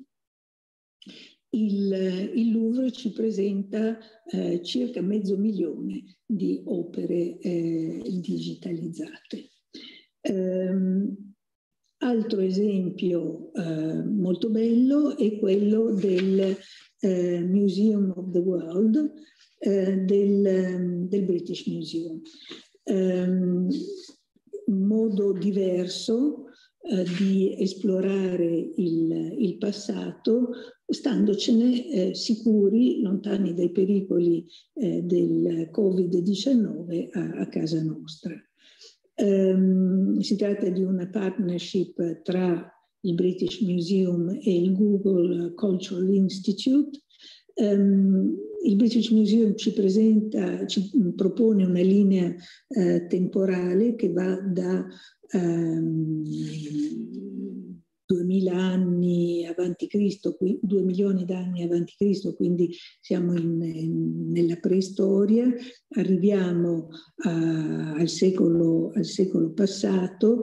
il, il Louvre ci presenta uh, circa mezzo milione di opere uh, digitalizzate. Um, altro esempio uh, molto bello è quello del uh, Museum of the World, uh, del, um, del British Museum. Um, un modo diverso uh, di esplorare il, il passato, standocene eh, sicuri, lontani dai pericoli eh, del covid diciannove a, a casa nostra. Um, si tratta di una partnership tra il British Museum e il Google Cultural Institute. Um, il British Museum ci presenta, ci propone una linea uh, temporale che va da um, duemila anni avanti Cristo, due milioni d'anni avanti Cristo, quindi siamo in, in, nella preistoria, arriviamo a, al, secolo, al secolo passato.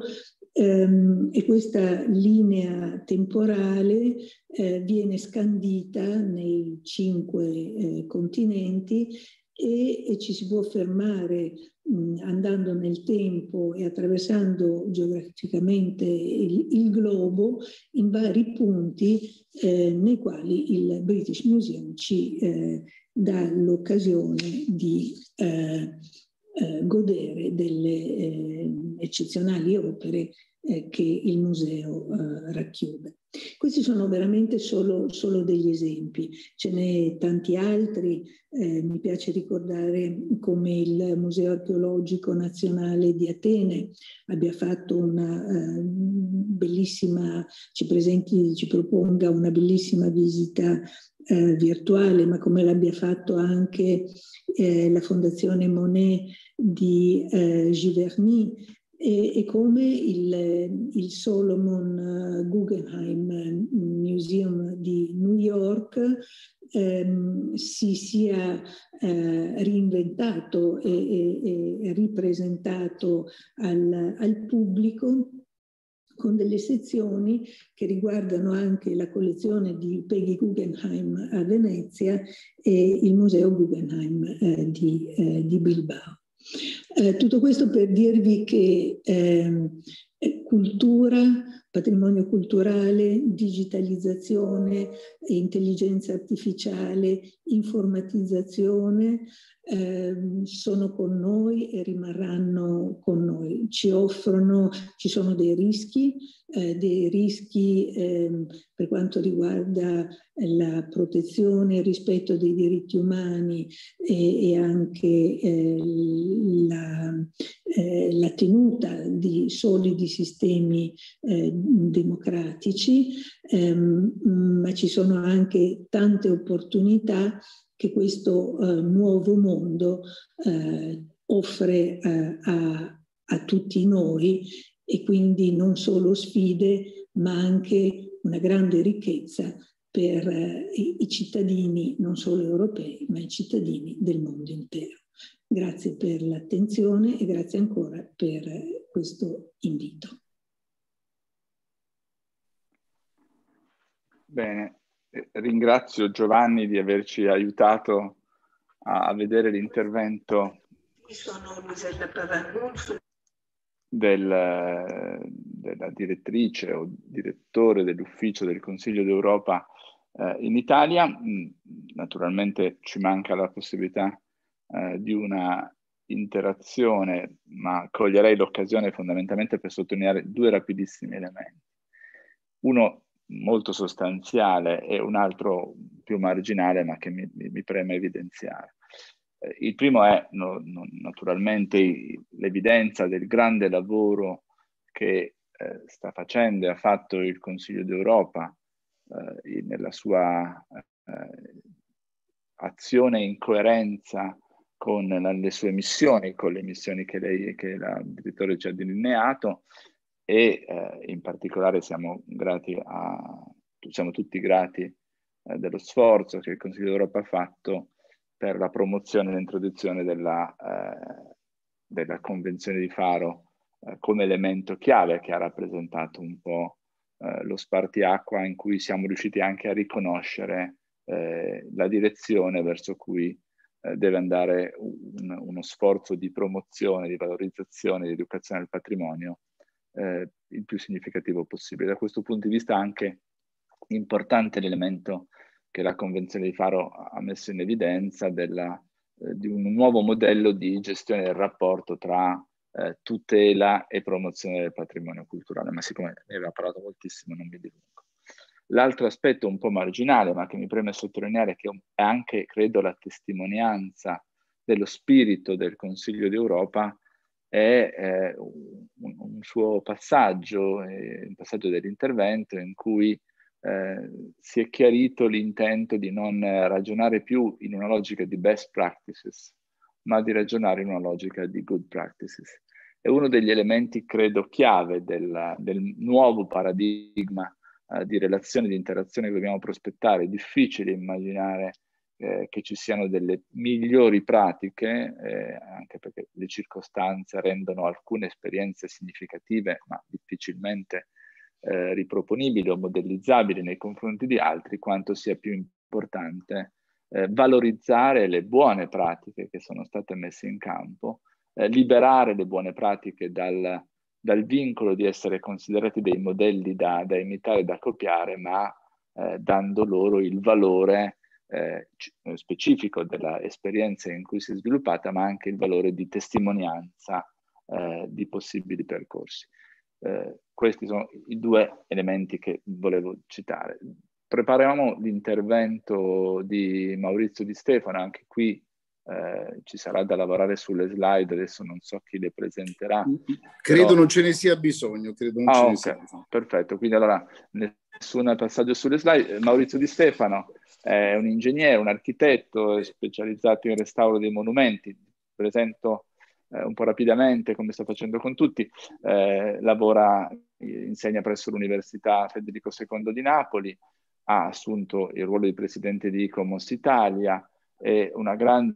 Um, e questa linea temporale eh, viene scandita nei cinque eh, continenti e, e ci si può fermare mh, andando nel tempo e attraversando geograficamente il, il globo in vari punti eh, nei quali il British Museum ci eh, dà l'occasione di eh, Eh, godere delle eh, eccezionali opere eh, che il museo eh, racchiude. Questi sono veramente solo, solo degli esempi, ce n'è tanti altri. Eh, mi piace ricordare come il Museo Archeologico Nazionale di Atene abbia fatto una eh, bellissima, ci presenti, ci proponga una bellissima visita eh, virtuale, ma come l'abbia fatto anche eh, la Fondazione Monet di eh, Giverny e, e come il, il Solomon Guggenheim Museum di New York ehm, si sia eh, reinventato e, e, e ripresentato al, al pubblico con delle sezioni che riguardano anche la collezione di Peggy Guggenheim a Venezia e il Museo Guggenheim eh, di, eh, di Bilbao. Eh, tutto questo per dirvi che eh, cultura, patrimonio culturale, digitalizzazione, intelligenza artificiale, informatizzazione eh, sono con noi e rimarranno con noi. Ci offrono, ci sono dei rischi, eh, dei rischi eh, per quanto riguarda la protezione e il rispetto dei diritti umani e, e anche eh, la, eh, la tenuta di solidi sistemi eh, democratici, ehm, ma ci sono anche tante opportunità che questo eh, nuovo mondo eh, offre eh, a, a tutti noi, e quindi non solo sfide ma anche una grande ricchezza per eh, i cittadini non solo europei ma i cittadini del mondo intero. Grazie per l'attenzione e grazie ancora per questo invito. Bene, ringrazio Giovanni di averci aiutato a vedere l'intervento del, della direttrice o direttore dell'ufficio del Consiglio d'Europa eh, in Italia. Naturalmente ci manca la possibilità eh, di una interazione, ma coglierei l'occasione fondamentalmente per sottolineare due rapidissimi elementi. Uno molto sostanziale e un altro più marginale, ma che mi, mi preme evidenziare. Eh, il primo è no, no, naturalmente l'evidenza del grande lavoro che eh, sta facendo e ha fatto il Consiglio d'Europa eh, nella sua eh, azione in coerenza con la, le sue missioni, con le missioni che lei, che la direttore ci ha delineato, e eh, in particolare siamo grati a, siamo tutti grati eh, dello sforzo che il Consiglio d'Europa ha fatto per la promozione e l'introduzione della, eh, della Convenzione di Faro eh, come elemento chiave che ha rappresentato un po' eh, lo spartiacqua in cui siamo riusciti anche a riconoscere eh, la direzione verso cui eh, deve andare un, uno sforzo di promozione, di valorizzazione, di educazione del patrimonio Eh, il più significativo possibile. Da questo punto di vista anche importante l'elemento che la Convenzione di Faro ha messo in evidenza della, eh, di un nuovo modello di gestione del rapporto tra eh, tutela e promozione del patrimonio culturale, ma siccome ne aveva parlato moltissimo non mi dilungo. L'altro aspetto un po' marginale, ma che mi preme sottolineare, che è anche, credo, la testimonianza dello spirito del Consiglio d'Europa, è eh, un, un suo passaggio, eh, un passaggio dell'intervento in cui eh, si è chiarito l'intento di non ragionare più in una logica di best practices, ma di ragionare in una logica di good practices. È uno degli elementi, credo, chiave del, del nuovo paradigma eh, di relazione, di interazione che dobbiamo prospettare. È difficile immaginare Eh, che ci siano delle migliori pratiche, eh, anche perché le circostanze rendono alcune esperienze significative, ma difficilmente eh, riproponibili o modellizzabili nei confronti di altri, quanto sia più importante eh, valorizzare le buone pratiche che sono state messe in campo, eh, liberare le buone pratiche dal, dal vincolo di essere considerati dei modelli da, da imitare, da copiare, ma eh, dando loro il valore Eh, specifico dell'esperienza in cui si è sviluppata, ma anche il valore di testimonianza eh, di possibili percorsi. Eh, questi sono i due elementi che volevo citare. Prepariamo l'intervento di Maurizio Di Stefano, anche qui eh, ci sarà da lavorare sulle slide, adesso non so chi le presenterà. Credo però... non ce ne sia bisogno. Credo non ah, ce okay. ne sia bisogno. Perfetto, quindi allora nessun passaggio sulle slide. Maurizio Di Stefano è un ingegnere, un architetto specializzato in restauro dei monumenti. Presento eh, un po' rapidamente, come sto facendo con tutti. Eh, lavora, insegna presso l'Università Federico secondo di Napoli, ha assunto il ruolo di presidente di Icomos Italia e una grande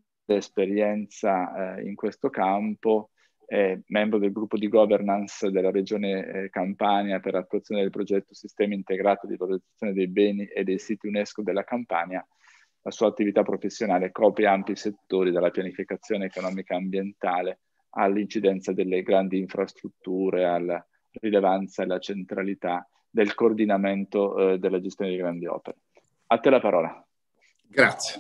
esperienza eh, in questo campo. È membro del gruppo di governance della regione eh, Campania per l'attuazione del progetto Sistema Integrato di Valorizzazione dei Beni e dei Siti UNESCO della Campania. La sua attività professionale copre ampi settori, dalla pianificazione economica e ambientale all'incidenza delle grandi infrastrutture, alla rilevanza e alla centralità del coordinamento eh, della gestione di grandi opere. A te la parola. Grazie.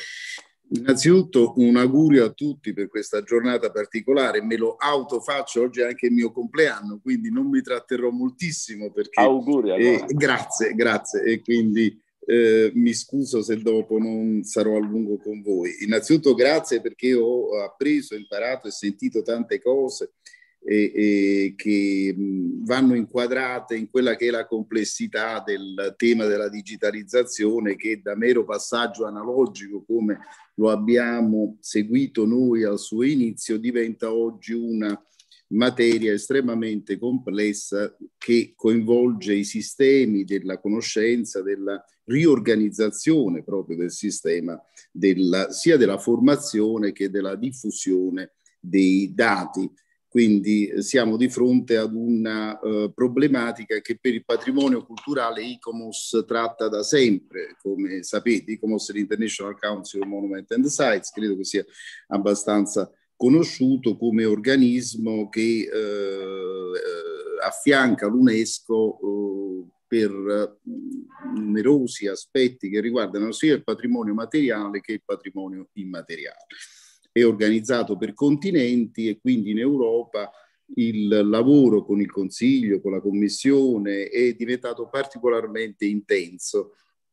Innanzitutto un augurio a tutti per questa giornata particolare, me lo autofaccio, oggi è anche il mio compleanno, quindi non mi tratterrò moltissimo perché... Auguri allora. Eh, grazie, grazie, e quindi eh, mi scuso se dopo non sarò a lungo con voi. Innanzitutto grazie perché ho appreso, imparato e sentito tante cose e, e che mh, vanno inquadrate in quella che è la complessità del tema della digitalizzazione, che da mero passaggio analogico, come lo abbiamo seguito noi al suo inizio, diventa oggi una materia estremamente complessa che coinvolge i sistemi della conoscenza, della riorganizzazione proprio del sistema, della, sia della formazione che della diffusione dei dati. Quindi eh, siamo di fronte ad una uh, problematica che per il patrimonio culturale I C O M O S tratta da sempre. Come sapete, I C O M O S è l'International Council of Monument and Sites, credo che sia abbastanza conosciuto come organismo che eh, eh, affianca l'UNESCO eh, per eh, numerosi aspetti che riguardano sia il patrimonio materiale che il patrimonio immateriale. È organizzato per continenti e quindi in Europa il lavoro con il Consiglio, con la Commissione è diventato particolarmente intenso.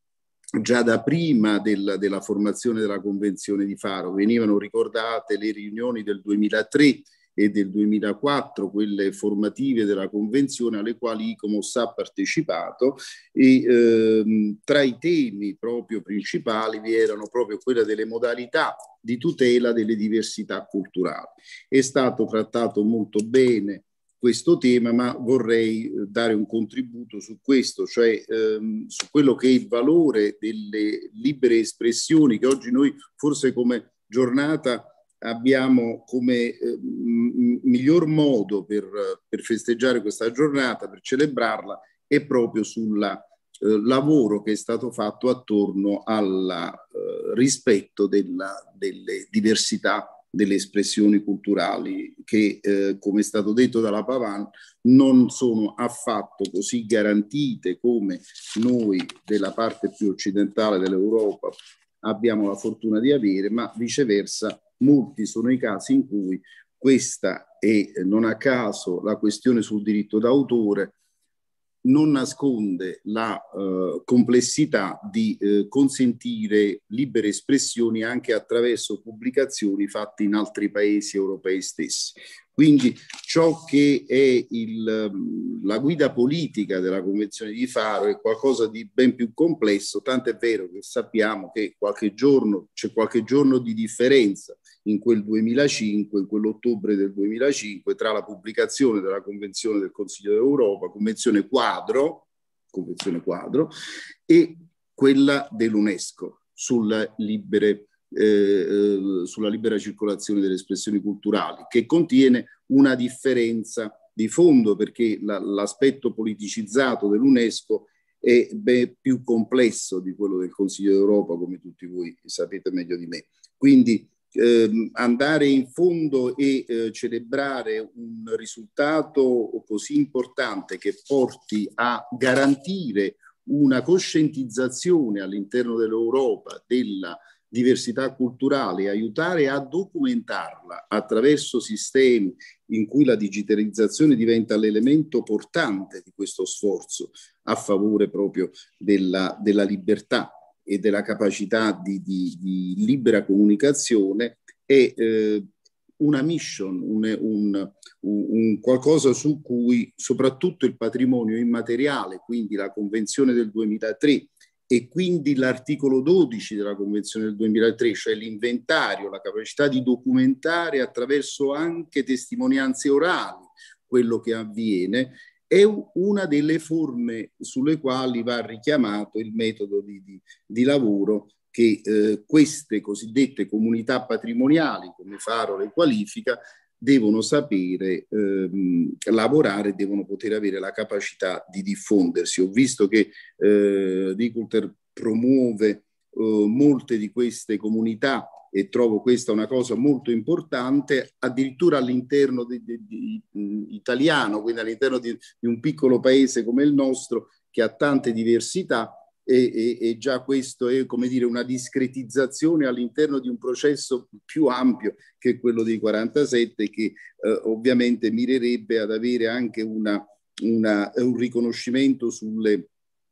Già da prima del, della formazione della Convenzione di Faro venivano ricordate le riunioni del duemilatré e del duemilaquattro, quelle formative della Convenzione alle quali I C O M O S ha partecipato, e ehm, tra i temi proprio principali vi erano proprio quella delle modalità di tutela delle diversità culturali. È stato trattato molto bene questo tema, ma vorrei dare un contributo su questo, cioè ehm, su quello che è il valore delle libere espressioni che oggi noi forse come giornata abbiamo come eh, miglior modo per, per festeggiare questa giornata, per celebrarla, è proprio sul eh, lavoro che è stato fatto attorno al eh, rispetto della, delle diversità delle espressioni culturali che, eh, come è stato detto dalla Pavan, non sono affatto così garantite come noi della parte più occidentale dell'Europa abbiamo la fortuna di avere, ma viceversa molti sono i casi in cui questa è, non a caso, la questione sul diritto d'autore non nasconde la eh, complessità di eh, consentire libere espressioni anche attraverso pubblicazioni fatte in altri paesi europei stessi. Quindi ciò che è il, la guida politica della Convenzione di Faro è qualcosa di ben più complesso, tanto è vero che sappiamo che qualche giorno, c'è qualche giorno di differenza in quel duemilacinque, in quell'ottobre del duemilacinque, tra la pubblicazione della Convenzione del Consiglio d'Europa, Convenzione quadro, Convenzione quadro, e quella dell'UNESCO sulla libere Eh, sulla libera circolazione delle espressioni culturali, che contiene una differenza di fondo, perché la, l'aspetto politicizzato dell'UNESCO è ben più complesso di quello del Consiglio d'Europa, come tutti voi sapete meglio di me. Quindi ehm, andare in fondo e eh, celebrare un risultato così importante che porti a garantire una coscientizzazione all'interno dell'Europa della diversità culturale, aiutare a documentarla attraverso sistemi in cui la digitalizzazione diventa l'elemento portante di questo sforzo a favore proprio della, della libertà e della capacità di, di, di libera comunicazione, è eh, una mission, un, un, un qualcosa su cui soprattutto il patrimonio immateriale, quindi la Convenzione del duemilatré, e quindi l'articolo dodici della Convenzione del duemilatré, cioè l'inventario, la capacità di documentare attraverso anche testimonianze orali quello che avviene, è una delle forme sulle quali va richiamato il metodo di, di, di lavoro che eh, queste cosiddette comunità patrimoniali, come Faro le qualifica, devono sapere ehm, lavorare, devono poter avere la capacità di diffondersi. Ho visto che eh, Diculter promuove eh, molte di queste comunità e trovo questa una cosa molto importante, addirittura all'interno di, di, di, di italiano, quindi all'interno di, di un piccolo paese come il nostro che ha tante diversità. E, e, e già questo è, come dire, una discretizzazione all'interno di un processo più ampio che è quello dei quarantasette, che eh, ovviamente mirerebbe ad avere anche una, una, un riconoscimento sulle,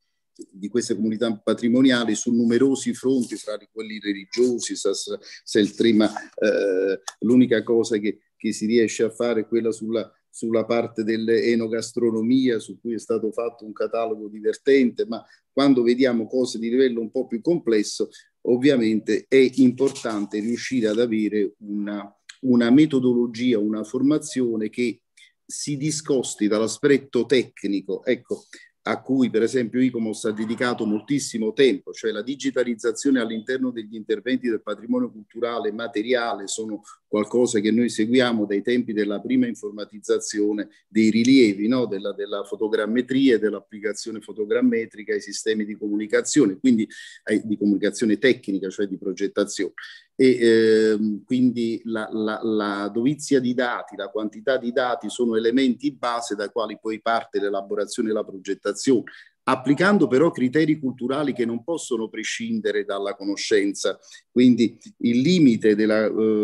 di queste comunità patrimoniali su numerosi fronti, fra quelli religiosi, se, se il tema, eh, l'unica cosa che, che si riesce a fare è quella sulla sulla parte dell'enogastronomia, su cui è stato fatto un catalogo divertente, ma quando vediamo cose di livello un po' più complesso, ovviamente è importante riuscire ad avere una, una metodologia, una formazione che si discosti dall'aspetto tecnico, ecco, a cui per esempio I C O M O S ha dedicato moltissimo tempo, cioè la digitalizzazione all'interno degli interventi del patrimonio culturale materiale sono qualcosa che noi seguiamo dai tempi della prima informatizzazione dei rilievi, no? della, della fotogrammetria e dell'applicazione fotogrammetrica ai sistemi di comunicazione, quindi eh, di comunicazione tecnica, cioè di progettazione. E eh, quindi la, la, la dovizia di dati, la quantità di dati sono elementi base dai quali poi parte l'elaborazione e la progettazione, applicando però criteri culturali che non possono prescindere dalla conoscenza. Quindi il limite della,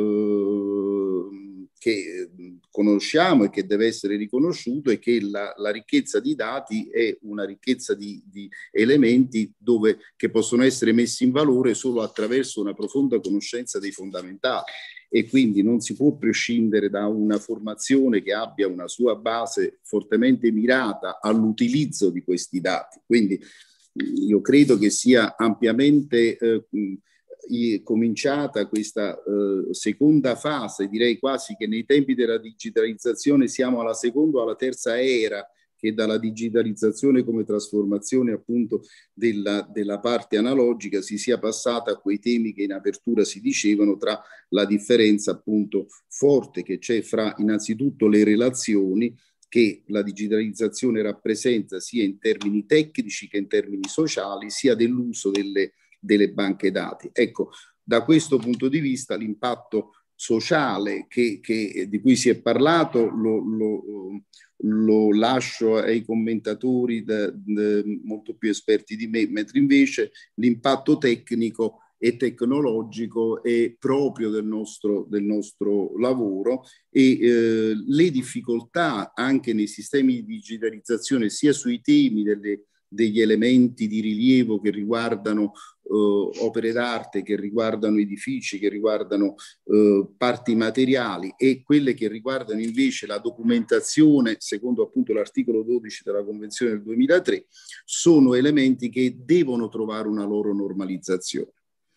eh, che conosciamo e che deve essere riconosciuto è che la, la ricchezza di dati è una ricchezza di, di elementi dove, che possono essere messi in valore solo attraverso una profonda conoscenza dei fondamentali, e quindi non si può prescindere da una formazione che abbia una sua base fortemente mirata all'utilizzo di questi dati. Quindi io credo che sia ampiamente eh, cominciata questa eh, seconda fase, direi quasi che nei tempi della digitalizzazione siamo alla seconda o alla terza era, che dalla digitalizzazione come trasformazione appunto della, della parte analogica si sia passata a quei temi che in apertura si dicevano, tra la differenza appunto forte che c'è fra innanzitutto le relazioni che la digitalizzazione rappresenta sia in termini tecnici che in termini sociali, sia dell'uso delle, delle banche dati. Ecco, da questo punto di vista l'impatto sociale che, che, di cui si è parlato lo, lo, lo lascio ai commentatori de, de, molto più esperti di me, mentre invece l'impatto tecnico e tecnologico è proprio del nostro, del nostro lavoro, e eh, le difficoltà anche nei sistemi di digitalizzazione, sia sui temi delle, degli elementi di rilievo che riguardano Uh, opere d'arte, che riguardano edifici, che riguardano uh, parti materiali, e quelle che riguardano invece la documentazione, secondo appunto l'articolo dodici della Convenzione del duemilatré, sono elementi che devono trovare una loro normalizzazione.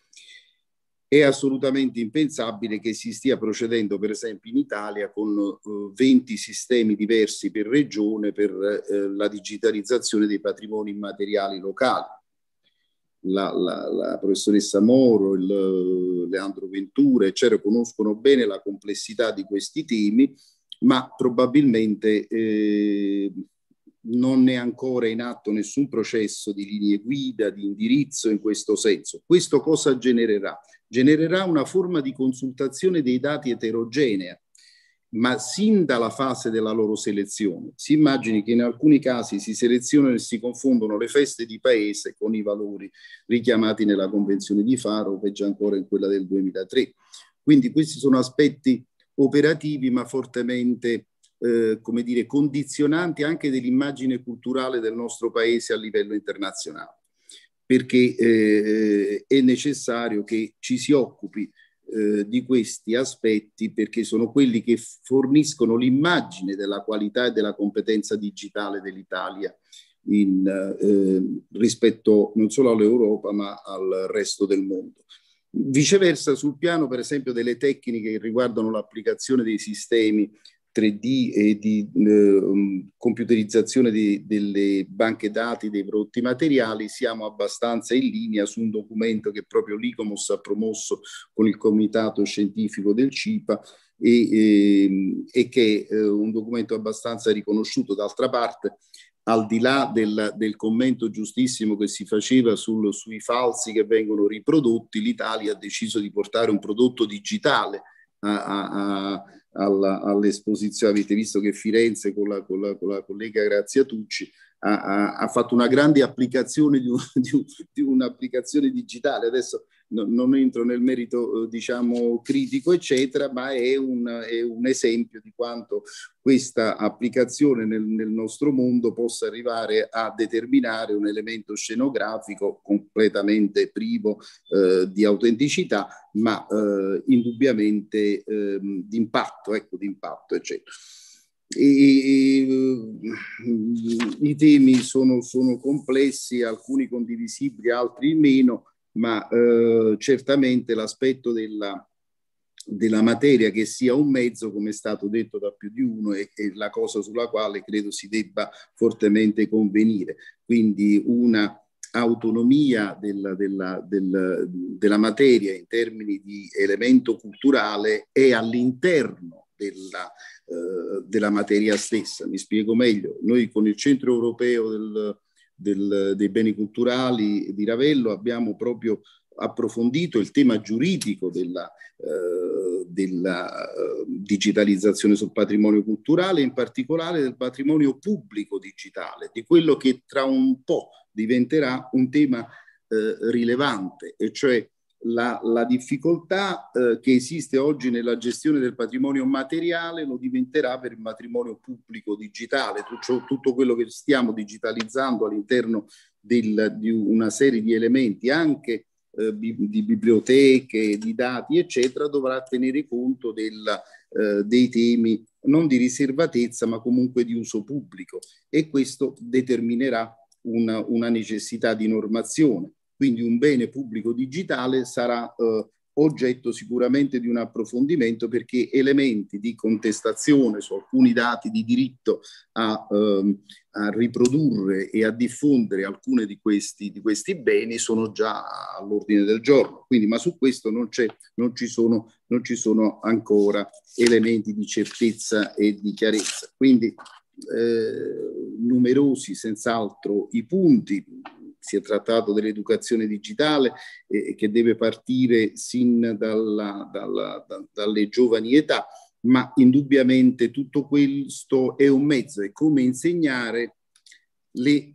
È assolutamente impensabile che si stia procedendo, per esempio in Italia, con uh, venti sistemi diversi per regione per uh, la digitalizzazione dei patrimoni immateriali locali. La, la, la professoressa Moro, il Leandro Ventura, eccetera, conoscono bene la complessità di questi temi, ma probabilmente eh, non è ancora in atto nessun processo di linee guida, di indirizzo in questo senso. Questo cosa genererà? Genererà una forma di consultazione dei dati eterogenea, ma sin dalla fase della loro selezione. Si immagini che in alcuni casi si selezionano e si confondono le feste di paese con i valori richiamati nella Convenzione di Faro, o peggio ancora in quella del duemilatré. Quindi questi sono aspetti operativi, ma fortemente eh, come dire, condizionanti anche dell'immagine culturale del nostro paese a livello internazionale, perché eh, è necessario che ci si occupi Eh, di questi aspetti, perché sono quelli che forniscono l'immagine della qualità e della competenza digitale dell'Italia in, eh, rispetto non solo all'Europa ma al resto del mondo. Viceversa, sul piano per esempio delle tecniche che riguardano l'applicazione dei sistemi tre D e di eh, computerizzazione di, delle banche dati dei prodotti materiali, siamo abbastanza in linea su un documento che proprio l'ICOMOS ha promosso con il comitato scientifico del CIPA e, e, e che è un documento abbastanza riconosciuto. D'altra parte, al di là del, del commento giustissimo che si faceva sul, sui falsi che vengono riprodotti, l'Italia ha deciso di portare un prodotto digitale a, a, a all'esposizione. Avete visto che Firenze con la, con la, con la collega Grazia Tucci ha, ha, ha fatto una grande applicazione di, un, di, un, di un'applicazione digitale. Adesso no, non entro nel merito eh, diciamo critico eccetera, ma è un, è un esempio di quanto questa applicazione nel, nel nostro mondo possa arrivare a determinare un elemento scenografico completamente privo eh, di autenticità, ma eh, indubbiamente eh, di impatto, ecco, di impatto, eccetera. E, e, i temi sono, sono complessi, alcuni condivisibili, altri meno, ma eh, certamente l'aspetto della della materia che sia un mezzo, come è stato detto da più di uno, è, è la cosa sulla quale credo si debba fortemente convenire. Quindi una autonomia della, della, della, della materia in termini di elemento culturale è all'interno della, eh, della materia stessa. Mi spiego meglio. Noi con il Centro Europeo del, del, dei Beni Culturali di Ravello abbiamo proprio approfondito il tema giuridico della, eh, della eh, digitalizzazione sul patrimonio culturale, in particolare del patrimonio pubblico digitale, di quello che tra un po' diventerà un tema eh, rilevante, e cioè la, la difficoltà eh, che esiste oggi nella gestione del patrimonio materiale lo diventerà per il patrimonio pubblico digitale. Tutto, tutto quello che stiamo digitalizzando all'interno del, di una serie di elementi, anche eh, di biblioteche, di dati, eccetera, dovrà tenere conto del, eh, dei temi non di riservatezza, ma comunque di uso pubblico, e questo determinerà una, una necessità di normazione. Quindi un bene pubblico digitale sarà eh, oggetto sicuramente di un approfondimento, perché elementi di contestazione su alcuni dati di diritto a, ehm, a riprodurre e a diffondere alcuni di questi, di questi beni sono già all'ordine del giorno. Quindi, ma su questo non, c'è, non, ci sono, non ci sono ancora elementi di certezza e di chiarezza. Quindi eh, numerosi senz'altro i punti. Si è trattato dell'educazione digitale eh, che deve partire sin dalla, dalla, da, dalle giovani età, ma indubbiamente tutto questo è un mezzo, è come insegnare le,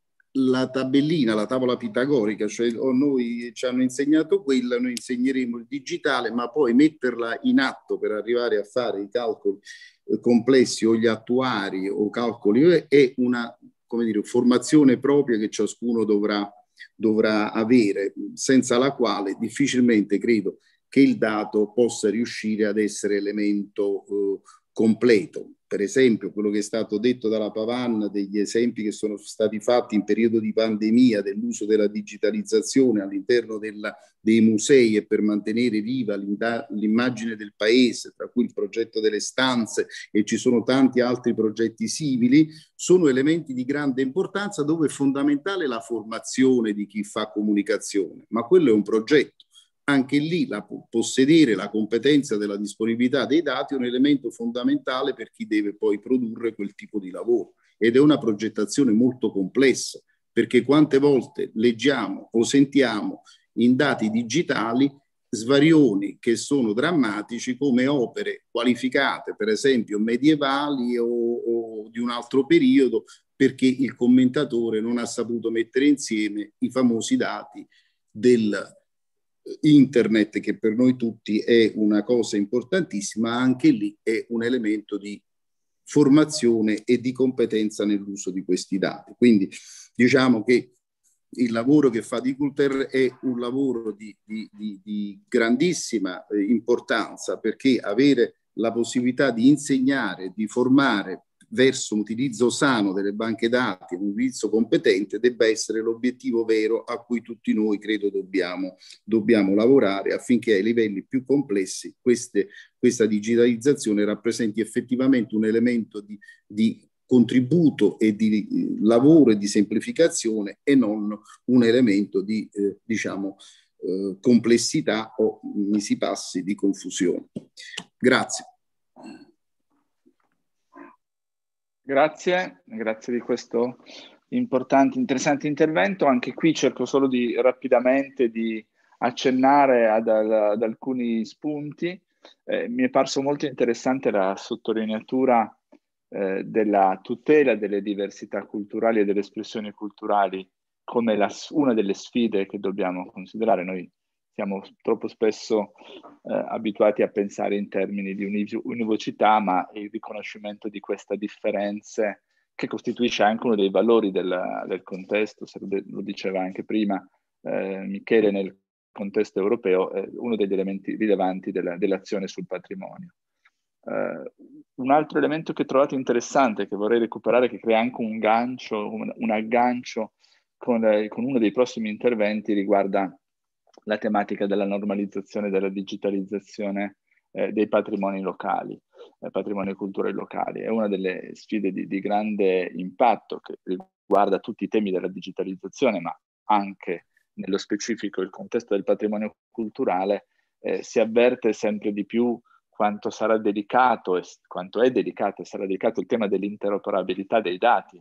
la tabellina, la tavola pitagorica, cioè oh, noi ci hanno insegnato quella, noi insegneremo il digitale, ma poi metterla in atto per arrivare a fare i calcoli eh, complessi o gli attuari o calcoli è una, come dire, formazione propria che ciascuno dovrà, dovrà avere, senza la quale difficilmente credo che il dato possa riuscire ad essere elemento eh, completo. Per esempio, quello che è stato detto dalla Pavan, degli esempi che sono stati fatti in periodo di pandemia dell'uso della digitalizzazione all'interno della, dei musei e per mantenere viva l'immagine del paese, tra cui il progetto delle stanze, e ci sono tanti altri progetti simili, sono elementi di grande importanza dove è fondamentale la formazione di chi fa comunicazione, ma quello è un progetto. Anche lì la, possedere la competenza della disponibilità dei dati è un elemento fondamentale per chi deve poi produrre quel tipo di lavoro, ed è una progettazione molto complessa, perché quante volte leggiamo o sentiamo in dati digitali svarioni che sono drammatici, come opere qualificate per esempio medievali o, o di un altro periodo, perché il commentatore non ha saputo mettere insieme i famosi dati del internet, che per noi tutti è una cosa importantissima. Anche lì è un elemento di formazione e di competenza nell'uso di questi dati. Quindi diciamo che il lavoro che fa Diculter è un lavoro di, di, di, di grandissima eh, importanza, perché avere la possibilità di insegnare, di formare verso un utilizzo sano delle banche dati, un utilizzo competente, debba essere l'obiettivo vero a cui tutti noi credo dobbiamo, dobbiamo lavorare, affinché ai livelli più complessi queste, questa digitalizzazione rappresenti effettivamente un elemento di, di contributo e di lavoro e di semplificazione, e non un elemento di eh, diciamo eh, complessità o, mi si passi, di confusione. Grazie. Grazie, grazie di questo importante, interessante intervento. Anche qui cerco solo di rapidamente di accennare ad, ad alcuni spunti. Eh, mi è parso molto interessante la sottolineatura eh, della tutela delle diversità culturali e delle espressioni culturali come la, una delle sfide che dobbiamo considerare. Noi siamo troppo spesso eh, abituati a pensare in termini di univocità, ma il riconoscimento di queste differenze, che costituisce anche uno dei valori del, del contesto, se lo diceva anche prima eh, Michele, nel contesto europeo, è uno degli elementi rilevanti della, dell'azione sul patrimonio. Uh, un altro elemento che ho trovato interessante, che vorrei recuperare, che crea anche un gancio, un, un aggancio con, eh, con uno dei prossimi interventi, riguarda la tematica della normalizzazione, della digitalizzazione eh, dei patrimoni locali, eh, patrimoni culturali locali. È una delle sfide di, di grande impatto che riguarda tutti i temi della digitalizzazione, ma anche nello specifico il contesto del patrimonio culturale, eh, si avverte sempre di più quanto sarà delicato e quanto è delicato e sarà delicato il tema dell'interoperabilità dei dati,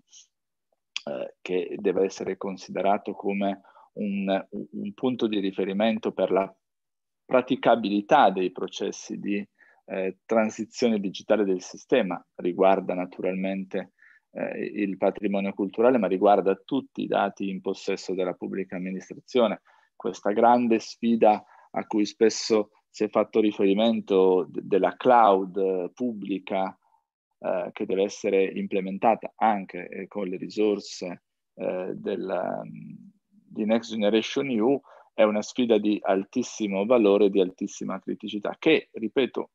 eh, che deve essere considerato come un, un punto di riferimento per la praticabilità dei processi di eh, transizione digitale del sistema. Riguarda naturalmente eh, il patrimonio culturale, ma riguarda tutti i dati in possesso della pubblica amministrazione. Questa grande sfida a cui spesso si è fatto riferimento de- della cloud eh, pubblica, eh, che deve essere implementata anche eh, con le risorse eh, del, di Next Generation E U, è una sfida di altissimo valore, di altissima criticità, che, ripeto,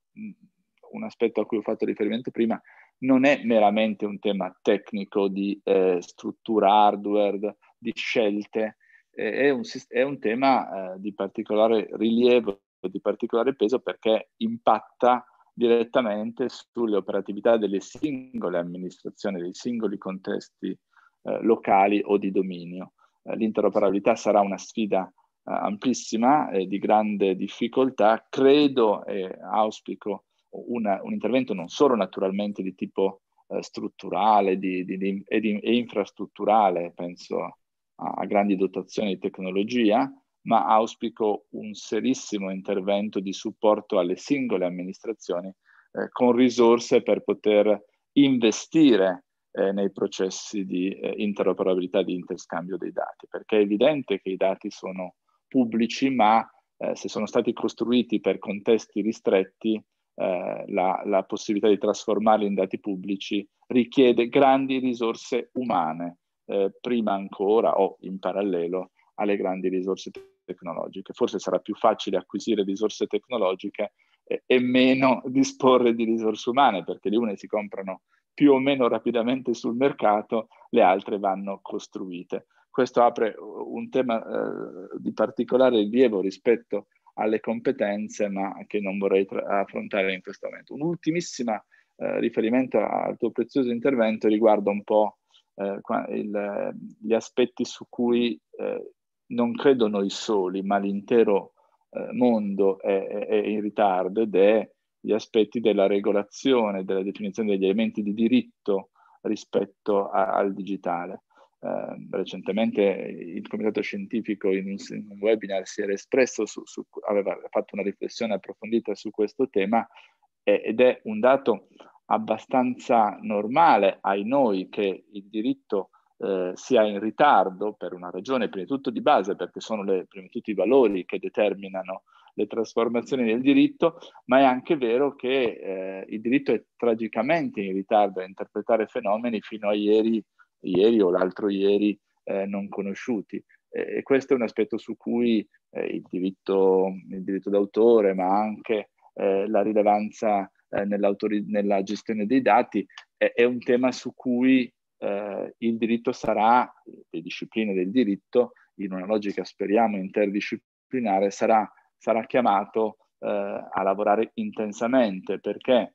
un aspetto a cui ho fatto riferimento prima, non è meramente un tema tecnico di eh, struttura hardware, di scelte, eh, è, un, è un tema eh, di particolare rilievo, di particolare peso, perché impatta direttamente sulle operatività delle singole amministrazioni, dei singoli contesti eh, locali o di dominio. Eh, l'interoperabilità sarà una sfida eh, amplissima e di grande difficoltà. Credo e auspico una, un intervento non solo naturalmente di tipo eh, strutturale di, di, di, e, di, e infrastrutturale, penso a, a grandi dotazioni di tecnologia, ma auspico un serissimo intervento di supporto alle singole amministrazioni eh, con risorse per poter investire eh, nei processi di eh, interoperabilità, di interscambio dei dati, perché è evidente che i dati sono pubblici, ma eh, se sono stati costruiti per contesti ristretti, eh, la, la possibilità di trasformarli in dati pubblici richiede grandi risorse umane, eh, prima ancora o in parallelo alle grandi risorse tecnologiche. Forse sarà più facile acquisire risorse tecnologiche e, e meno disporre di risorse umane, perché le une si comprano più o meno rapidamente sul mercato, le altre vanno costruite. Questo apre un tema eh, di particolare rilievo rispetto alle competenze, ma che non vorrei affrontare in questo momento. Un ultimissimo eh, riferimento al tuo prezioso intervento riguarda un po' eh, il, gli aspetti su cui eh, non credo noi soli, ma l'intero eh, mondo è, è, è in ritardo, ed è gli aspetti della regolazione, della definizione degli elementi di diritto rispetto a, al digitale. Eh, recentemente il comitato scientifico in un, in un webinar si era espresso, su, su, aveva fatto una riflessione approfondita su questo tema, eh, ed è un dato abbastanza normale ai noi che il diritto eh, sia in ritardo per una ragione prima di tutto di base, perché sono le, prima di tutto i valori che determinano le trasformazioni del diritto, ma è anche vero che eh, il diritto è tragicamente in ritardo a interpretare fenomeni fino a ieri, ieri o l'altro ieri eh, non conosciuti. E, e questo è un aspetto su cui eh, il diritto, il diritto d'autore, ma anche eh, la rilevanza eh, nella gestione dei dati, è, è un tema su cui eh, il diritto sarà, le discipline del diritto, in una logica speriamo interdisciplinare, sarà sarà chiamato eh, a lavorare intensamente, perché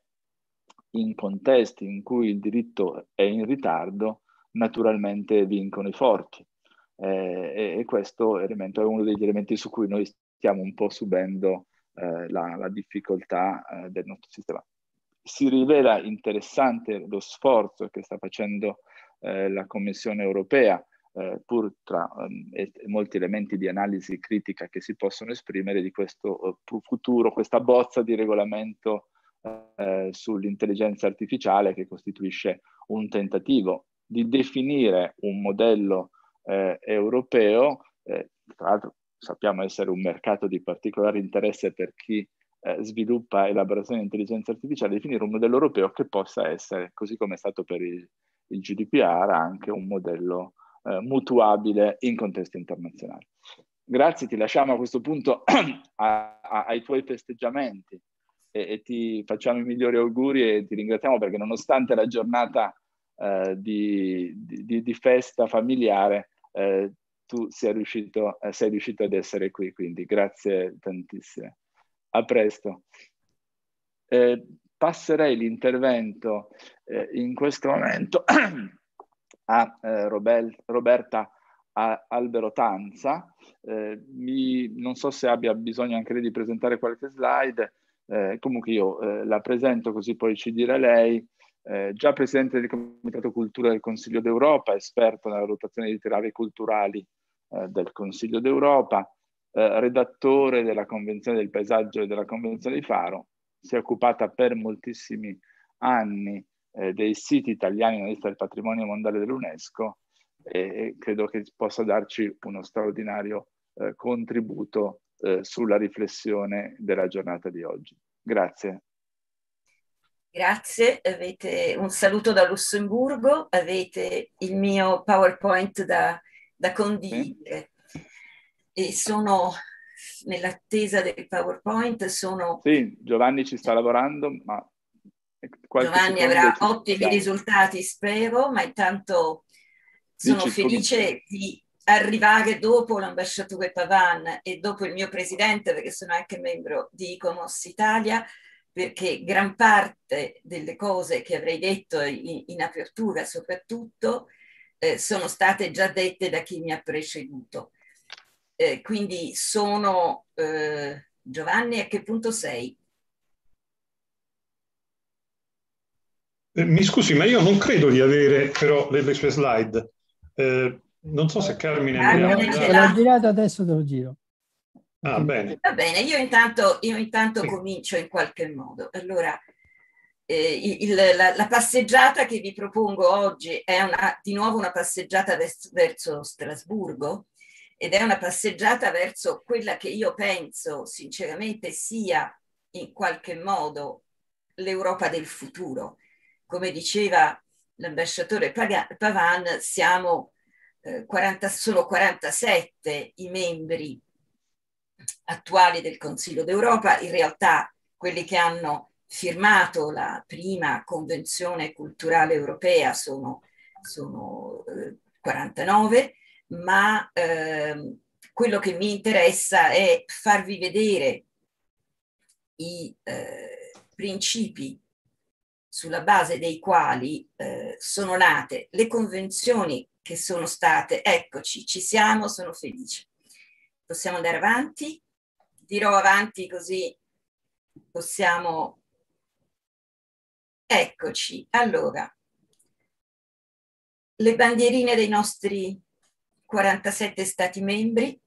in contesti in cui il diritto è in ritardo, naturalmente vincono i forti. Eh, e, e questo elemento è uno degli elementi su cui noi stiamo un po' subendo eh, la, la difficoltà eh, del nostro sistema. Si rivela interessante lo sforzo che sta facendo eh, la Commissione europea, Eh, pur tra um, e, molti elementi di analisi critica che si possono esprimere di questo uh, futuro, questa bozza di regolamento uh, sull'intelligenza artificiale, che costituisce un tentativo di definire un modello uh, europeo, eh, tra l'altro sappiamo essere un mercato di particolare interesse per chi uh, sviluppa elaborazione di intelligenza artificiale, definire un modello europeo che possa essere, così come è stato per il, il G D P R, anche un modello Eh, mutuabile in contesti internazionali. Grazie, ti lasciamo a questo punto a, a, ai tuoi festeggiamenti e, e ti facciamo i migliori auguri e ti ringraziamo perché, nonostante la giornata eh, di, di, di festa familiare, eh, tu sei riuscito, eh, sei riuscito ad essere qui, quindi grazie tantissimo. A presto. Eh, passerei l'intervento eh, in questo momento a eh, Robel, Roberta Albero Tanza. Eh, mi, non so se abbia bisogno anche lei di presentare qualche slide, eh, comunque io eh, la presento così poi ci dirà lei. Eh, già presidente del Comitato Cultura del Consiglio d'Europa, esperto nella rotazione editoriale culturali eh, del Consiglio d'Europa, eh, redattore della Convenzione del Paesaggio e della Convenzione di Faro, si è occupata per moltissimi anni eh, dei siti italiani nella lista del patrimonio mondiale dell'UNESCO, e credo che possa darci uno straordinario eh, contributo eh, sulla riflessione della giornata di oggi. Grazie. Grazie, avete un saluto da Lussemburgo, avete il mio PowerPoint da, da condividere. Sì. E sono nell'attesa del PowerPoint, sono... Sì, Giovanni ci sta lavorando, ma... Giovanni avrà ottimi siamo. risultati, spero, ma intanto... Sono Dici, felice di arrivare dopo l'ambasciatore Pavan e dopo il mio presidente, perché sono anche membro di ICOMOS Italia, perché gran parte delle cose che avrei detto in, in apertura soprattutto eh, sono state già dette da chi mi ha preceduto. Eh, quindi sono... Eh, Giovanni, a che punto sei? Eh, mi scusi, ma io non credo di avere però le, le sue slide. Eh, non so se Carmine ah, me l'ha girato, adesso te lo giro. Ah, bene. Va bene, io intanto, io intanto sì. comincio in qualche modo. Allora, eh, il, la, la passeggiata che vi propongo oggi è una, di nuovo una passeggiata verso, verso Strasburgo, ed è una passeggiata verso quella che io penso sinceramente sia in qualche modo l'Europa del futuro. Come diceva l'ambasciatore Pavan, siamo, eh, quaranta, sono quarantasette i membri attuali del Consiglio d'Europa, in realtà quelli che hanno firmato la prima Convenzione Culturale Europea sono, sono eh, quarantanove, ma eh, quello che mi interessa è farvi vedere i eh, principi sulla base dei quali eh, sono nate le convenzioni che sono state, eccoci, ci siamo, sono felice. Possiamo andare avanti? Dirò avanti così possiamo... Eccoci, allora, le bandierine dei nostri quarantasette Stati membri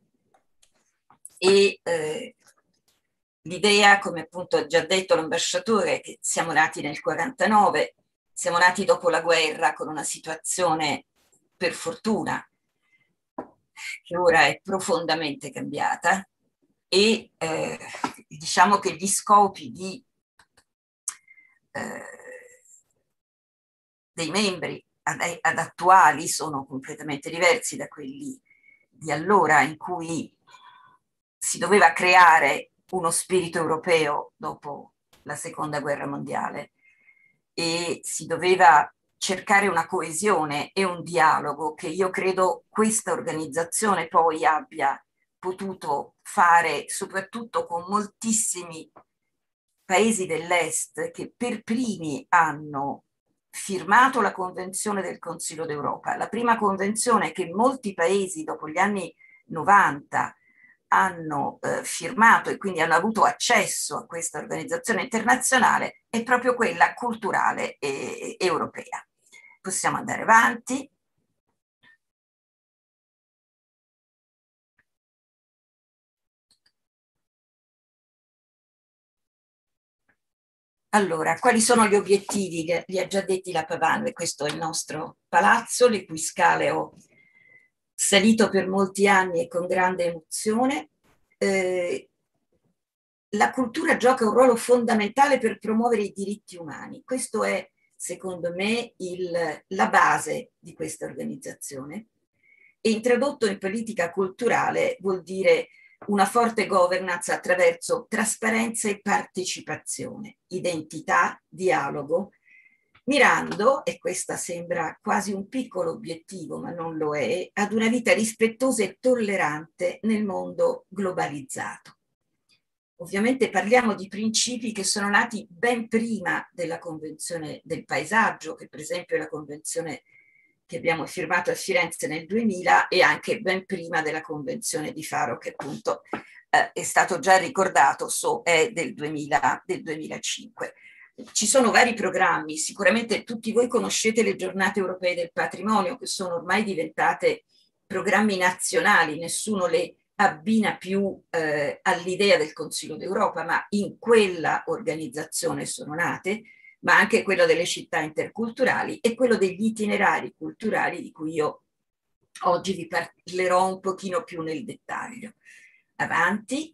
e eh, l'idea, come appunto ha già detto l'ambasciatore, che siamo nati nel quarantanove, siamo nati dopo la guerra con una situazione, per fortuna, che ora è profondamente cambiata, e eh, diciamo che gli scopi di, eh, dei membri ad, ad attuali sono completamente diversi da quelli di allora, in cui si doveva creare uno spirito europeo dopo la seconda guerra mondiale e si doveva cercare una coesione e un dialogo che io credo questa organizzazione poi abbia potuto fare, soprattutto con moltissimi paesi dell'Est che per primi hanno firmato la Convenzione del Consiglio d'Europa, la prima convenzione che molti paesi dopo gli anni novanta hanno eh, firmato e quindi hanno avuto accesso a questa organizzazione internazionale, è proprio quella culturale e, e europea. Possiamo andare avanti. Allora, quali sono gli obiettivi? Li ha già detti la Pavan. Questo è il nostro palazzo, le cui scale ho salito per molti anni e con grande emozione. Eh, la cultura gioca un ruolo fondamentale per promuovere i diritti umani. Questo è, secondo me, il, la base di questa organizzazione. E introdotto in politica culturale vuol dire una forte governance attraverso trasparenza e partecipazione, identità, dialogo, mirando, e questa sembra quasi un piccolo obiettivo, ma non lo è, ad una vita rispettosa e tollerante nel mondo globalizzato. Ovviamente parliamo di principi che sono nati ben prima della Convenzione del Paesaggio, che per esempio è la Convenzione che abbiamo firmato a Firenze nel duemila e anche ben prima della Convenzione di Faro, che appunto eh, è stato già ricordato, so, è del, duemila, del duemilacinque. Ci sono vari programmi, sicuramente tutti voi conoscete le giornate europee del patrimonio, che sono ormai diventate programmi nazionali, nessuno le abbina più eh, all'idea del Consiglio d'Europa, ma in quella organizzazione sono nate, ma anche quello delle città interculturali e quello degli itinerari culturali, di cui io oggi vi parlerò un pochino più nel dettaglio. Avanti.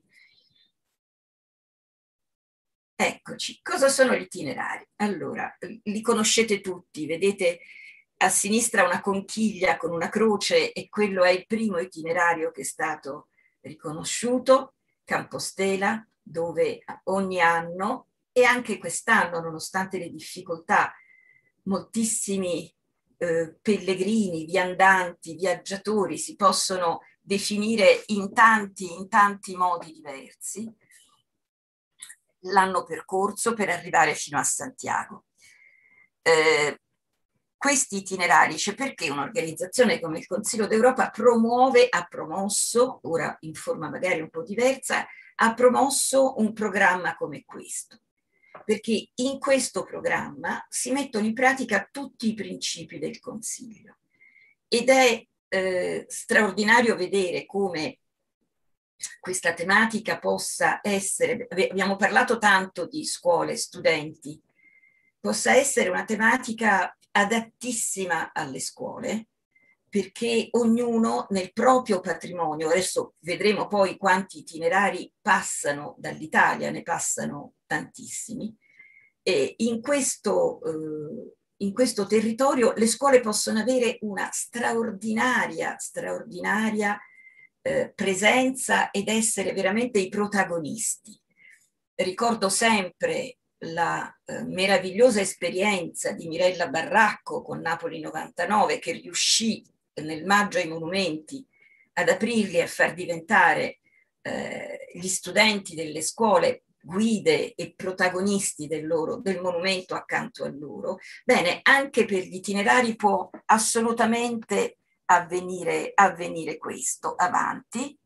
Eccoci, cosa sono gli itinerari? Allora, li conoscete tutti, vedete a sinistra una conchiglia con una croce e quello è il primo itinerario che è stato riconosciuto, Campostela, dove ogni anno e anche quest'anno, nonostante le difficoltà, moltissimi eh, pellegrini, viandanti, viaggiatori si possono definire in tanti, in tanti modi diversi, l'hanno percorso per arrivare fino a Santiago. Eh, questi itinerari, cioè perché un'organizzazione come il Consiglio d'Europa promuove, ha promosso, ora in forma magari un po' diversa, ha promosso un programma come questo. Perché in questo programma si mettono in pratica tutti i principi del Consiglio ed è eh, straordinario vedere come questa tematica possa essere, abbiamo parlato tanto di scuole, studenti, possa essere una tematica adattissima alle scuole, perché ognuno nel proprio patrimonio, adesso vedremo poi quanti itinerari passano dall'Italia, ne passano tantissimi, e in questo, eh, in questo territorio le scuole possono avere una straordinaria, straordinaria eh, presenza ed essere veramente i protagonisti. Ricordo sempre la eh, meravigliosa esperienza di Mirella Barracco con Napoli novantanove, che riuscì nel maggio ai monumenti ad aprirli e a far diventare eh, gli studenti delle scuole guide e protagonisti del, loro, del monumento accanto a loro. Bene, anche per gli itinerari può assolutamente avvenire, avvenire questo. Avanti.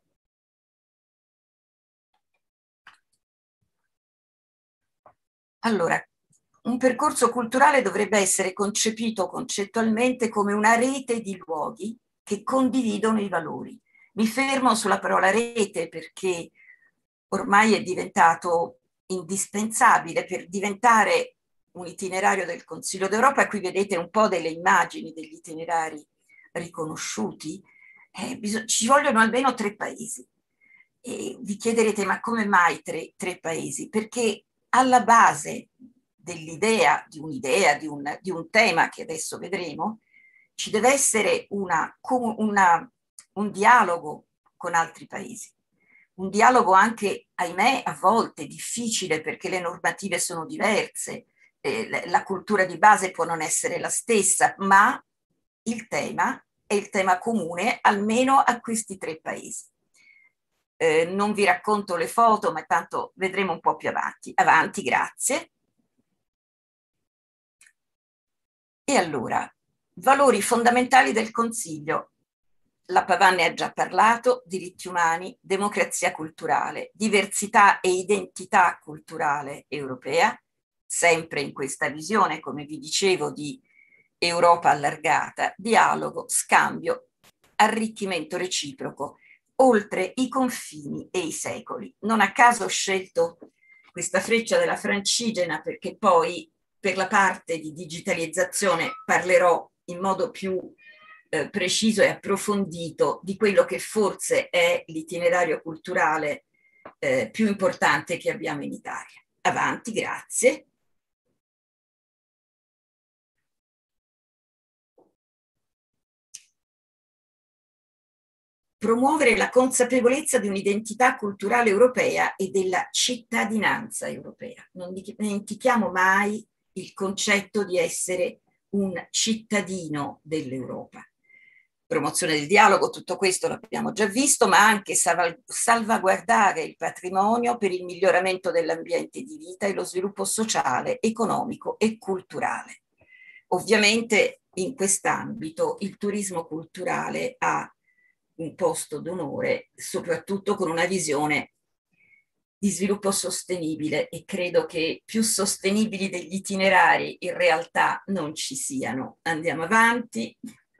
Allora, un percorso culturale dovrebbe essere concepito concettualmente come una rete di luoghi che condividono i valori. Mi fermo sulla parola rete perché ormai è diventato indispensabile per diventare un itinerario del Consiglio d'Europa. Qui vedete un po' delle immagini degli itinerari riconosciuti. Eh, ci vogliono almeno tre paesi. E vi chiederete, ma come mai tre, tre paesi? Perché alla base dell'idea, di un'idea, di un, di un tema che adesso vedremo, ci deve essere una, una, un dialogo con altri paesi. Un dialogo anche, ahimè, a volte difficile perché le normative sono diverse, eh, la cultura di base può non essere la stessa, ma il tema è il tema comune almeno a questi tre paesi. Eh, non vi racconto le foto, ma tanto vedremo un po' più avanti. Avanti, grazie. E allora, valori fondamentali del Consiglio. La Pavan ne ha già parlato: diritti umani, democrazia culturale, diversità e identità culturale europea, sempre in questa visione, come vi dicevo, di Europa allargata, dialogo, scambio, arricchimento reciproco, oltre i confini e i secoli. Non a caso ho scelto questa freccia della Francigena perché poi per la parte di digitalizzazione parlerò in modo più eh, preciso e approfondito di quello che forse è l'itinerario culturale eh, più importante che abbiamo in Italia. Avanti, grazie. Promuovere la consapevolezza di un'identità culturale europea e della cittadinanza europea. Non dimentichiamo mai il concetto di essere un cittadino dell'Europa. Promozione del dialogo, tutto questo l'abbiamo già visto, ma anche salvaguardare il patrimonio per il miglioramento dell'ambiente di vita e lo sviluppo sociale, economico e culturale. Ovviamente in quest'ambito il turismo culturale ha un posto d'onore, soprattutto con una visione di sviluppo sostenibile, e credo che più sostenibili degli itinerari in realtà non ci siano. Andiamo avanti.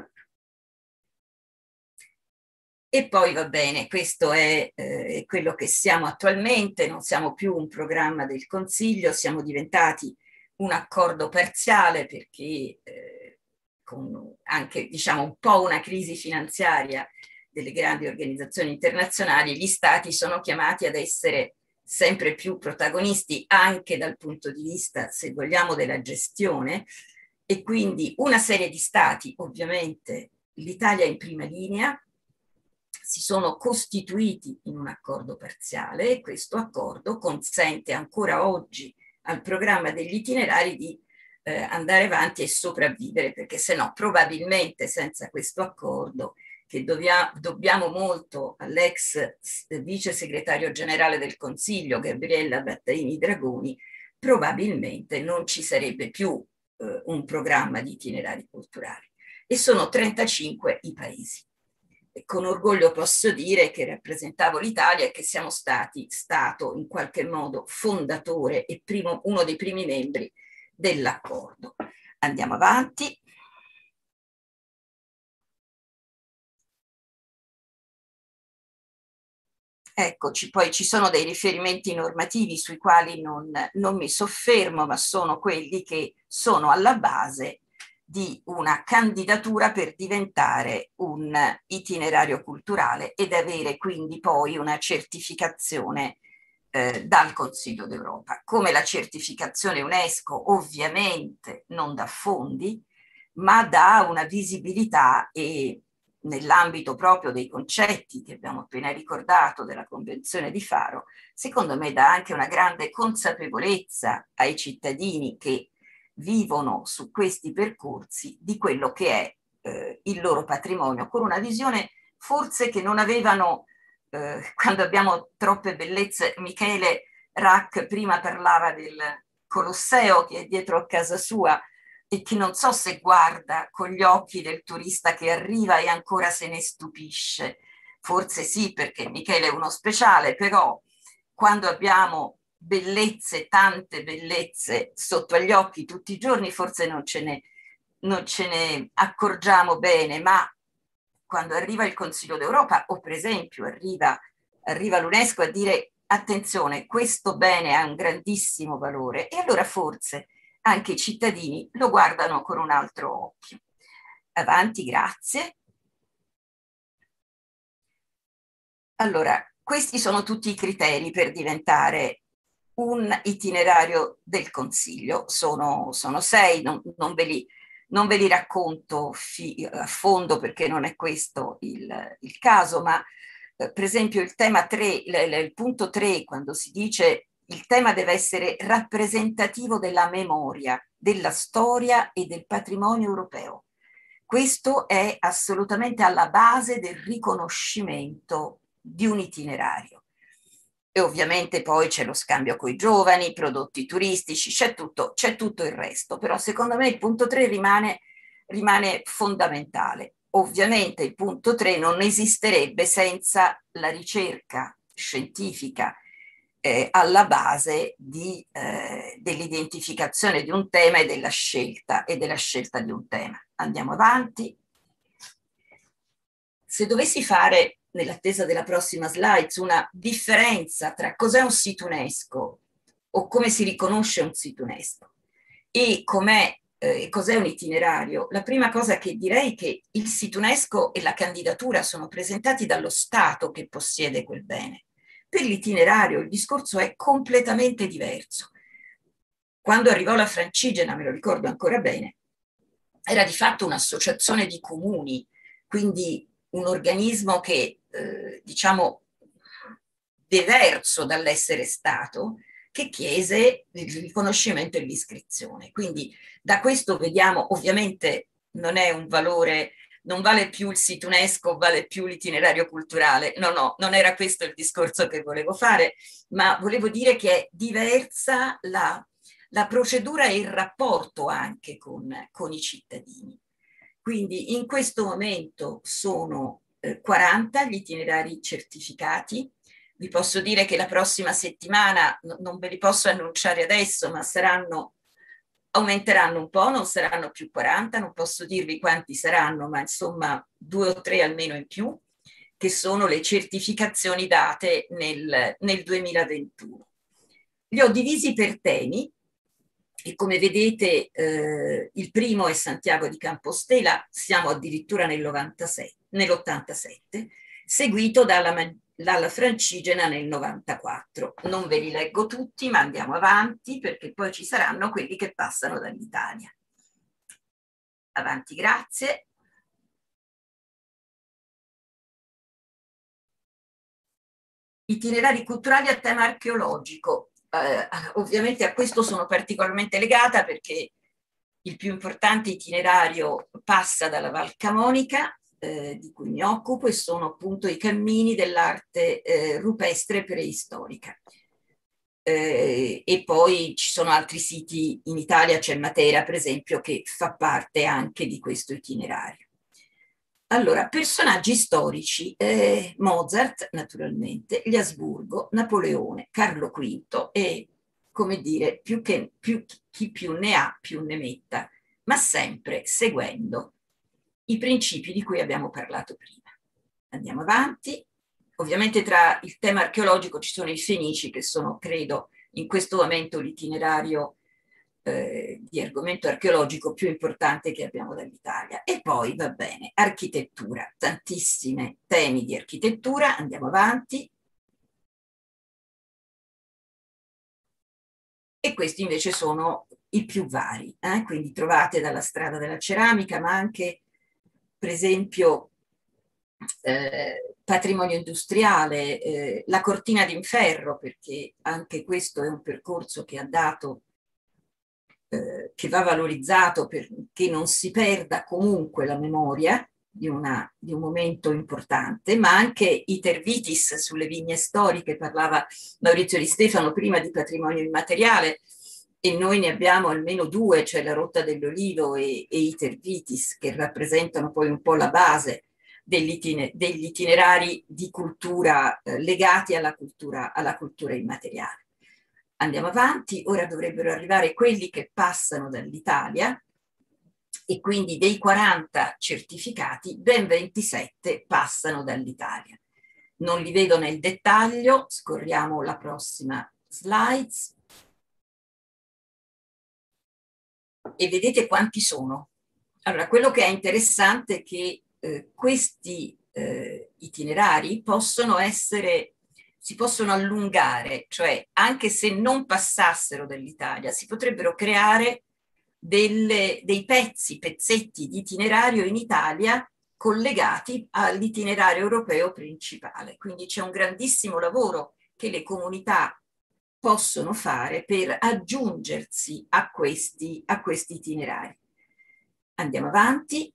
E poi va bene, questo è eh, quello che siamo attualmente, non siamo più un programma del Consiglio, siamo diventati un accordo parziale perché eh, con anche diciamo un po' una crisi finanziaria delle grandi organizzazioni internazionali, gli stati sono chiamati ad essere sempre più protagonisti anche dal punto di vista, se vogliamo, della gestione, e quindi una serie di stati, ovviamente l'Italia in prima linea, si sono costituiti in un accordo parziale, e questo accordo consente ancora oggi al programma degli itinerari di eh, andare avanti e sopravvivere, perché se no probabilmente senza questo accordo, che dovia, dobbiamo molto all'ex vice segretario generale del Consiglio Gabriella Battaini Dragoni, probabilmente non ci sarebbe più eh, un programma di itinerari culturali. E sono trentacinque i paesi. E con orgoglio posso dire che rappresentavo l'Italia e che siamo stati stato in qualche modo fondatore e primo, uno dei primi membri dell'accordo. Andiamo avanti. Eccoci, poi ci sono dei riferimenti normativi sui quali non, non mi soffermo, ma sono quelli che sono alla base di una candidatura per diventare un itinerario culturale ed avere quindi poi una certificazione eh, dal Consiglio d'Europa. Come la certificazione UNESCO ovviamente non dà fondi, ma dà una visibilità, e nell'ambito proprio dei concetti che abbiamo appena ricordato della Convenzione di Faro, secondo me dà anche una grande consapevolezza ai cittadini che vivono su questi percorsi di quello che è eh, il loro patrimonio, con una visione forse che non avevano eh, quando abbiamo troppe bellezze. Michele Rack prima parlava del Colosseo che è dietro a casa sua e che non so se guarda con gli occhi del turista che arriva e ancora se ne stupisce. Forse sì, perché Michele è uno speciale, però quando abbiamo bellezze, tante bellezze sotto agli occhi tutti i giorni, forse non ce ne, non ce ne accorgiamo bene, ma quando arriva il Consiglio d'Europa o per esempio arriva, arriva l'UNESCO a dire attenzione, questo bene ha un grandissimo valore, e allora forse anche i cittadini lo guardano con un altro occhio. Avanti, grazie. Allora, questi sono tutti i criteri per diventare un itinerario del Consiglio. Sono, sono sei, non, non, ve li, non ve li racconto a fondo perché non è questo il, il caso, ma eh, per esempio il tema tre, il, il punto tre, quando si dice il tema deve essere rappresentativo della memoria, della storia e del patrimonio europeo. Questo è assolutamente alla base del riconoscimento di un itinerario. E ovviamente poi c'è lo scambio con i giovani, prodotti turistici, c'è tutto, c'è tutto il resto. Però secondo me il punto tre rimane, rimane fondamentale. Ovviamente il punto tre non esisterebbe senza la ricerca scientifica Eh, alla base di, eh, dell'identificazione di un tema e della scelta e della scelta di un tema. Andiamo avanti. Se dovessi fare, nell'attesa della prossima slide, una differenza tra cos'è un sito UNESCO o come si riconosce un sito UNESCO e com'è, eh, cos'è un itinerario, la prima cosa che direi è che il sito UNESCO e la candidatura sono presentati dallo Stato che possiede quel bene. Per l'itinerario il discorso è completamente diverso. Quando arrivò la Francigena, me lo ricordo ancora bene, era di fatto un'associazione di comuni, quindi un organismo che, eh, diciamo, diverso dall'essere Stato, che chiese il riconoscimento e l'iscrizione. Quindi da questo vediamo, ovviamente non è un valore, non vale più il sito UNESCO, vale più l'itinerario culturale. No, no, non era questo il discorso che volevo fare, ma volevo dire che è diversa la, la procedura e il rapporto anche con, con i cittadini. quindi in questo momento sono eh, quaranta gli itinerari certificati. Vi posso dire che la prossima settimana, no, non ve li posso annunciare adesso, ma saranno, aumenteranno un po', non saranno più quaranta, non posso dirvi quanti saranno, ma insomma due o tre almeno in più, che sono le certificazioni date nel, nel duemilaventuno. Li ho divisi per temi e come vedete eh, il primo è Santiago di Compostela, siamo addirittura nell'ottantasette, seguito dalla, dalla Francigena nel novantaquattro. Non ve li leggo tutti, ma andiamo avanti perché poi ci saranno quelli che passano dall'Italia. Avanti, grazie. Itinerari culturali a tema archeologico. Eh, ovviamente a questo sono particolarmente legata perché il più importante itinerario passa dalla Val Camonica, eh, di cui mi occupo, e sono appunto i cammini dell'arte eh, rupestre preistorica. Eh, e poi ci sono altri siti in Italia, c'è Matera per esempio, che fa parte anche di questo itinerario. Allora, personaggi storici, eh, Mozart naturalmente, gli Asburgo, Napoleone, Carlo quinto e, come dire, più che, più, chi più ne ha più ne metta, ma sempre seguendo i principi di cui abbiamo parlato prima. Andiamo avanti. Ovviamente tra il tema archeologico ci sono i Fenici, che sono, credo, in questo momento l'itinerario Eh, di argomento archeologico più importante che abbiamo dall'Italia. E poi, va bene, architettura, tantissimi temi di architettura, andiamo avanti. E questi invece sono i più vari, eh? Quindi trovate dalla strada della ceramica, ma anche, per esempio, eh, patrimonio industriale, eh, la cortina d'inferro, perché anche questo è un percorso che ha dato Eh, che va valorizzato perché non si perda comunque la memoria di, una, di un momento importante, ma anche i Tervitis sulle vigne storiche, parlava Maurizio Di Stefano prima di patrimonio immateriale, e noi ne abbiamo almeno due, cioè la Rotta dell'Olivo e, e i Tervitis, che rappresentano poi un po' la base degli, itiner- degli itinerari di cultura eh, legati alla cultura, alla cultura immateriale. Andiamo avanti, ora dovrebbero arrivare quelli che passano dall'Italia e quindi dei quaranta certificati, ben ventisette passano dall'Italia. Non li vedo nel dettaglio, scorriamo la prossima slide e vedete quanti sono. Allora, quello che è interessante è che eh, questi eh, itinerari possono essere si possono allungare, cioè anche se non passassero dall'Italia, si potrebbero creare delle, dei pezzi, pezzetti di itinerario in Italia collegati all'itinerario europeo principale. Quindi c'è un grandissimo lavoro che le comunità possono fare per aggiungersi a questi, a questi itinerari. Andiamo avanti.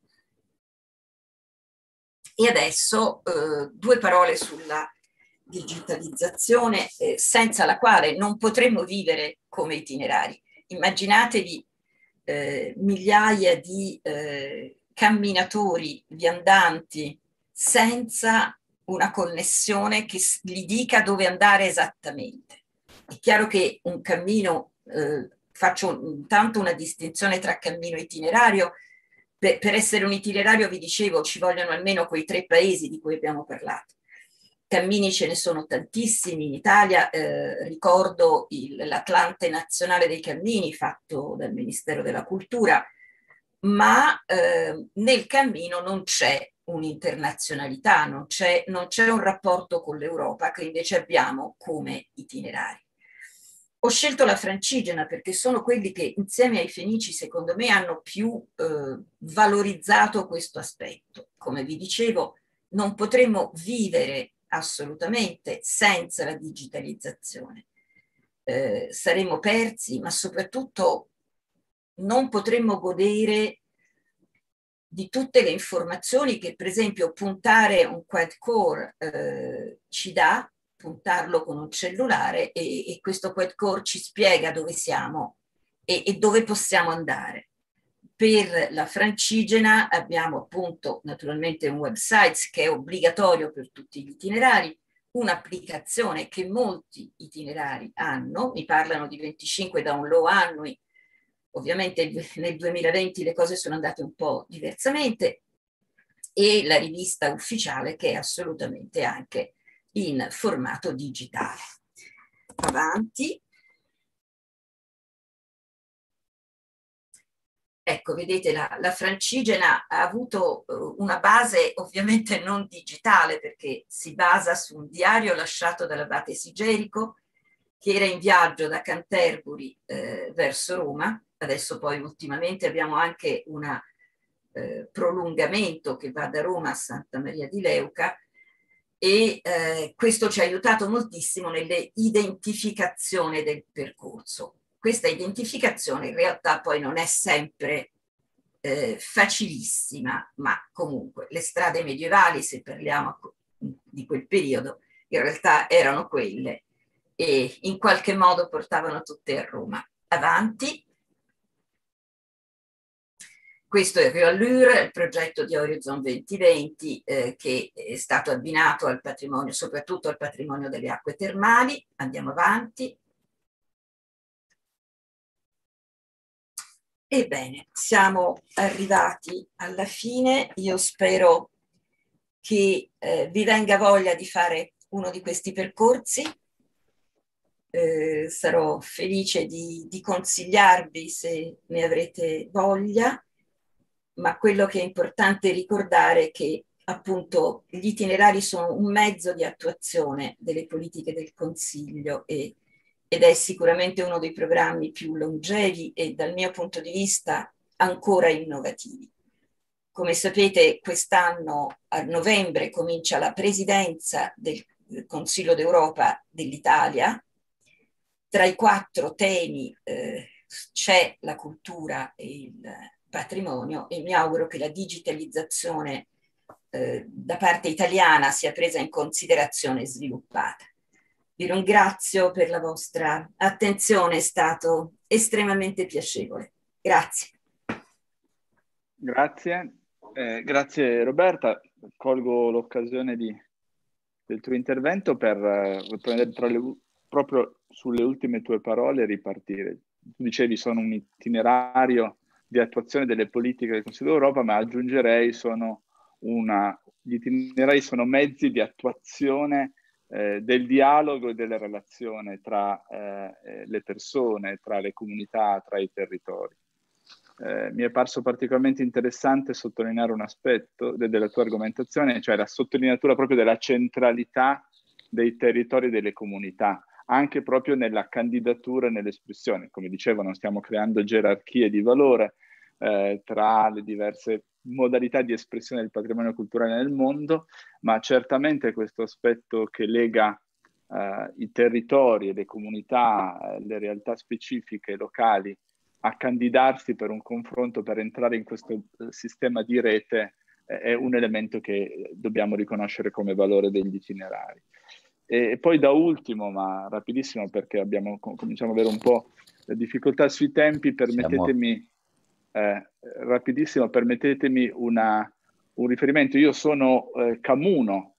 E adesso eh, due parole sulla digitalizzazione, eh, senza la quale non potremmo vivere come itinerari. Immaginatevi eh, migliaia di eh, camminatori, viandanti, senza una connessione che gli dica dove andare esattamente. È chiaro che un cammino, eh, faccio intanto una distinzione tra cammino e itinerario. Per, per essere un itinerario, vi dicevo, ci vogliono almeno quei tre paesi di cui abbiamo parlato. Cammini ce ne sono tantissimi in Italia, eh, ricordo l'Atlante Nazionale dei Cammini fatto dal Ministero della Cultura, ma eh, nel cammino non c'è un'internazionalità, non c'è, non c'è un rapporto con l'Europa che invece abbiamo come itinerari. Ho scelto la Francigena perché sono quelli che insieme ai Fenici secondo me hanno più eh, valorizzato questo aspetto. Come vi dicevo, non potremmo vivere assolutamente senza la digitalizzazione. Eh, saremmo persi, ma soprattutto non potremmo godere di tutte le informazioni che, per esempio, puntare un quad-core eh, ci dà, puntarlo con un cellulare e, e questo quad-core ci spiega dove siamo e, e dove possiamo andare. per la Francigena abbiamo appunto naturalmente un website che è obbligatorio per tutti gli itinerari, un'applicazione che molti itinerari hanno, mi parlano di venticinque download annui, ovviamente nel duemilaventi le cose sono andate un po' diversamente, e la rivista ufficiale che è assolutamente anche in formato digitale. Avanti. Ecco, vedete, la, la Francigena ha avuto uh, una base ovviamente non digitale, perché si basa su un diario lasciato dall'abate Sigerico, che era in viaggio da Canterbury eh, verso Roma. Adesso poi ultimamente abbiamo anche un eh, prolungamento che va da Roma a Santa Maria di Leuca, e eh, questo ci ha aiutato moltissimo nell'identificazione del percorso. Questa identificazione in realtà poi non è sempre eh, facilissima, ma comunque le strade medievali, se parliamo di quel periodo, in realtà erano quelle e in qualche modo portavano tutte a Roma. Avanti. Questo è Réallure, il progetto di Horizon duemilaventi eh, che è stato abbinato al patrimonio, soprattutto al patrimonio delle acque termali. Andiamo avanti. Ebbene, siamo arrivati alla fine. Io spero che eh, vi venga voglia di fare uno di questi percorsi. Eh, sarò felice di, di consigliarvi se ne avrete voglia. Ma quello che è importante ricordare è che appunto gli itinerari sono un mezzo di attuazione delle politiche del Consiglio e, ed è sicuramente uno dei programmi più longevi e dal mio punto di vista ancora innovativi. Come sapete, quest'anno a novembre comincia la presidenza del Consiglio d'Europa dell'Italia. Tra i quattro temi eh, c'è la cultura e il patrimonio, e mi auguro che la digitalizzazione eh, da parte italiana sia presa in considerazione e sviluppata. Vi ringrazio per la vostra attenzione, è stato estremamente piacevole. Grazie. Grazie, eh, grazie Roberta. Colgo l'occasione di, del tuo intervento per eh, prendere tra le, proprio sulle ultime tue parole e ripartire. Tu dicevi sono un itinerario di attuazione delle politiche del Consiglio d'Europa, ma aggiungerei sono una, gli itinerari sono mezzi di attuazione eh, del dialogo e della relazione tra eh, le persone, tra le comunità, tra i territori. Eh, mi è parso particolarmente interessante sottolineare un aspetto de- della tua argomentazione, cioè la sottolineatura proprio della centralità dei territori e delle comunità, anche proprio nella candidatura e nell'espressione. Come dicevo, non stiamo creando gerarchie di valore eh, tra le diverse modalità di espressione del patrimonio culturale nel mondo, ma certamente questo aspetto che lega eh, i territori, le comunità, eh, le realtà specifiche locali a candidarsi per un confronto, per entrare in questo eh, sistema di rete, eh, è un elemento che dobbiamo riconoscere come valore degli itinerari. E poi da ultimo, ma rapidissimo perché abbiamo, cominciamo ad avere un po' di difficoltà sui tempi, permettetemi, eh, rapidissimo, permettetemi una, un riferimento. Io sono eh, camuno,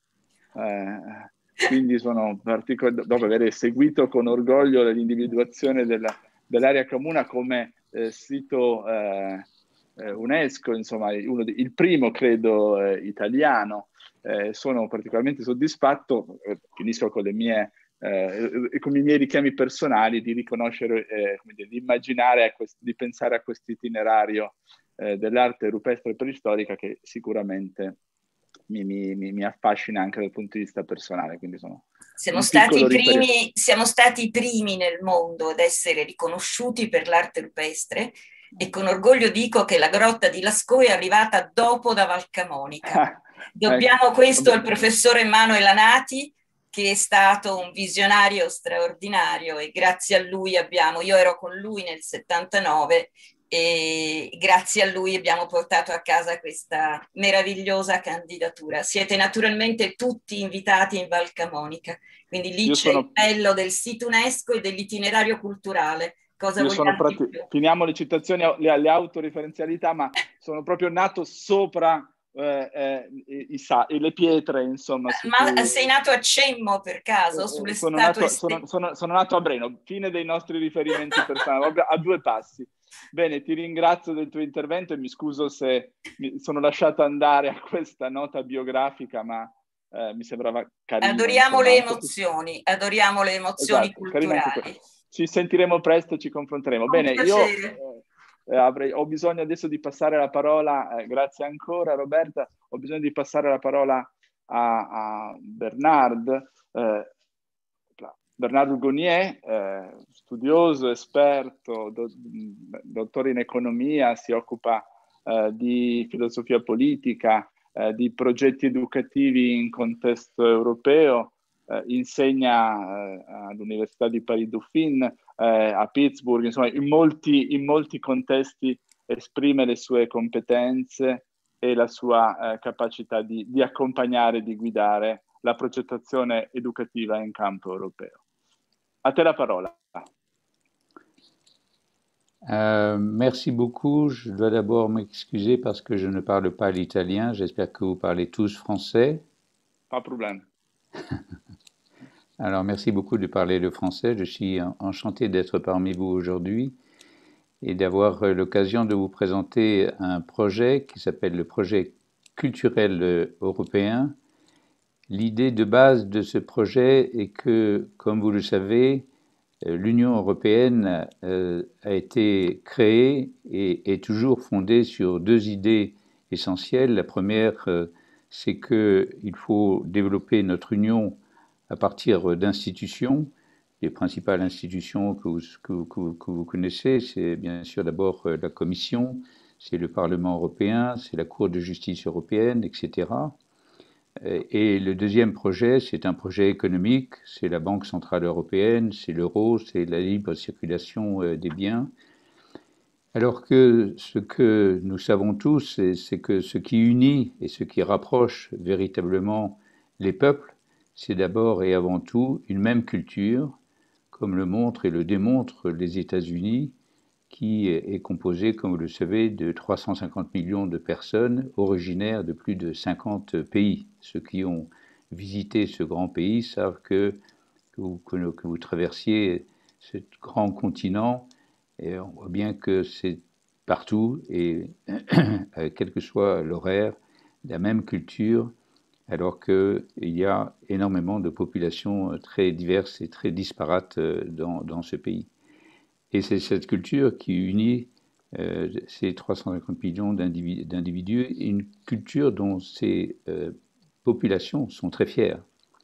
eh, quindi sono dopo aver seguito con orgoglio l'individuazione della, dell'area comuna come eh, sito eh, UNESCO, insomma, uno di, il primo credo eh, italiano. Eh, sono particolarmente soddisfatto, eh, finisco con le mie eh, con i miei richiami personali, di riconoscere, eh, come dire, di immaginare, a quest- di pensare a questo itinerario eh, dell'arte rupestre e preistorica che sicuramente mi, mi, mi affascina anche dal punto di vista personale. Quindi sono siamo stati, i primi, siamo stati i primi nel mondo ad essere riconosciuti per l'arte rupestre, e con orgoglio dico che la grotta di Lascaux è arrivata dopo da Val Camonica. Dobbiamo questo al professore Emanuele Lanati, che è stato un visionario straordinario, e grazie a lui abbiamo, io ero con lui nel settantanove, e grazie a lui abbiamo portato a casa questa meravigliosa candidatura. Siete naturalmente tutti invitati in Val Camonica, quindi lì io c'è sono... il bello del sito UNESCO e dell'itinerario culturale, cosa Io sono vogliamo di prati- più? finiamo le citazioni, le, le autoreferenzialità, ma sono proprio nato sopra eh, eh, i, i sa- le pietre, insomma. Su Ma cui, sei nato a Cemmo per caso, eh, sulle sono, statue? nato, sono, sono, sono nato a Breno, fine dei nostri riferimenti personali, proprio a due passi. Bene, ti ringrazio del tuo intervento e mi scuso se mi sono lasciato andare a questa nota biografica, ma eh, mi sembrava carino. Adoriamo insomma, le anche- emozioni, adoriamo le emozioni Esatto, carino anche culturali. questo. Ci sentiremo presto e ci confronteremo. Un Bene, io piacere. eh, avrei, ho bisogno adesso di passare la parola, eh, grazie ancora Roberta, ho bisogno di passare la parola a, a Bernard, eh, Bernard Gonier, eh, studioso, esperto, do, dottore in economia, si occupa eh, di filosofia politica, eh, di progetti educativi in contesto europeo, eh, insegna eh, all'Università di Paris-Dauphine, eh, a Pittsburgh, insomma in molti, in molti contesti esprime le sue competenze e la sua eh, capacità di, di accompagnare, di guidare la progettazione educativa in campo europeo. A te la parole. Euh, merci beaucoup. Je dois d'abord m'excuser parce que je ne parle pas l'italien. J'espère que vous parlez tous français. Pas de problème. Alors, merci beaucoup de parler le français. Je suis enchanté d'être parmi vous aujourd'hui et d'avoir l'occasion de vous présenter un projet qui s'appelle le projet culturel européen. L'idée de base de ce projet est que, comme vous le savez, l'Union européenne a été créée et est toujours fondée sur deux idées essentielles. La première, c'est qu'il faut développer notre union à partir d'institutions. Les principales institutions que vous, que vous, que vous, que vous connaissez, c'est bien sûr d'abord la Commission, c'est le Parlement européen, c'est la Cour de justice européenne, et cetera. Et le deuxième projet, c'est un projet économique, c'est la Banque centrale européenne, c'est l'euro, c'est la libre circulation des biens. Alors que ce que nous savons tous, c'est que ce qui unit et ce qui rapproche véritablement les peuples, c'est d'abord et avant tout une même culture, comme le montrent et le démontrent les États-Unis, qui est composé, comme vous le savez, de trois cent cinquante millions de personnes originaires de plus de cinquante pays. Ceux qui ont visité ce grand pays savent que, que, vous, que vous traversiez ce grand continent, et on voit bien que c'est partout, et quel que soit l'horaire, la même culture, alors qu'il y a énormément de populations très diverses et très disparates dans, dans ce pays. Et c'est cette culture qui unit euh, ces trois cent cinquante millions d'individus, une culture dont ces euh, populations sont très fières.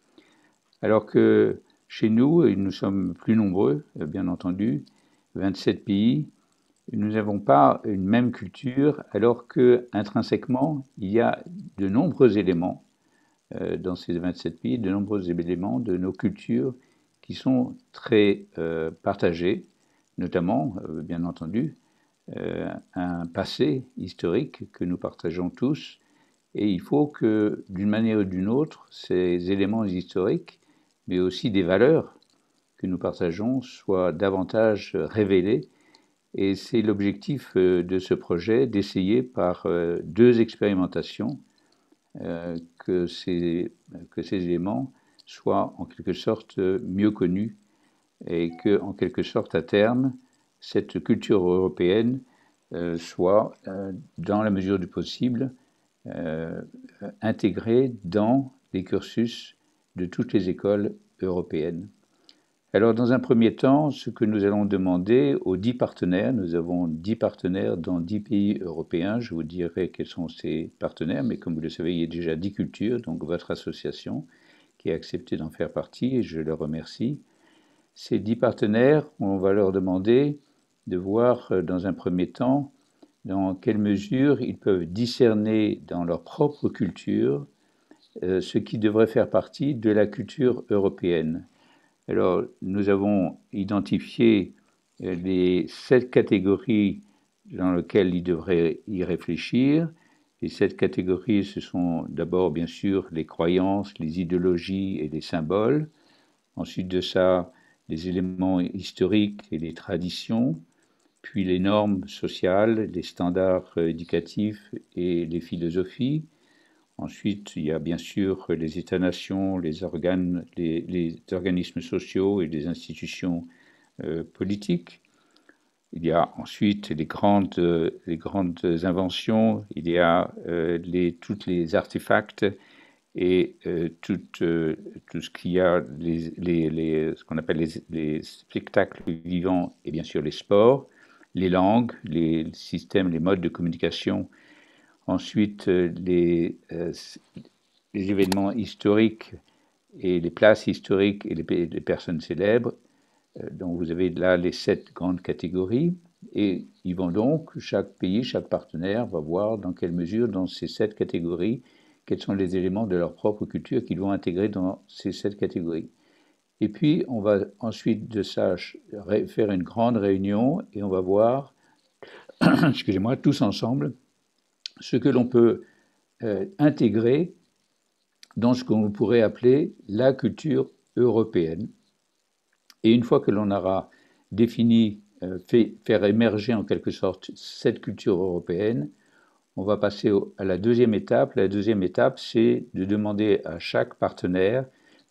Alors que chez nous, et nous sommes plus nombreux, bien entendu, vingt-sept pays, nous n'avons pas une même culture, alors qu'intrinsèquement, il y a de nombreux éléments euh, dans ces vingt-sept pays, de nombreux éléments de nos cultures qui sont très euh, partagés, notamment, euh, bien entendu, euh, un passé historique que nous partageons tous, et il faut que, d'une manière ou d'une autre, ces éléments historiques, mais aussi des valeurs que nous partageons, soient davantage révélés, et c'est l'objectif euh, de ce projet, d'essayer par euh, deux expérimentations euh, que, ces, que ces éléments soient en quelque sorte mieux connus, et que, en quelque sorte, à terme, cette culture européenne euh, soit, euh, dans la mesure du possible, euh, intégrée dans les cursus de toutes les écoles européennes. Alors, dans un premier temps, ce que nous allons demander aux dix partenaires, nous avons dix partenaires dans dix pays européens, je vous dirai quels sont ces partenaires, mais comme vous le savez, il y a déjà dix cultures, donc votre association qui a accepté d'en faire partie, et je le remercie. Ces dix partenaires, on va leur demander de voir dans un premier temps dans quelle mesure ils peuvent discerner dans leur propre culture euh, ce qui devrait faire partie de la culture européenne. Alors, nous avons identifié les sept catégories dans lesquelles ils devraient y réfléchir. Les sept catégories, ce sont d'abord, bien sûr, les croyances, les idéologies et les symboles. Ensuite de ça, les éléments historiques et les traditions, puis les normes sociales, les standards éducatifs et les philosophies. Ensuite, il y a bien sûr les États-nations, les organes, les, les organismes sociaux et les institutions euh, politiques. Il y a ensuite les grandes, euh, les grandes inventions, il y a euh, les, toutes les artefacts et euh, tout, euh, tout ce qu'il y a, les, les, les, ce qu'on appelle les, les spectacles vivants et bien sûr les sports, les langues, les systèmes, les modes de communication. Ensuite, euh, les, euh, les événements historiques et les places historiques et les, les personnes célèbres. Donc vous avez là les sept grandes catégories et ils vont donc, chaque pays, chaque partenaire va voir dans quelle mesure dans ces sept catégories, quels sont les éléments de leur propre culture qu'ils vont intégrer dans ces sept catégories. Et puis on va ensuite de ça faire une grande réunion et on va voir, excusez-moi, tous ensemble, ce que l'on peut euh, intégrer dans ce qu'on pourrait appeler la culture européenne. Et une fois que l'on aura défini, euh, fait, faire émerger en quelque sorte cette culture européenne, on va passer au, à la deuxième étape. La deuxième étape, c'est de demander à chaque partenaire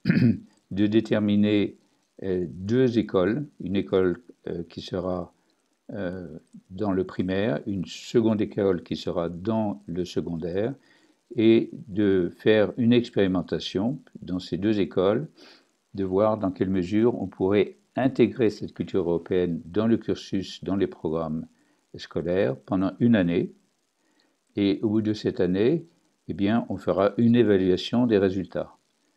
de déterminer euh, deux écoles, une école euh, qui sera euh, dans le primaire, une seconde école qui sera dans le secondaire, et de faire une expérimentation dans ces deux écoles, de voir dans quelle mesure on pourrait intégrer cette culture européenne dans le cursus, dans les programmes scolaires pendant une année. Et au bout de cette année, eh bien, on fera une évaluation des résultats.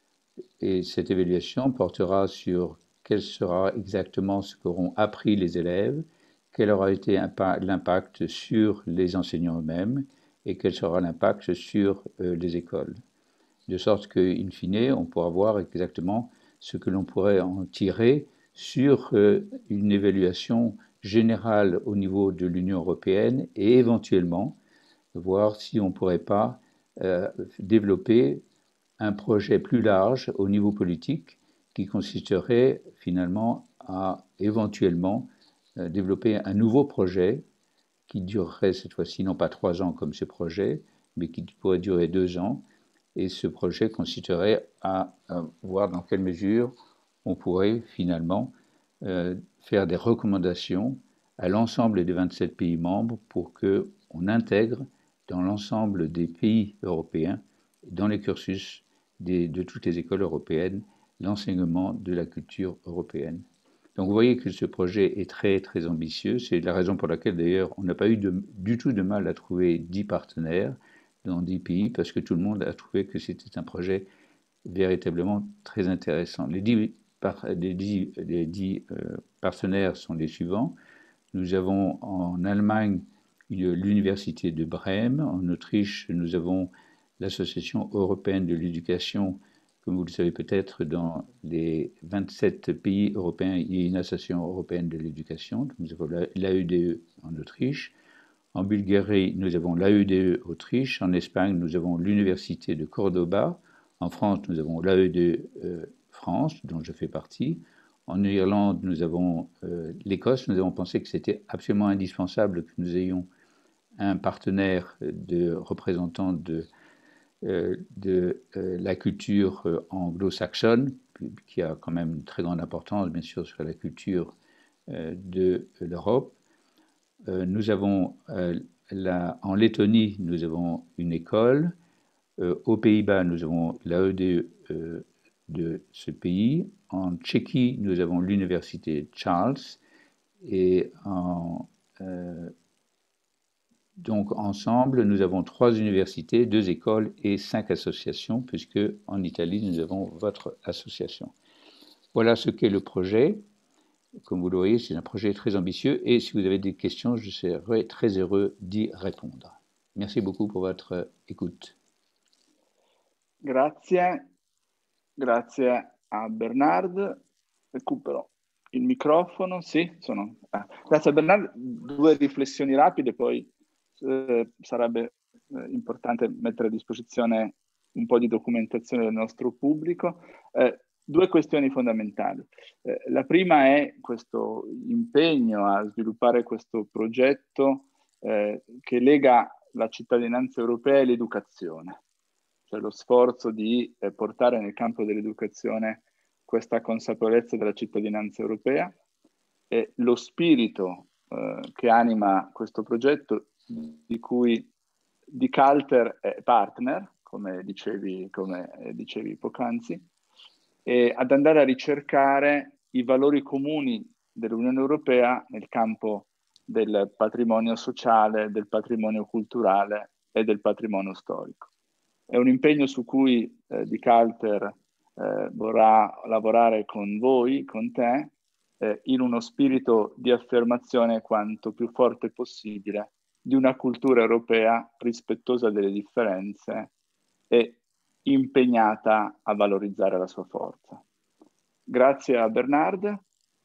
Et cette évaluation portera sur quel sera exactement ce qu'auront appris les élèves, quel aura été l'impact sur les enseignants eux-mêmes et quel sera l'impact sur euh, les écoles. De sorte qu'in fine, on pourra voir exactement ce que l'on pourrait en tirer sur euh, une évaluation générale au niveau de l'Union européenne et éventuellement voir si on ne pourrait pas euh, développer un projet plus large au niveau politique qui consisterait finalement à éventuellement euh, développer un nouveau projet qui durerait cette fois-ci non pas trois ans comme ce projet, mais qui pourrait durer deux ans. Et ce projet consisterait à, à voir dans quelle mesure on pourrait finalement euh, faire des recommandations à l'ensemble des vingt-sept pays membres pour qu'on intègre dans l'ensemble des pays européens, dans les cursus des, de toutes les écoles européennes, l'enseignement de la culture européenne. Donc vous voyez que ce projet est très très ambitieux. C'est la raison pour laquelle d'ailleurs on n'a pas eu de, du tout de mal à trouver dix partenaires dans dix pays, parce que tout le monde a trouvé que c'était un projet véritablement très intéressant. Les dix, par, les dix, les dix euh, partenaires sont les suivants. Nous avons en Allemagne l'Université de Brême. En Autriche, nous avons l'Association européenne de l'éducation. Comme vous le savez peut-être, dans les vingt-sept pays européens, il y a une Association européenne de l'éducation. Nous avons l'A E D E en Autriche. En Bulgarie, nous avons l'A E D E Autriche. En Espagne, nous avons l'Université de Cordoba. En France, nous avons l'A E D E France, dont je fais partie. En Irlande, nous avons euh, l'Écosse. Nous avons pensé que c'était absolument indispensable que nous ayons un partenaire de représentants de, euh, de euh, la culture euh, anglo-saxonne, qui a quand même une très grande importance, bien sûr, sur la culture euh, de l'Europe. Euh, nous avons, euh, la, en Lettonie, nous avons une école. Euh, aux Pays-Bas, nous avons l'A E D E euh, de ce pays. En Tchéquie, nous avons l'Université Charles. Et en, euh, donc, ensemble, nous avons trois universités, deux écoles et cinq associations, puisque en Italie, nous avons votre association. Voilà ce qu'est le projet. Comme vous le voyez, c'est un projet très ambitieux et si vous avez des questions, je serai très heureux d'y répondre. Merci beaucoup pour votre écoute. Grazie, grazie a Bernard. Recupero il microfono. Sì, sono. Ah. Grazie a Bernard. Due riflessioni rapide, poi eh, sarebbe eh, importante mettere a disposizione un po' di documentazione del nostro pubblico. Eh, due questioni fondamentali. Eh, la prima è questo impegno a sviluppare questo progetto eh, che lega la cittadinanza europea e l'educazione, cioè lo sforzo di eh, portare nel campo dell'educazione questa consapevolezza della cittadinanza europea e lo spirito eh, che anima questo progetto, di cui Di Calter è partner, come dicevi, come dicevi poc'anzi, e ad andare a ricercare i valori comuni dell'Unione Europea nel campo del patrimonio sociale, del patrimonio culturale e del patrimonio storico. È un impegno su cui eh, Di Calter eh, vorrà lavorare con voi, con te, eh, in uno spirito di affermazione quanto più forte possibile di una cultura europea rispettosa delle differenze e impegnata a valorizzare la sua forza. Grazie a Bernard.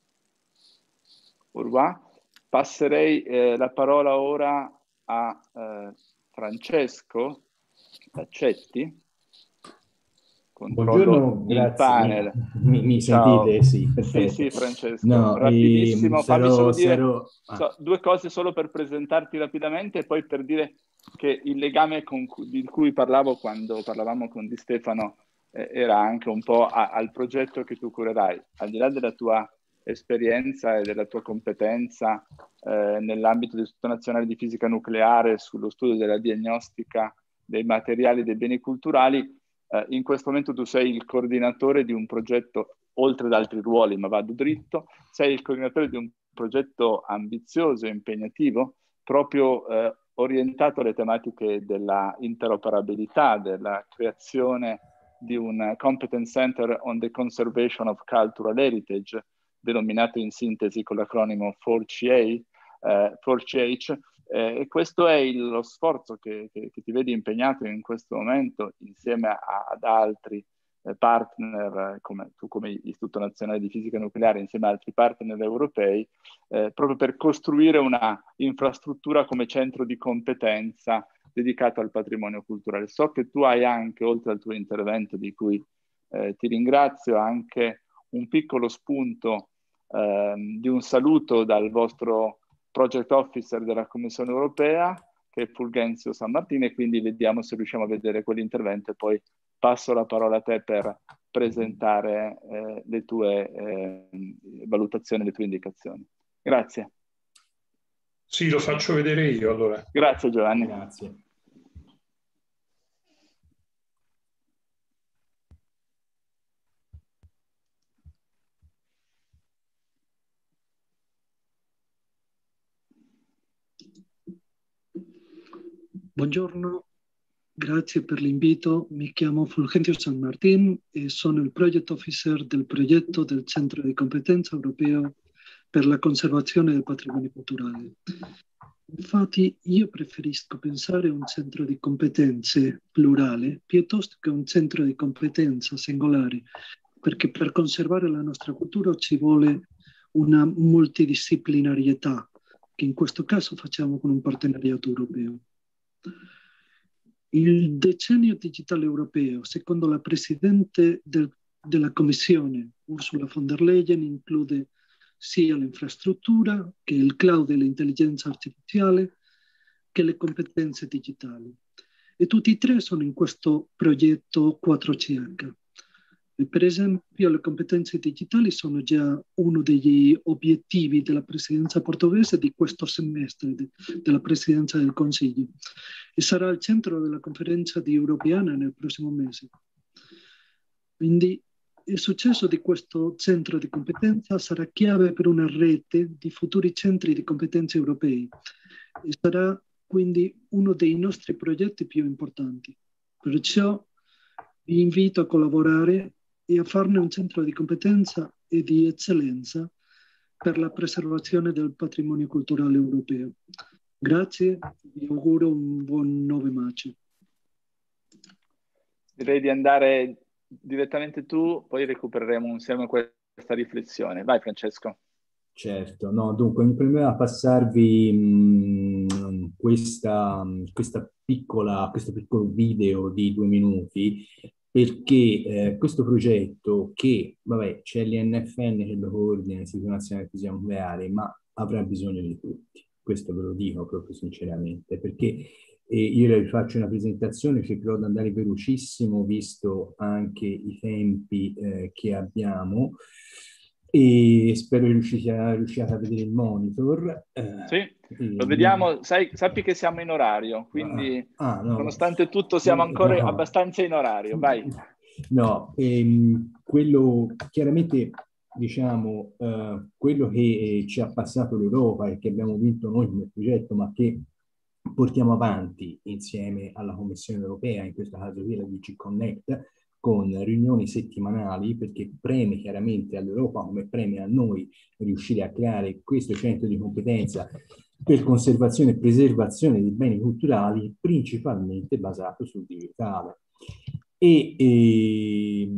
Urwa. Passerei eh, la parola ora a eh, Francesco Accetti. Buongiorno, grazie. Panel. Mi, mi sentite? Sì, sì, sì, Francesco. No, rapidissimo, eh, sarò, fammi solo dire sarò... ah. so, due cose solo per presentarti rapidamente e poi per dire che il legame con cui, di cui parlavo quando parlavamo con Di Stefano eh, era anche un po' a, al progetto che tu curerai. Al di là della tua esperienza e della tua competenza eh, nell'ambito dell'Istituto Nazionale di Fisica Nucleare sullo studio della diagnostica dei materiali e dei beni culturali, Uh, in questo momento tu sei il coordinatore di un progetto, oltre ad altri ruoli, ma vado dritto, sei il coordinatore di un progetto ambizioso e impegnativo, proprio uh, orientato alle tematiche della interoperabilità, della creazione di un Competence Center on the Conservation of Cultural Heritage, denominato in sintesi con l'acronimo four C H, uh, four C H. Eh, e questo è il, lo sforzo che, che, che ti vedi impegnato in questo momento insieme a, ad altri eh, partner, eh, come tu come Istituto Nazionale di Fisica Nucleare, insieme ad altri partner europei, eh, proprio per costruire una infrastruttura come centro di competenza dedicato al patrimonio culturale. So che tu hai anche, oltre al tuo intervento di cui eh, ti ringrazio, anche un piccolo spunto eh, di un saluto dal vostro Project Officer della Commissione Europea, che è Fulgenzio San Martino, e quindi vediamo se riusciamo a vedere quell'intervento e poi passo la parola a te per presentare eh, le tue eh, valutazioni, le tue indicazioni. Grazie. Sì, lo faccio vedere io allora. Grazie Giovanni. Grazie. Buongiorno, grazie per l'invito. Mi chiamo Fulgenzio San Martín e sono il Project Officer del progetto del Centro di Competenza Europeo per la conservazione del patrimonio culturale. Infatti io preferisco pensare a un centro di competenze plurale piuttosto che un centro di competenza singolare, perché per conservare la nostra cultura ci vuole una multidisciplinarietà, che in questo caso facciamo con un partenariato europeo. Il decennio digitale europeo, secondo la Presidente del, della Commissione, Ursula von der Leyen, include sia l'infrastruttura, che il cloud e l'intelligenza artificiale, che le competenze digitali. E tutti e tre sono in questo progetto quattro C H. E per esempio, le competenze digitali sono già uno degli obiettivi della presidenza portoghese di questo semestre, de, della presidenza del Consiglio, e sarà al centro della conferenza di Europeana nel prossimo mese. Quindi il successo di questo centro di competenza sarà chiave per una rete di futuri centri di competenze europei e sarà quindi uno dei nostri progetti più importanti. Perciò vi invito a collaborare e a farne un centro di competenza e di eccellenza per la preservazione del patrimonio culturale europeo. Grazie, vi auguro un buon nove maggio. Direi di andare direttamente tu, poi recupereremo insieme questa riflessione. Vai Francesco. Certo, no, dunque mi premeva passarvi mh, questa, questa piccola, questo piccolo video di due minuti perché eh, questo progetto che, vabbè, c'è l'I N F N che lo coordina, l'Istituto Nazionale di Fisica Nucleare, ma avrà bisogno di tutti. Questo ve lo dico proprio sinceramente, perché eh, io vi faccio una presentazione, cercherò di andare velocissimo, visto anche i tempi eh, che abbiamo, e spero che riusciate, riusciate a vedere il monitor. Eh, sì, lo vediamo, sai, sappi che siamo in orario, quindi ah, no, nonostante tutto siamo ancora no, abbastanza in orario, vai. No, ehm, quello chiaramente, diciamo, eh, quello che eh, ci ha passato l'Europa e che abbiamo vinto noi come progetto, ma che portiamo avanti insieme alla Commissione europea, in questo caso qui la D G Connect, con riunioni settimanali, perché preme chiaramente all'Europa come preme a noi riuscire a creare questo centro di competenza per conservazione e preservazione dei beni culturali, principalmente basato sul digitale. E eh,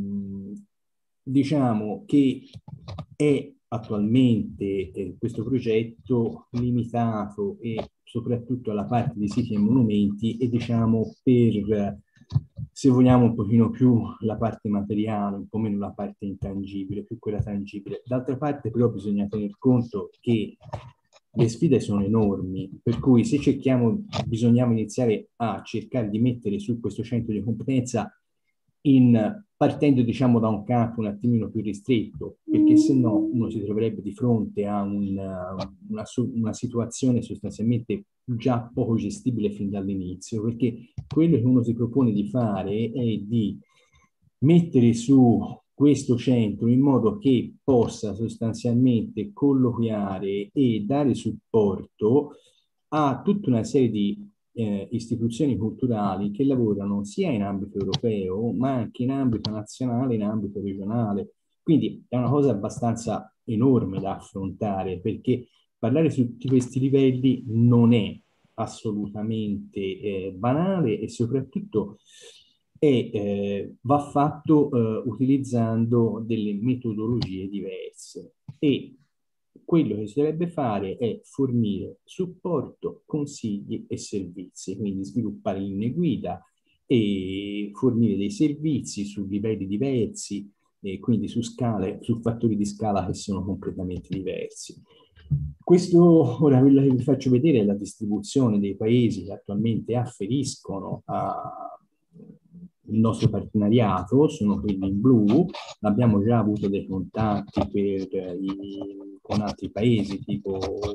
diciamo che è attualmente eh, questo progetto limitato e soprattutto alla parte di siti e monumenti e diciamo per, se vogliamo, un pochino più la parte materiale, un po' meno la parte intangibile, più quella tangibile. D'altra parte però bisogna tener conto che le sfide sono enormi, per cui se cerchiamo, bisogniamo iniziare a cercare di mettere su questo centro di competenza in, partendo diciamo da un campo un attimino più ristretto, perché se no uno si troverebbe di fronte a una, una, una situazione sostanzialmente già poco gestibile fin dall'inizio, perché quello che uno si propone di fare è di mettere su questo centro in modo che possa sostanzialmente colloquiare e dare supporto a tutta una serie di eh, istituzioni culturali che lavorano sia in ambito europeo ma anche in ambito nazionale, in ambito regionale. Quindi è una cosa abbastanza enorme da affrontare, perché parlare su tutti questi livelli non è assolutamente eh, banale e soprattutto e eh, va fatto eh, utilizzando delle metodologie diverse e quello che si dovrebbe fare è fornire supporto, consigli e servizi, quindi sviluppare linee guida e fornire dei servizi su livelli diversi e quindi su scale, su fattori di scala che sono completamente diversi. Questo, ora quello che vi faccio vedere è la distribuzione dei paesi che attualmente afferiscono a il nostro partenariato, sono quelli in blu, abbiamo già avuto dei contatti per i, con altri paesi tipo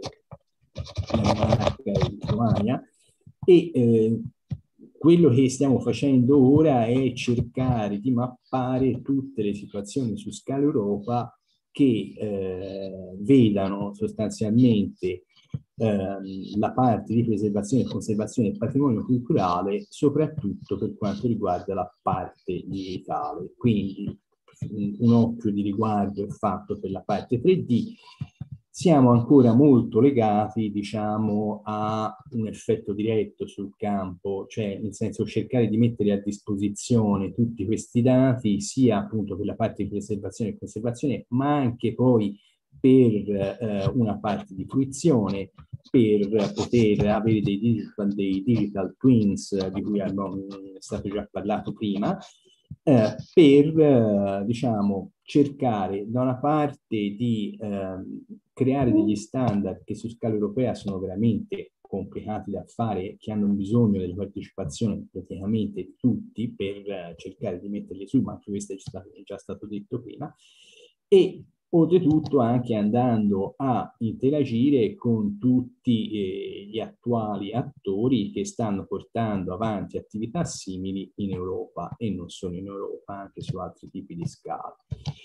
la Danimarca e la Lituania e eh, quello che stiamo facendo ora è cercare di mappare tutte le situazioni su scala Europa che eh, vedano sostanzialmente ehm, la parte di preservazione e conservazione del patrimonio culturale, soprattutto per quanto riguarda la parte digitale. Quindi un occhio di riguardo è fatto per la parte tre D. Siamo ancora molto legati, diciamo, a un effetto diretto sul campo, cioè nel senso cercare di mettere a disposizione tutti questi dati, sia appunto per la parte di preservazione e conservazione, ma anche poi per eh, una parte di fruizione, per poter avere dei digital, dei digital twins di cui è stato già parlato prima, eh, per eh, diciamo cercare da una parte di eh, creare degli standard che su scala europea sono veramente complicati da fare, che hanno bisogno della partecipazione praticamente di tutti per eh, cercare di metterli su, ma anche questo è già, è già stato detto prima, e oltretutto anche andando a interagire con tutti eh, gli attuali attori che stanno portando avanti attività simili in Europa e non solo in Europa, anche su altri tipi di scala.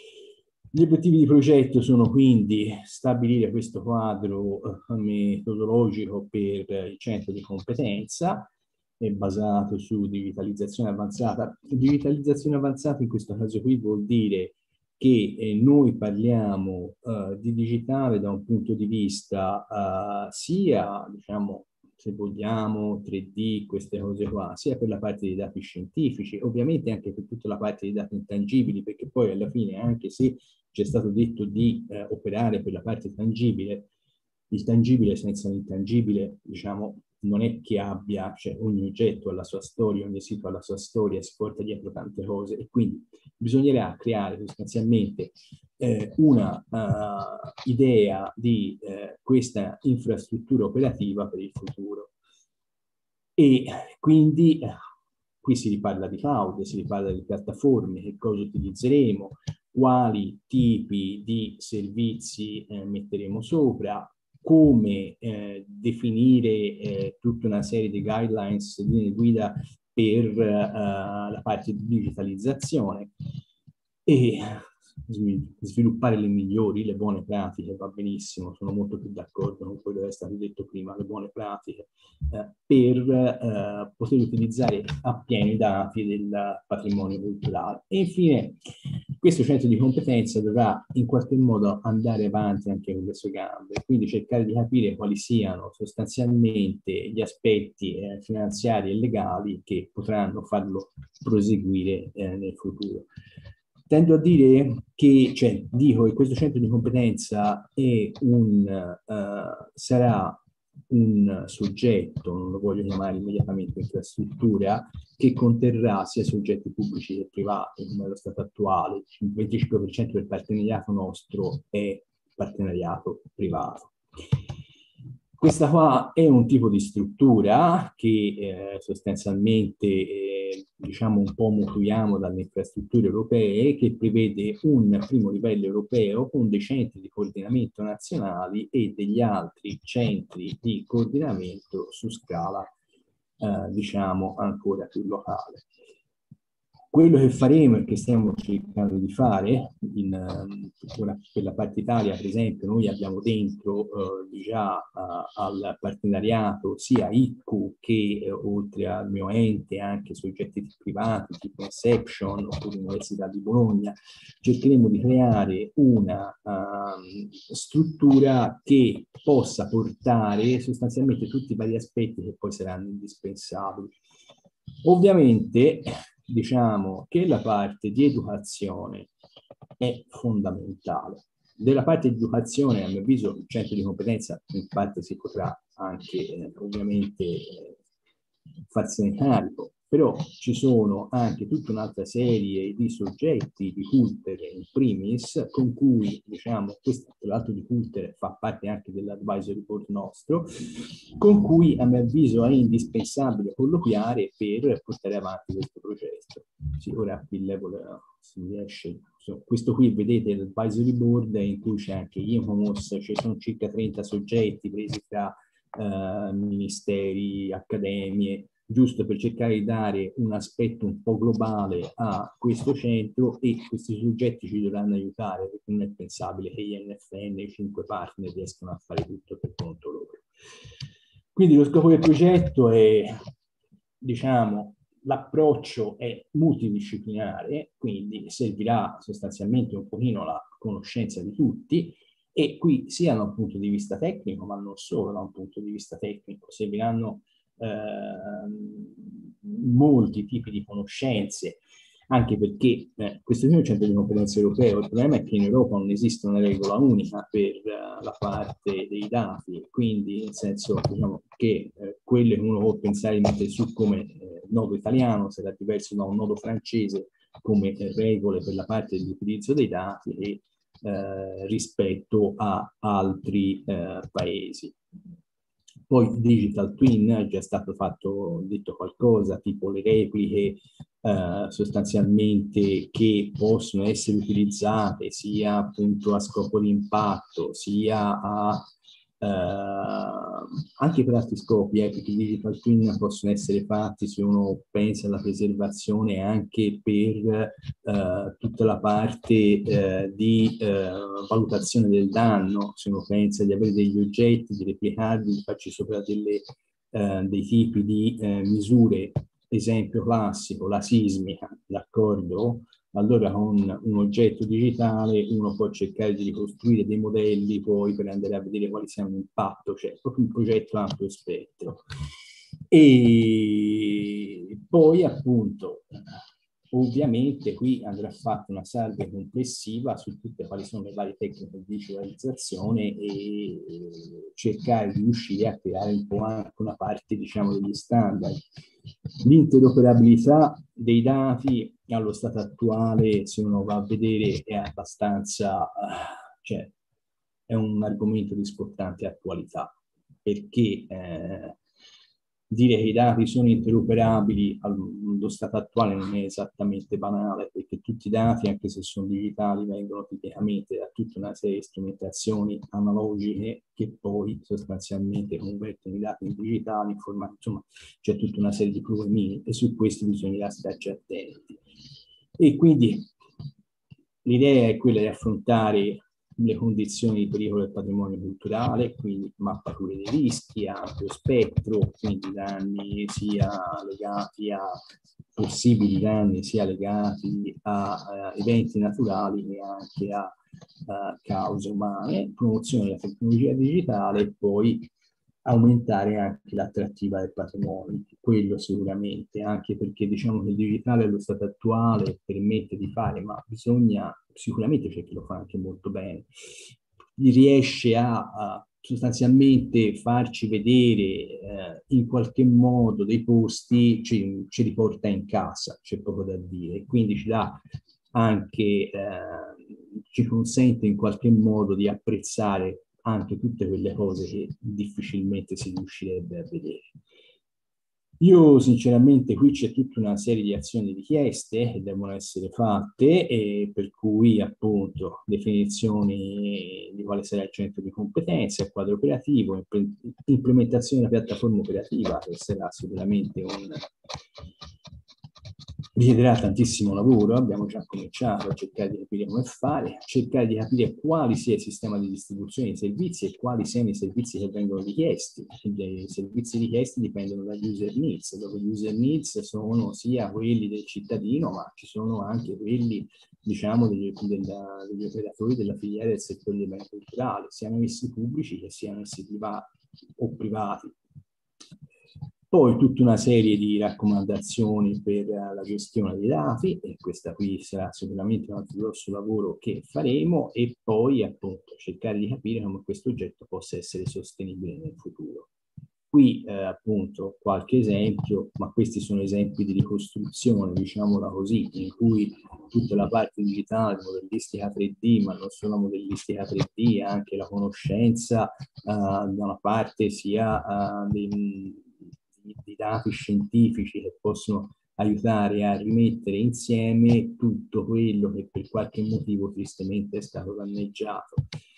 Gli obiettivi di progetto sono quindi stabilire questo quadro eh, metodologico per il centro di competenza, è basato su digitalizzazione avanzata. Digitalizzazione avanzata in questo caso qui vuol dire che eh, noi parliamo uh, di digitale da un punto di vista uh, sia, diciamo, se vogliamo, tre D, queste cose qua, sia per la parte dei dati scientifici, ovviamente anche per tutta la parte dei dati intangibili, perché poi alla fine, anche se c'è stato detto di uh, operare per la parte tangibile, il tangibile senza l'intangibile, diciamo, non è che abbia, cioè ogni oggetto ha la sua storia, ogni sito ha la sua storia, si porta dietro tante cose, e quindi bisognerà creare sostanzialmente eh, una uh, idea di eh, questa infrastruttura operativa per il futuro. E quindi eh, qui si riparla di cloud, si riparla di piattaforme, che cosa utilizzeremo, quali tipi di servizi eh, metteremo sopra, come eh, definire eh, tutta una serie di guidelines, linee guida per eh, la parte di digitalizzazione, e sviluppare le migliori, le buone pratiche, va benissimo, sono molto più d'accordo con quello che è stato detto prima, le buone pratiche, eh, per eh, poter utilizzare appieno i dati del patrimonio culturale. E infine, questo centro di competenza dovrà in qualche modo andare avanti anche con le sue gambe, quindi cercare di capire quali siano sostanzialmente gli aspetti eh, finanziari e legali che potranno farlo proseguire eh, nel futuro. Tendo a dire che, cioè, dico che questo centro di competenza è un, uh, sarà un soggetto, non lo voglio chiamare immediatamente infrastruttura, che conterrà sia soggetti pubblici che privati, come è lo stato attuale. Il venticinque per cento del partenariato nostro è partenariato privato. Questa qua è un tipo di struttura che eh, sostanzialmente eh, diciamo un po' mutuiamo dalle infrastrutture europee, che prevede un primo livello europeo con dei centri di coordinamento nazionali e degli altri centri di coordinamento su scala eh, diciamo ancora più locale. Quello che faremo e che stiamo cercando di fare, in, ora, per la parte Italia per esempio, noi abbiamo dentro eh, già uh, al partenariato sia I C U che eh, oltre al mio ente anche soggetti privati tipo Inception oppure l'Università di Bologna. Cercheremo di creare una uh, struttura che possa portare sostanzialmente tutti i vari aspetti che poi saranno indispensabili. Ovviamente diciamo che la parte di educazione è fondamentale. Della parte di educazione, a mio avviso, il centro di competenza in parte si potrà anche eh, ovviamente eh, farsene carico, però ci sono anche tutta un'altra serie di soggetti di Cultere in primis, con cui, diciamo, questo tra l'altro di Cultere fa parte anche dell'advisory board nostro, con cui a mio avviso è indispensabile colloquiare per portare avanti questo progetto. Sì, ora qui level si riesce. So, questo qui vedete l'advisory board in cui c'è anche ICOMOS, ci sono circa trenta soggetti presi tra eh, ministeri, accademie, giusto per cercare di dare un aspetto un po' globale a questo centro, e questi soggetti ci dovranno aiutare, perché non è pensabile che I N F N e i cinque partner riescano a fare tutto per conto loro. Quindi lo scopo del progetto è, diciamo, l'approccio è multidisciplinare, quindi servirà sostanzialmente un pochino la conoscenza di tutti, e qui sia da un punto di vista tecnico, ma non solo da un punto di vista tecnico, serviranno eh, molti tipi di conoscenze, anche perché eh, questo è un centro di competenza europeo. Il problema è che in Europa non esiste una regola unica per uh, la parte dei dati, quindi nel senso, diciamo, che eh, quello che uno può pensare di mettere su come eh, nodo italiano sarà diverso da un nodo francese come eh, regole per la parte dell'utilizzo dei dati e eh, rispetto a altri eh, paesi. Poi Digital Twin è già stato fatto, detto qualcosa, tipo le repliche eh, sostanzialmente che possono essere utilizzate sia appunto a scopo di impatto, sia a, eh, anche per altri scopi, eh, perché i Digital Twin possono essere fatti, se uno pensa alla preservazione, anche per eh, tutta la parte eh, di eh, valutazione del danno, se uno pensa di avere degli oggetti, di replicarli, di farci sopra delle, eh, dei tipi di eh, misure. Esempio classico, la sismica, d'accordo? Allora con un oggetto digitale uno può cercare di ricostruire dei modelli poi per andare a vedere quali siano l'impatto, cioè proprio un progetto ampio spettro. E poi appunto ovviamente qui andrà fatta una salve complessiva su tutte quali sono le varie tecniche di visualizzazione e, e cercare di riuscire a creare un po' anche una parte, diciamo, degli standard. L'interoperabilità dei dati allo stato attuale, se uno va a vedere, è abbastanza, cioè, è un argomento di scottante attualità, perché eh, dire che i dati sono interoperabili allo stato attuale non è esattamente banale, perché tutti i dati, anche se sono digitali, vengono tipicamente da tutta una serie di strumentazioni analogiche che poi sostanzialmente convertono i dati in digitali, in formato, insomma, c'è tutta una serie di problemi e su questi bisogna starci attenti. E quindi l'idea è quella di affrontare le condizioni di pericolo del patrimonio culturale, quindi mappature dei rischi, ampio spettro, quindi danni sia legati a possibili danni, sia legati a, a eventi naturali che anche a, a cause umane, promozione della tecnologia digitale e poi aumentare anche l'attrattiva del patrimonio, quello sicuramente, anche perché diciamo che il digitale allo stato attuale permette di fare, ma bisogna, sicuramente c'è chi lo fa anche molto bene, riesce a, a sostanzialmente farci vedere eh, in qualche modo dei posti, ci, ci riporta in casa, c'è poco da dire, e quindi ci dà anche, eh, ci consente in qualche modo di apprezzare anche tutte quelle cose che difficilmente si riuscirebbe a vedere. Io sinceramente qui c'è tutta una serie di azioni richieste che devono essere fatte e per cui appunto definizioni di quale sarà il centro di competenza, il quadro operativo, implementazione della piattaforma operativa che sarà sicuramente un... richiederà tantissimo lavoro, abbiamo già cominciato a cercare di capire come fare, cercare di capire quali sia il sistema di distribuzione dei servizi e quali siano i servizi che vengono richiesti. I servizi richiesti dipendono dagli user needs, dove gli user needs sono sia quelli del cittadino, ma ci sono anche quelli, diciamo, degli, della, degli operatori della filiera del settore dei beni culturali, siano essi pubblici che siano essi privati o privati. Poi tutta una serie di raccomandazioni per la gestione dei dati, e questa qui sarà sicuramente un altro grosso lavoro che faremo, e poi appunto cercare di capire come questo oggetto possa essere sostenibile nel futuro. Qui eh, appunto qualche esempio, ma questi sono esempi di ricostruzione, diciamola così, in cui tutta la parte digitale, modellistica tre D, ma non solo modellistica tre D, anche la conoscenza eh, da una parte sia eh, dei di dati scientifici che possono aiutare a rimettere insieme tutto quello che per qualche motivo tristemente è stato danneggiato.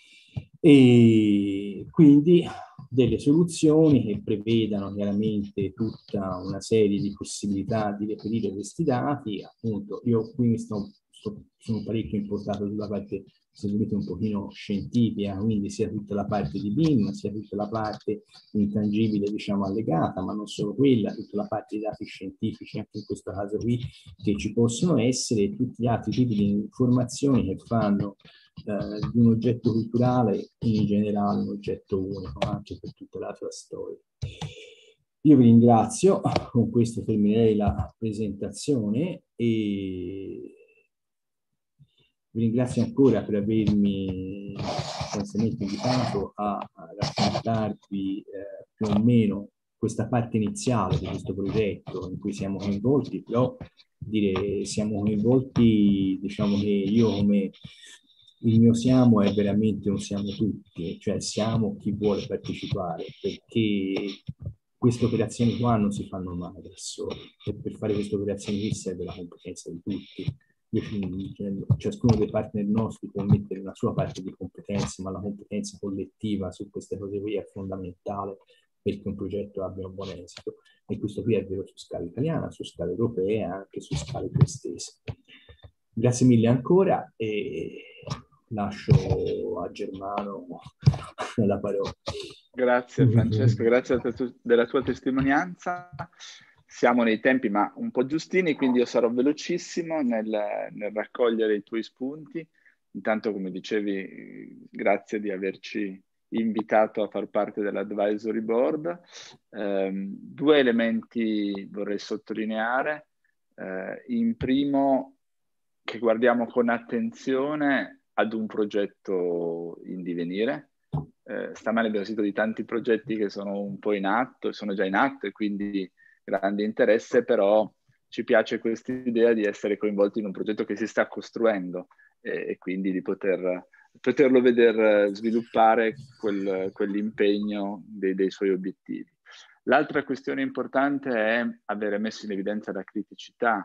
E quindi delle soluzioni che prevedano chiaramente tutta una serie di possibilità di reperire questi dati. Appunto, io qui mi sto, sto, sono parecchio importato sulla parte, se volete, un pochino scientifica, quindi sia tutta la parte di B I M, sia tutta la parte intangibile, diciamo, allegata, ma non solo quella, tutta la parte di dati scientifici, anche in questo caso qui, che ci possono essere, e tutti gli altri tipi di informazioni che fanno eh, di un oggetto culturale in generale un oggetto unico, anche per tutta la sua storia. Io vi ringrazio, con questo terminerei la presentazione e vi ringrazio ancora per avermi sostanzialmente invitato a, a raccontarvi eh, più o meno questa parte iniziale di questo progetto in cui siamo coinvolti, però dire siamo coinvolti, diciamo che io come il mio siamo è veramente un siamo tutti, cioè siamo chi vuole partecipare, perché queste operazioni qua non si fanno mai da soli, e per fare queste operazioni qui serve la competenza di tutti. Ciascuno dei partner nostri può mettere la sua parte di competenze, ma la competenza collettiva su queste cose qui è fondamentale perché un progetto abbia un buon esito, e questo qui è vero su scala italiana, su scala europea e anche su scale più estese. Grazie mille ancora e lascio a Germano la parola. Grazie Francesco, grazie della tua testimonianza. Siamo nei tempi ma un po' giustini, quindi io sarò velocissimo nel, nel raccogliere i tuoi spunti. Intanto, come dicevi, grazie di averci invitato a far parte dell'advisory board. Eh, due elementi vorrei sottolineare. Eh, in primo, che guardiamo con attenzione ad un progetto in divenire. Eh, stamane abbiamo sentito di tanti progetti che sono un po' in atto, sono già in atto e quindi grande interesse, però ci piace questa idea di essere coinvolti in un progetto che si sta costruendo e, e quindi di poter, poterlo veder sviluppare quel, quell'impegno dei, dei suoi obiettivi. L'altra questione importante è avere messo in evidenza la criticità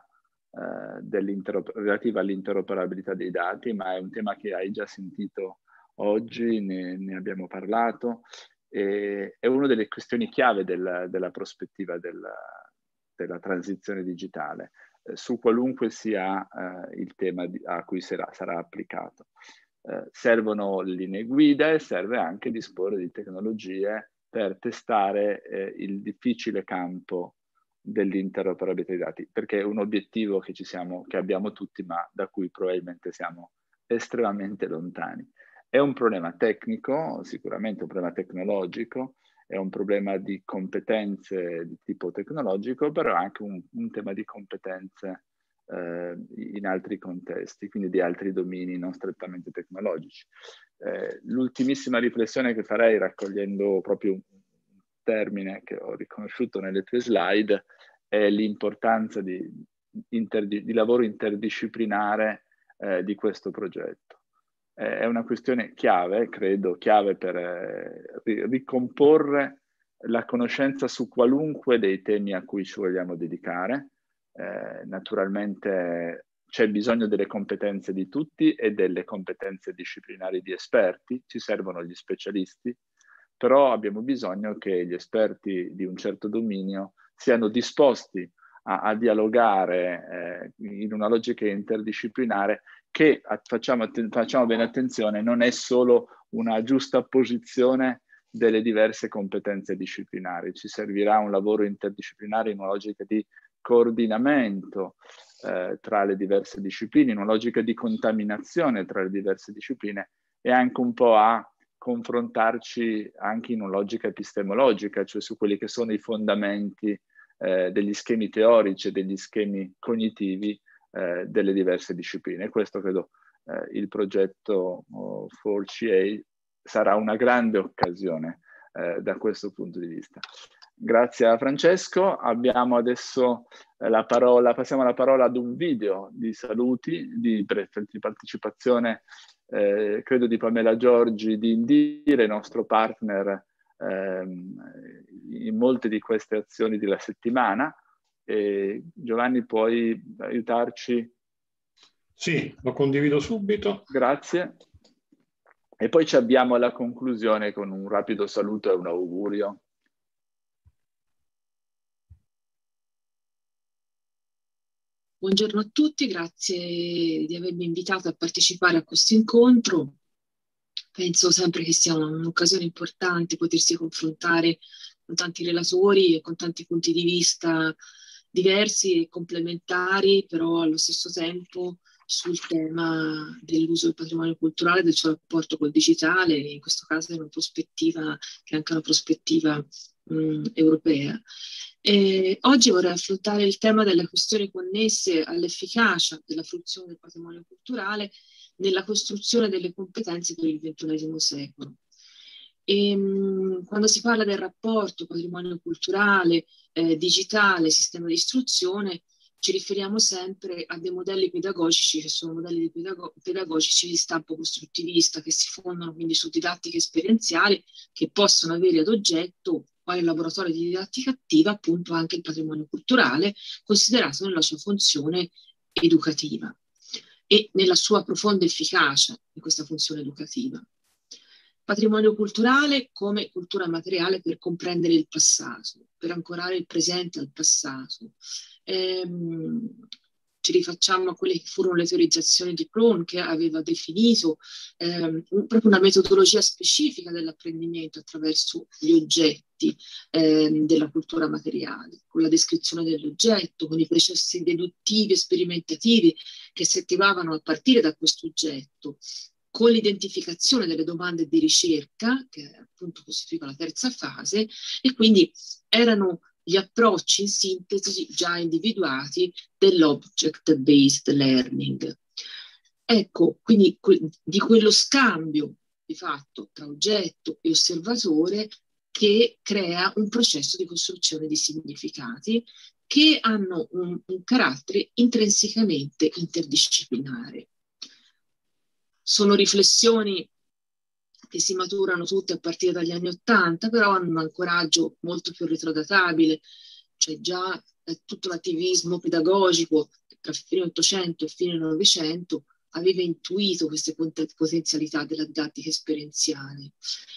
eh, relativa all'interoperabilità dei dati, ma è un tema che hai già sentito oggi, ne, ne abbiamo parlato, e è una delle questioni chiave del, della prospettiva della, della transizione digitale, eh, su qualunque sia eh, il tema di, a cui sarà, sarà applicato. Eh, servono linee guida e serve anche disporre di tecnologie per testare eh, il difficile campo dell'interoperabilità dei dati, perché è un obiettivo che, ci siamo, che abbiamo tutti, ma da cui probabilmente siamo estremamente lontani. È un problema tecnico, sicuramente un problema tecnologico, è un problema di competenze di tipo tecnologico, però è anche un, un tema di competenze eh, in altri contesti, quindi di altri domini non strettamente tecnologici. Eh, l'ultimissima riflessione che farei, raccogliendo proprio un termine che ho riconosciuto nelle tue slide, è l'importanza di, interdi- di lavoro interdisciplinare eh, di questo progetto. Eh, è una questione chiave, credo, chiave per eh, ricomporre la conoscenza su qualunque dei temi a cui ci vogliamo dedicare. Eh, naturalmente c'è bisogno delle competenze di tutti e delle competenze disciplinari di esperti, ci servono gli specialisti, però abbiamo bisogno che gli esperti di un certo dominio siano disposti a, a dialogare eh, in una logica interdisciplinare che, facciamo, facciamo bene attenzione, non è solo una giusta posizione delle diverse competenze disciplinari. Ci servirà un lavoro interdisciplinare in una logica di coordinamento eh, tra le diverse discipline, in una logica di contaminazione tra le diverse discipline e anche un po' a confrontarci anche in una logica epistemologica, cioè su quelli che sono i fondamenti eh, degli schemi teorici e degli schemi cognitivi eh, delle diverse discipline. E questo credo eh, il progetto oh, quattro C A sarà una grande occasione eh, da questo punto di vista. Grazie a Francesco. Abbiamo adesso eh, la parola, passiamo la parola ad un video di saluti, di, di partecipazione, eh, credo di Pamela Giorgi di Indire, nostro partner ehm, in molte di queste azioni della settimana. E Giovanni, puoi aiutarci? Sì, lo condivido subito. Grazie. E poi ci abbiamo alla conclusione con un rapido saluto e un augurio. Buongiorno a tutti, grazie di avermi invitato a partecipare a questo incontro. Penso sempre che sia un'occasione importante potersi confrontare con tanti relatori e con tanti punti di vista diversi e complementari, però allo stesso tempo sul tema dell'uso del patrimonio culturale, del suo rapporto col digitale, in questo caso è una prospettiva che è anche una prospettiva mh, europea. E oggi vorrei affrontare il tema delle questioni connesse all'efficacia della fruizione del patrimonio culturale nella costruzione delle competenze per il ventunesimo secolo. E, mh, quando si parla del rapporto patrimonio culturale, eh, digitale, sistema di istruzione, ci riferiamo sempre a dei modelli pedagogici che sono modelli pedago- pedagogici di stampo costruttivista, che si fondano quindi su didattiche esperienziali che possono avere ad oggetto, quale laboratorio di didattica attiva, appunto anche il patrimonio culturale, considerato nella sua funzione educativa e nella sua profonda efficacia in questa funzione educativa. Patrimonio culturale come cultura materiale per comprendere il passato, per ancorare il presente al passato. Ehm, ci rifacciamo a quelle che furono le teorizzazioni di Prohn, che aveva definito ehm, proprio una metodologia specifica dell'apprendimento attraverso gli oggetti ehm, della cultura materiale, con la descrizione dell'oggetto, con i processi deduttivi e sperimentativi che si attivavano a partire da questo oggetto, con l'identificazione delle domande di ricerca, che appunto costituiva la terza fase, e quindi erano gli approcci in sintesi già individuati dell'object-based learning. Ecco, quindi que- di quello scambio di fatto tra oggetto e osservatore che crea un processo di costruzione di significati che hanno un, un carattere intrinsecamente interdisciplinare. Sono riflessioni che si maturano tutte a partire dagli anni Ottanta, però hanno un ancoraggio molto più retrodatabile. C'è già eh, tutto l'attivismo pedagogico tra fine Ottocento e fine Novecento aveva intuito queste pot- potenzialità della didattica esperienziale.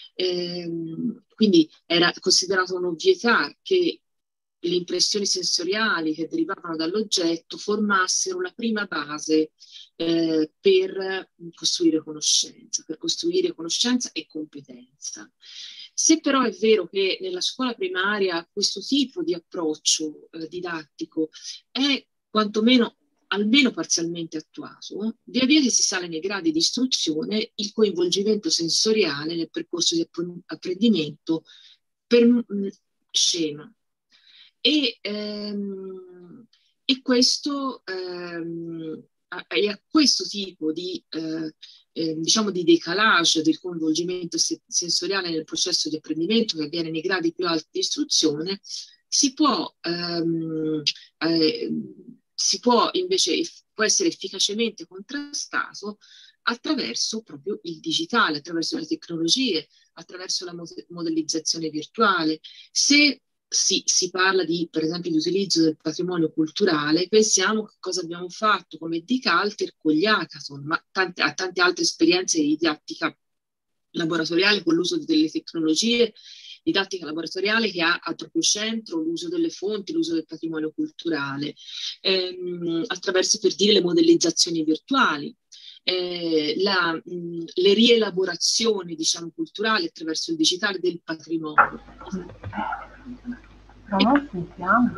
Ehm, quindi era considerato un'ovvietà che le impressioni sensoriali che derivavano dall'oggetto formassero la prima base eh, per costruire conoscenza, per costruire conoscenza e competenza. Se però è vero che nella scuola primaria questo tipo di approccio eh, didattico è quantomeno almeno parzialmente attuato, via via che si sale nei gradi di istruzione, il coinvolgimento sensoriale nel percorso di apprendimento per, mh, scema. E, ehm, e questo ehm, è a questo tipo di, eh, eh, diciamo di decalage del coinvolgimento se- sensoriale nel processo di apprendimento che avviene nei gradi più alti di istruzione si può, ehm, eh, si può invece può essere efficacemente contrastato attraverso proprio il digitale, attraverso le tecnologie, attraverso la modellizzazione virtuale. Se Si, si parla di, per esempio, di utilizzo del patrimonio culturale, pensiamo che cosa abbiamo fatto come D Calter con gli hackathon, ma tante, a tante altre esperienze di didattica laboratoriale con l'uso delle tecnologie, didattica laboratoriale che ha al proprio centro l'uso delle fonti, l'uso del patrimonio culturale, ehm, attraverso, per dire, le modellizzazioni virtuali. Eh, la, mh, le rielaborazioni, diciamo, culturali attraverso il digitale del patrimonio. Ma non sentiamo.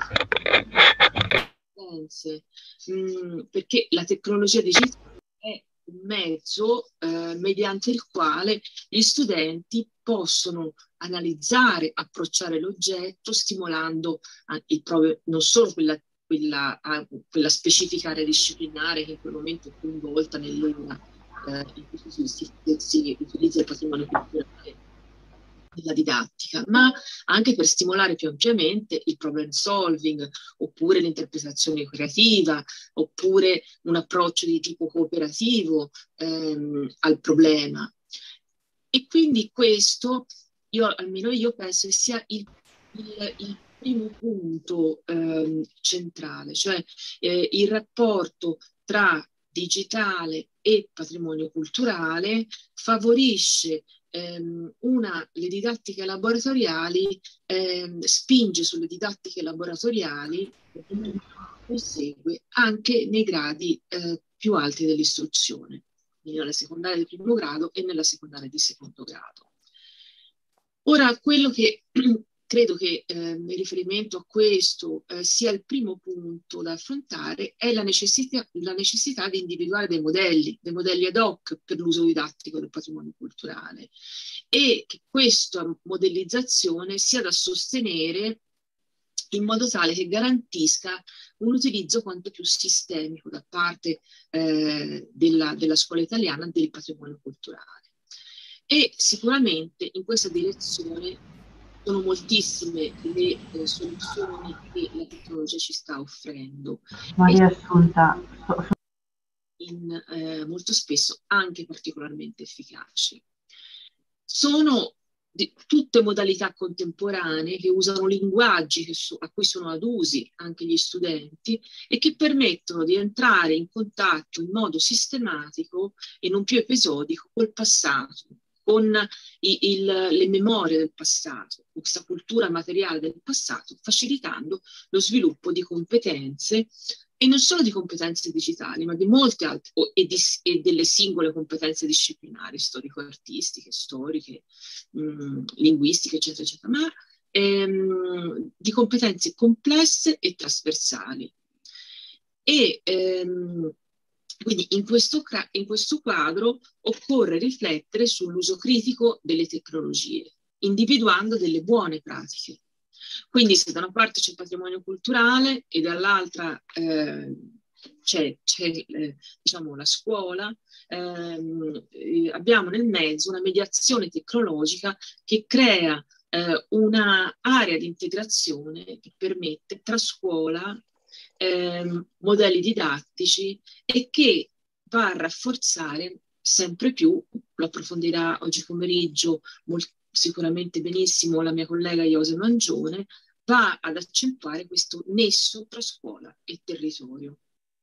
Mm, perché la tecnologia digitale è un mezzo eh, mediante il quale gli studenti possono analizzare, approcciare l'oggetto, stimolando eh, il proprio, non solo quella, quella, eh, quella specifica area disciplinare che in quel momento è coinvolta nell'ora eh, in cui si, si, si utilizza il patrimonio culturale della didattica, ma anche per stimolare più ampiamente il problem solving, oppure l'interpretazione creativa, oppure un approccio di tipo cooperativo ehm, al problema. E quindi questo, io, almeno io penso che sia il, il, il primo punto ehm, centrale, cioè eh, il rapporto tra digitale e patrimonio culturale favorisce Una, le didattiche laboratoriali, ehm, spinge sulle didattiche laboratoriali e segue anche nei gradi eh, più alti dell'istruzione, quindi nella secondaria di primo grado e nella secondaria di secondo grado. Ora, quello che credo che eh, in riferimento a questo eh, sia il primo punto da affrontare è la necessità, la necessità di individuare dei modelli, dei modelli ad hoc per l'uso didattico del patrimonio culturale e che questa modellizzazione sia da sostenere in modo tale che garantisca un utilizzo quanto più sistemico da parte eh, della, della scuola italiana del patrimonio culturale. E sicuramente in questa direzione sono moltissime le eh, soluzioni che la tecnologia ci sta offrendo. Maria Assunta, so, so. In, eh, molto spesso anche particolarmente efficaci. Sono di, tutte modalità contemporanee che usano linguaggi che so, a cui sono adusi anche gli studenti e che permettono di entrare in contatto in modo sistematico e non più episodico col passato, con i, il, le memorie del passato, questa cultura materiale del passato, facilitando lo sviluppo di competenze e non solo di competenze digitali, ma di molte altre, e, di, e delle singole competenze disciplinari, storico-artistiche, storiche, mh, linguistiche, eccetera, eccetera, ma ehm, di competenze complesse e trasversali. E ehm, quindi in questo, in questo quadro occorre riflettere sull'uso critico delle tecnologie, individuando delle buone pratiche. Quindi se da una parte c'è il patrimonio culturale e dall'altra eh, c'è, c'è eh, diciamo, la scuola, ehm, eh, abbiamo nel mezzo una mediazione tecnologica che crea eh, una area di integrazione che permette tra scuola, ehm, modelli didattici e che va a rafforzare sempre più, lo approfondirà oggi pomeriggio molto, sicuramente benissimo la mia collega Iose Mangione, va ad accentuare questo nesso tra scuola e territorio.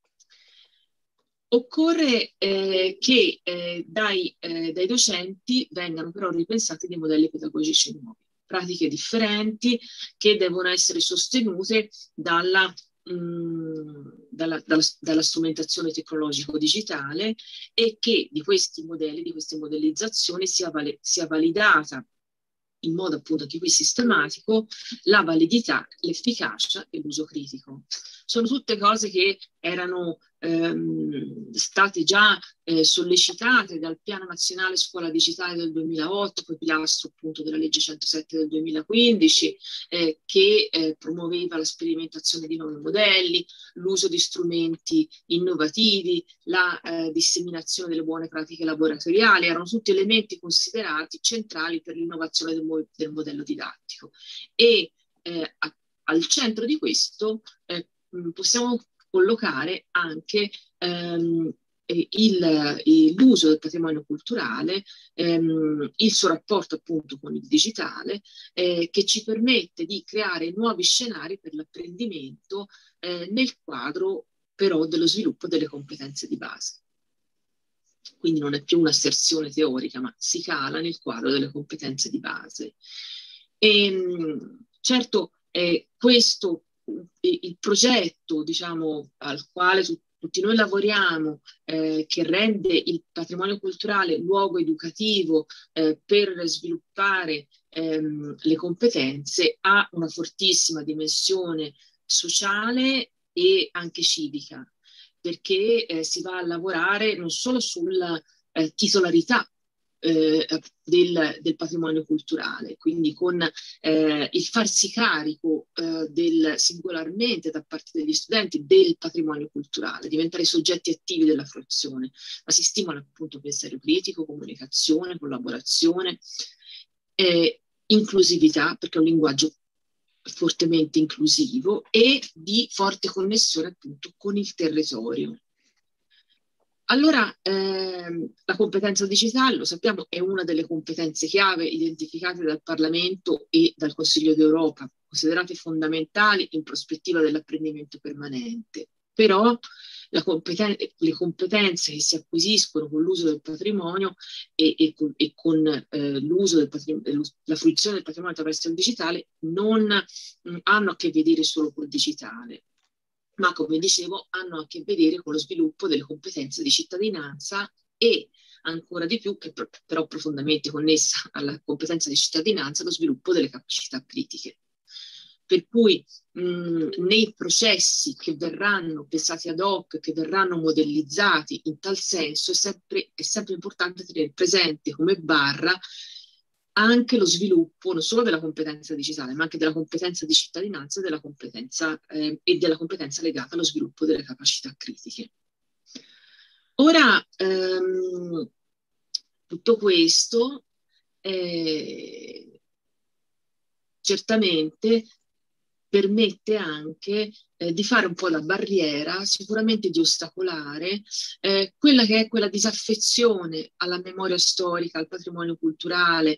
Occorre eh, che eh, dai, eh, dai docenti vengano però ripensati dei modelli pedagogici nuovi, pratiche differenti che devono essere sostenute dalla, mh, dalla, dalla, dalla strumentazione tecnologico-digitale e che di questi modelli, di queste modellizzazioni sia, vale, sia validata in modo appunto anche qui sistematico la validità, l'efficacia e l'uso critico. Sono tutte cose che erano ehm, state già eh, sollecitate dal Piano Nazionale Scuola Digitale del duemilaotto, poi pilastro appunto della legge centosette del duemilaquindici, eh, che eh, promuoveva la sperimentazione di nuovi modelli, l'uso di strumenti innovativi, la eh, disseminazione delle buone pratiche laboratoriali, erano tutti elementi considerati centrali per l'innovazione del, mo del modello didattico. E eh, a, al centro di questo eh, possiamo collocare anche ehm, l'uso del patrimonio culturale, ehm, il suo rapporto appunto con il digitale, eh, che ci permette di creare nuovi scenari per l'apprendimento eh, nel quadro però dello sviluppo delle competenze di base. Quindi non è più un'asserzione teorica, ma si cala nel quadro delle competenze di base. E, certo, eh, questo il progetto, diciamo, al quale tu, tutti noi lavoriamo, eh, che rende il patrimonio culturale luogo educativo eh, per sviluppare ehm, le competenze, ha una fortissima dimensione sociale e anche civica, perché eh, si va a lavorare non solo sulla eh, titolarità Eh, del, del patrimonio culturale, quindi con eh, il farsi carico eh, del, singolarmente da parte degli studenti del patrimonio culturale, diventare soggetti attivi della fruizione, ma si stimola appunto pensiero critico, comunicazione, collaborazione, eh, inclusività, perché è un linguaggio fortemente inclusivo e di forte connessione appunto con il territorio. Allora, ehm, la competenza digitale, lo sappiamo, è una delle competenze chiave identificate dal Parlamento e dal Consiglio d'Europa, considerate fondamentali in prospettiva dell'apprendimento permanente. Però la competen- le competenze che si acquisiscono con l'uso del patrimonio e, e con, e con eh, l'uso del patrimonio, la fruizione del patrimonio attraverso il digitale non mh, hanno a che vedere solo col digitale, ma come dicevo hanno a che vedere con lo sviluppo delle competenze di cittadinanza e ancora di più, che però profondamente connessa alla competenza di cittadinanza, lo sviluppo delle capacità critiche. Per cui mh, nei processi che verranno pensati ad hoc, che verranno modellizzati in tal senso, è sempre, è sempre importante tenere presente come barra anche lo sviluppo non solo della competenza digitale, ma anche della competenza di cittadinanza e della competenza, eh, e della competenza legata allo sviluppo delle capacità critiche. Ora, ehm, tutto questo eh, certamente permette anche eh, di fare un po' da barriera, sicuramente di ostacolare eh, quella che è quella disaffezione alla memoria storica, al patrimonio culturale,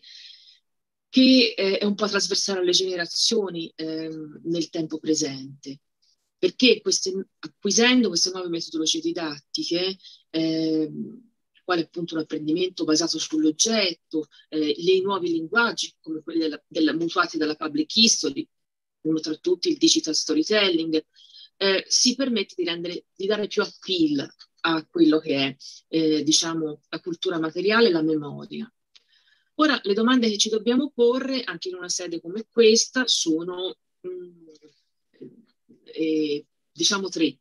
che eh, è un po' trasversale alle generazioni eh, nel tempo presente. Perché queste, acquisendo queste nuove metodologie didattiche, eh, quale appunto un apprendimento basato sull'oggetto, eh, i nuovi linguaggi come quelli della, della, mutuati dalla public history, uno tra tutti il digital storytelling, eh, si permette di, rendere, di dare più appeal a quello che è eh, diciamo, la cultura materiale e la memoria. Ora, le domande che ci dobbiamo porre, anche in una sede come questa, sono mh, eh, diciamo tre.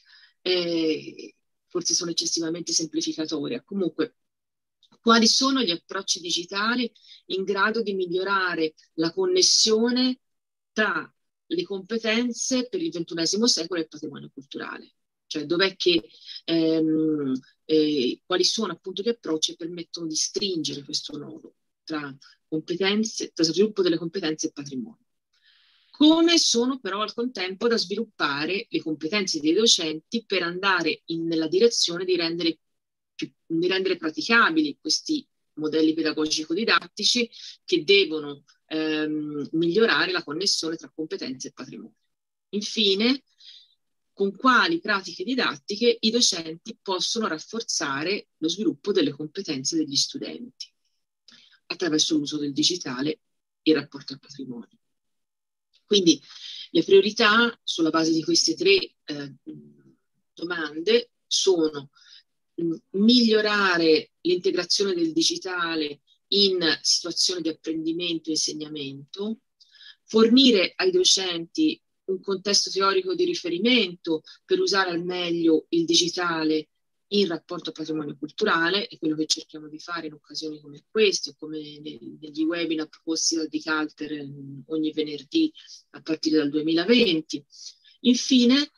Eh, forse sono eccessivamente semplificatoria. Comunque, quali sono gli approcci digitali in grado di migliorare la connessione tra le competenze per il ventunesimo secolo e il patrimonio culturale. Cioè dov'è che, ehm, eh, quali sono appunto gli approcci che permettono di stringere questo nodo tra competenze, tra sviluppo delle competenze e patrimonio. Come sono però al contempo da sviluppare le competenze dei docenti per andare in, nella direzione di rendere, più, di rendere praticabili questi modelli pedagogico-didattici che devono ehm, migliorare la connessione tra competenze e patrimonio. Infine, con quali pratiche didattiche i docenti possono rafforzare lo sviluppo delle competenze degli studenti attraverso l'uso del digitale e il rapporto al patrimonio. Quindi le priorità sulla base di queste tre eh, domande sono mh, migliorare l'integrazione del digitale in situazioni di apprendimento e insegnamento, fornire ai docenti un contesto teorico di riferimento per usare al meglio il digitale in rapporto al patrimonio culturale, è quello che cerchiamo di fare in occasioni come queste, o come negli webinar proposti dal Di Calter ogni venerdì a partire dal duemilaventi. Infine,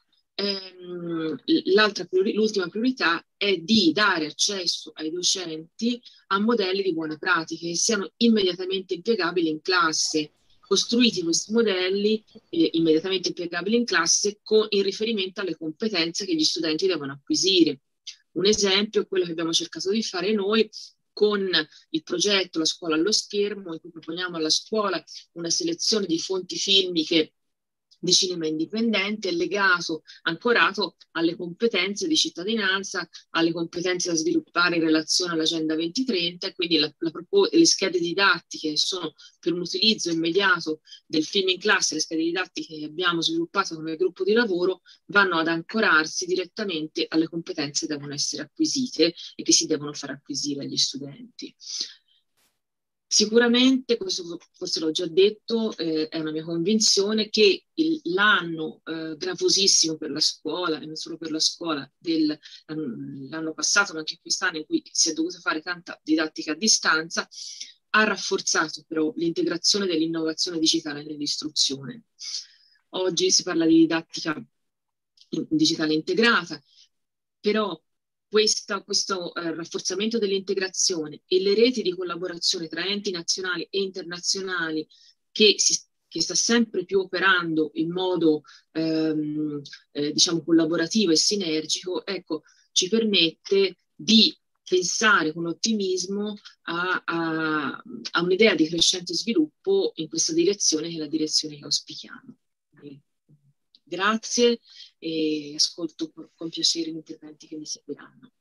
ehm, l'ultima priorità è di dare accesso ai docenti a modelli di buone pratiche che siano immediatamente impiegabili in classe, costruiti questi modelli eh, immediatamente impiegabili in classe con, in riferimento alle competenze che gli studenti devono acquisire. Un esempio è quello che abbiamo cercato di fare noi con il progetto La scuola allo schermo, in cui proponiamo alla scuola una selezione di fonti filmiche di cinema indipendente legato, ancorato alle competenze di cittadinanza, alle competenze da sviluppare in relazione all'Agenda duemilatrenta, e quindi la, la le schede didattiche sono per un utilizzo immediato del film in classe, le schede didattiche che abbiamo sviluppato come gruppo di lavoro vanno ad ancorarsi direttamente alle competenze che devono essere acquisite e che si devono far acquisire agli studenti. Sicuramente, questo forse l'ho già detto, eh, è una mia convinzione, che l'anno eh, gravosissimo per la scuola, e non solo per la scuola, dell'anno passato, ma anche quest'anno, in cui si è dovuta fare tanta didattica a distanza, ha rafforzato però l'integrazione dell'innovazione digitale nell'istruzione. Oggi si parla di didattica digitale integrata, però Questa, questo eh, rafforzamento dell'integrazione e le reti di collaborazione tra enti nazionali e internazionali che, si, che sta sempre più operando in modo ehm, eh, diciamo collaborativo e sinergico, ecco, ci permette di pensare con ottimismo a, a, a un'idea di crescente sviluppo in questa direzione, che è la direzione che auspichiamo. Quindi, grazie e ascolto con piacere gli interventi che mi seguiranno.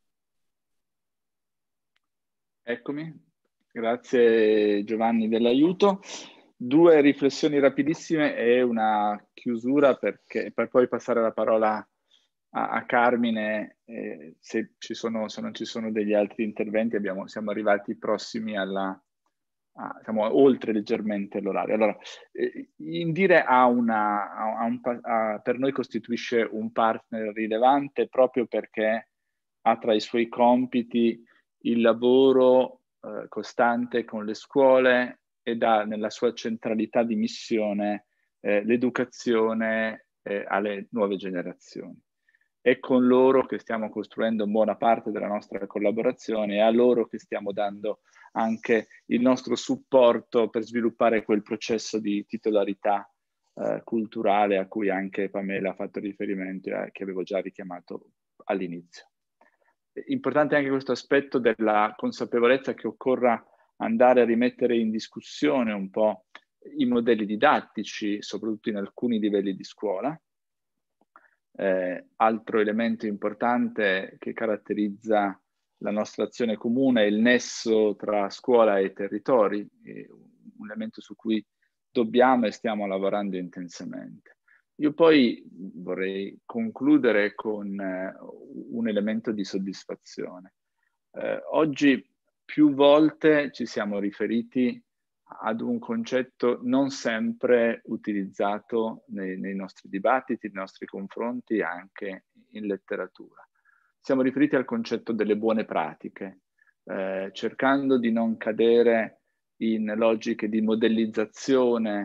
Eccomi, grazie Giovanni dell'aiuto. Due riflessioni rapidissime e una chiusura, perché per poi passare la parola a, a Carmine. Eh, se, ci sono, se non ci sono degli altri interventi, abbiamo, siamo arrivati prossimi alla... Ah, siamo oltre leggermente l'orario. Allora, eh, Indire ha una, ha un, ha, per noi costituisce un partner rilevante proprio perché ha tra i suoi compiti il lavoro eh, costante con le scuole ed ha nella sua centralità di missione eh, l'educazione eh, alle nuove generazioni. È con loro che stiamo costruendo buona parte della nostra collaborazione, è a loro che stiamo dando anche il nostro supporto per sviluppare quel processo di titolarità eh, culturale a cui anche Pamela ha fatto riferimento e che avevo già richiamato all'inizio. Importante anche questo aspetto della consapevolezza che occorra andare a rimettere in discussione un po' i modelli didattici, soprattutto in alcuni livelli di scuola. Eh, altro elemento importante che caratterizza la nostra azione comune è il nesso tra scuola e territori, è un elemento su cui dobbiamo e stiamo lavorando intensamente. Io poi vorrei concludere con eh, un elemento di soddisfazione. Eh, oggi più volte ci siamo riferiti ad un concetto non sempre utilizzato nei, nei nostri dibattiti, nei nostri confronti, anche in letteratura. Siamo riferiti al concetto delle buone pratiche, eh, cercando di non cadere in logiche di modellizzazione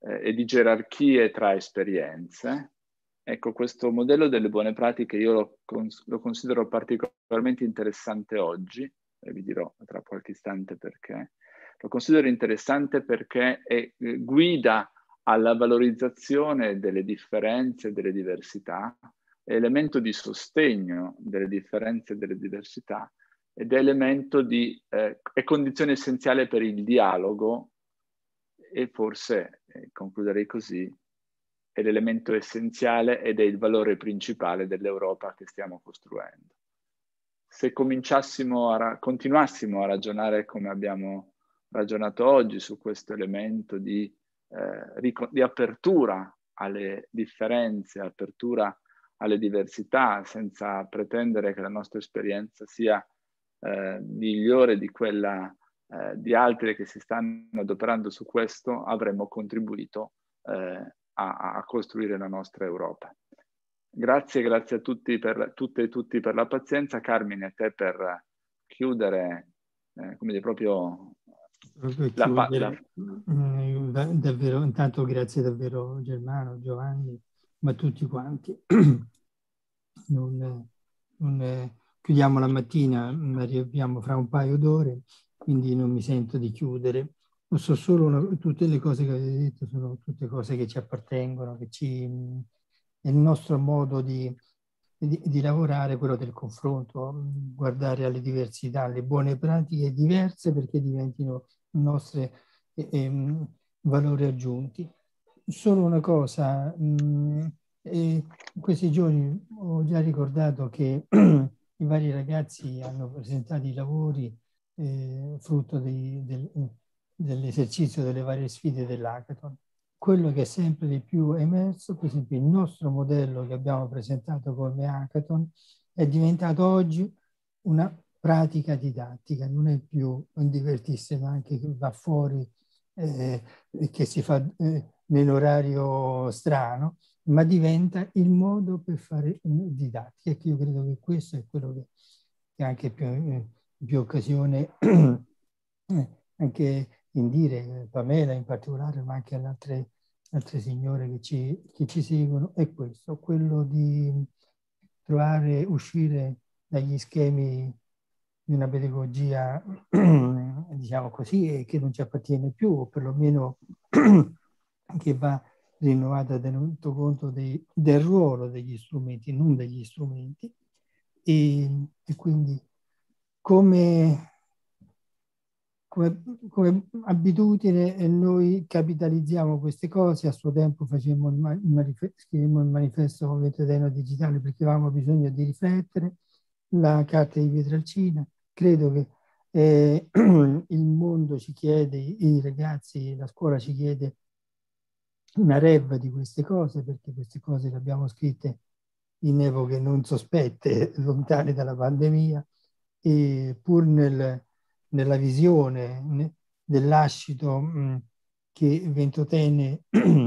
eh, e di gerarchie tra esperienze. Ecco, questo modello delle buone pratiche io lo, cons- lo considero particolarmente interessante oggi, e vi dirò tra qualche istante perché. Lo considero interessante perché è, eh, guida alla valorizzazione delle differenze e delle diversità, è elemento di sostegno delle differenze e delle diversità, ed è elemento di, eh, è condizione essenziale per il dialogo, e forse, eh, concluderei così, è l'elemento essenziale ed è il valore principale dell'Europa che stiamo costruendo. Se cominciassimo a ra- continuassimo a ragionare come abbiamo ragionato oggi su questo elemento di, eh, ric- di apertura alle differenze, apertura alle diversità, senza pretendere che la nostra esperienza sia eh, migliore di quella eh, di altri che si stanno adoperando su questo, avremmo contribuito eh, a, a costruire la nostra Europa. Grazie, grazie a tutti per, tutte e tutti per la pazienza. Carmine, a te per chiudere, eh, come dire, proprio la, la... Davvero, intanto grazie davvero Germano, Giovanni, ma tutti quanti. Non, non, chiudiamo la mattina, arriviamo fra un paio d'ore, quindi non mi sento di chiudere. So solo una, tutte le cose che avete detto sono tutte cose che ci appartengono, che ci, è il nostro modo di, di, di lavorare, quello del confronto, guardare alle diversità, alle buone pratiche diverse perché diventino nostri eh, eh, valori aggiunti. Solo una cosa, mh, eh, in questi giorni ho già ricordato che i vari ragazzi hanno presentato i lavori eh, frutto dei, del, dell'esercizio delle varie sfide dell'hackathon. Quello che è sempre di più emerso, per esempio il nostro modello che abbiamo presentato come hackathon, è diventato oggi una pratica didattica, non è più un divertirsi, ma anche che va fuori, eh, che si fa eh, nell'orario strano, ma diventa il modo per fare didattica. E io credo che questo è quello che, che anche più, eh, più occasione eh, anche in dire, Pamela in particolare, ma anche alle altre, altre signore che ci, che ci seguono, è questo, quello di trovare, uscire dagli schemi di una pedagogia, diciamo così, che non ci appartiene più, o perlomeno che va rinnovata tenuto conto dei, del ruolo degli strumenti, non degli strumenti. E, e quindi come... Come, come abitudine noi capitalizziamo queste cose. A suo tempo facemmo il, manifesto, scrivemmo il manifesto Movimento Eterno Digitale perché avevamo bisogno di riflettere, la carta di Pietralcina. Credo che eh, il mondo ci chiede, i ragazzi, la scuola ci chiede una rev di queste cose, perché queste cose le abbiamo scritte in epoche non sospette, lontane dalla pandemia, e pur nel nella visione dell'ascito mh, che Ventotene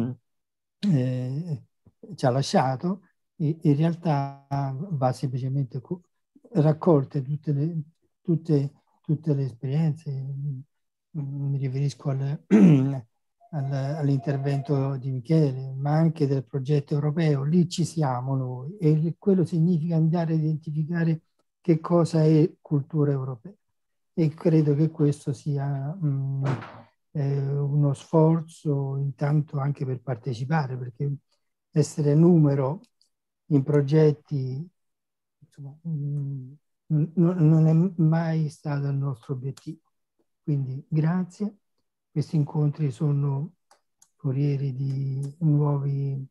eh, ci ha lasciato, e in realtà va semplicemente raccolte tutte le, tutte, tutte le esperienze. Mi riferisco al, al, all'intervento di Michele, ma anche del progetto europeo. Lì ci siamo noi, e quello significa andare a identificare che cosa è cultura europea. E credo che questo sia mh, eh, uno sforzo intanto anche per partecipare, perché essere numero in progetti insomma, mh, n- non è mai stato il nostro obiettivo. Quindi grazie, questi incontri sono forieri di nuovi,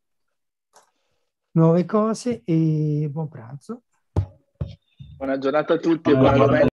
nuove cose, e buon pranzo. Buona giornata a tutti e buona domenica.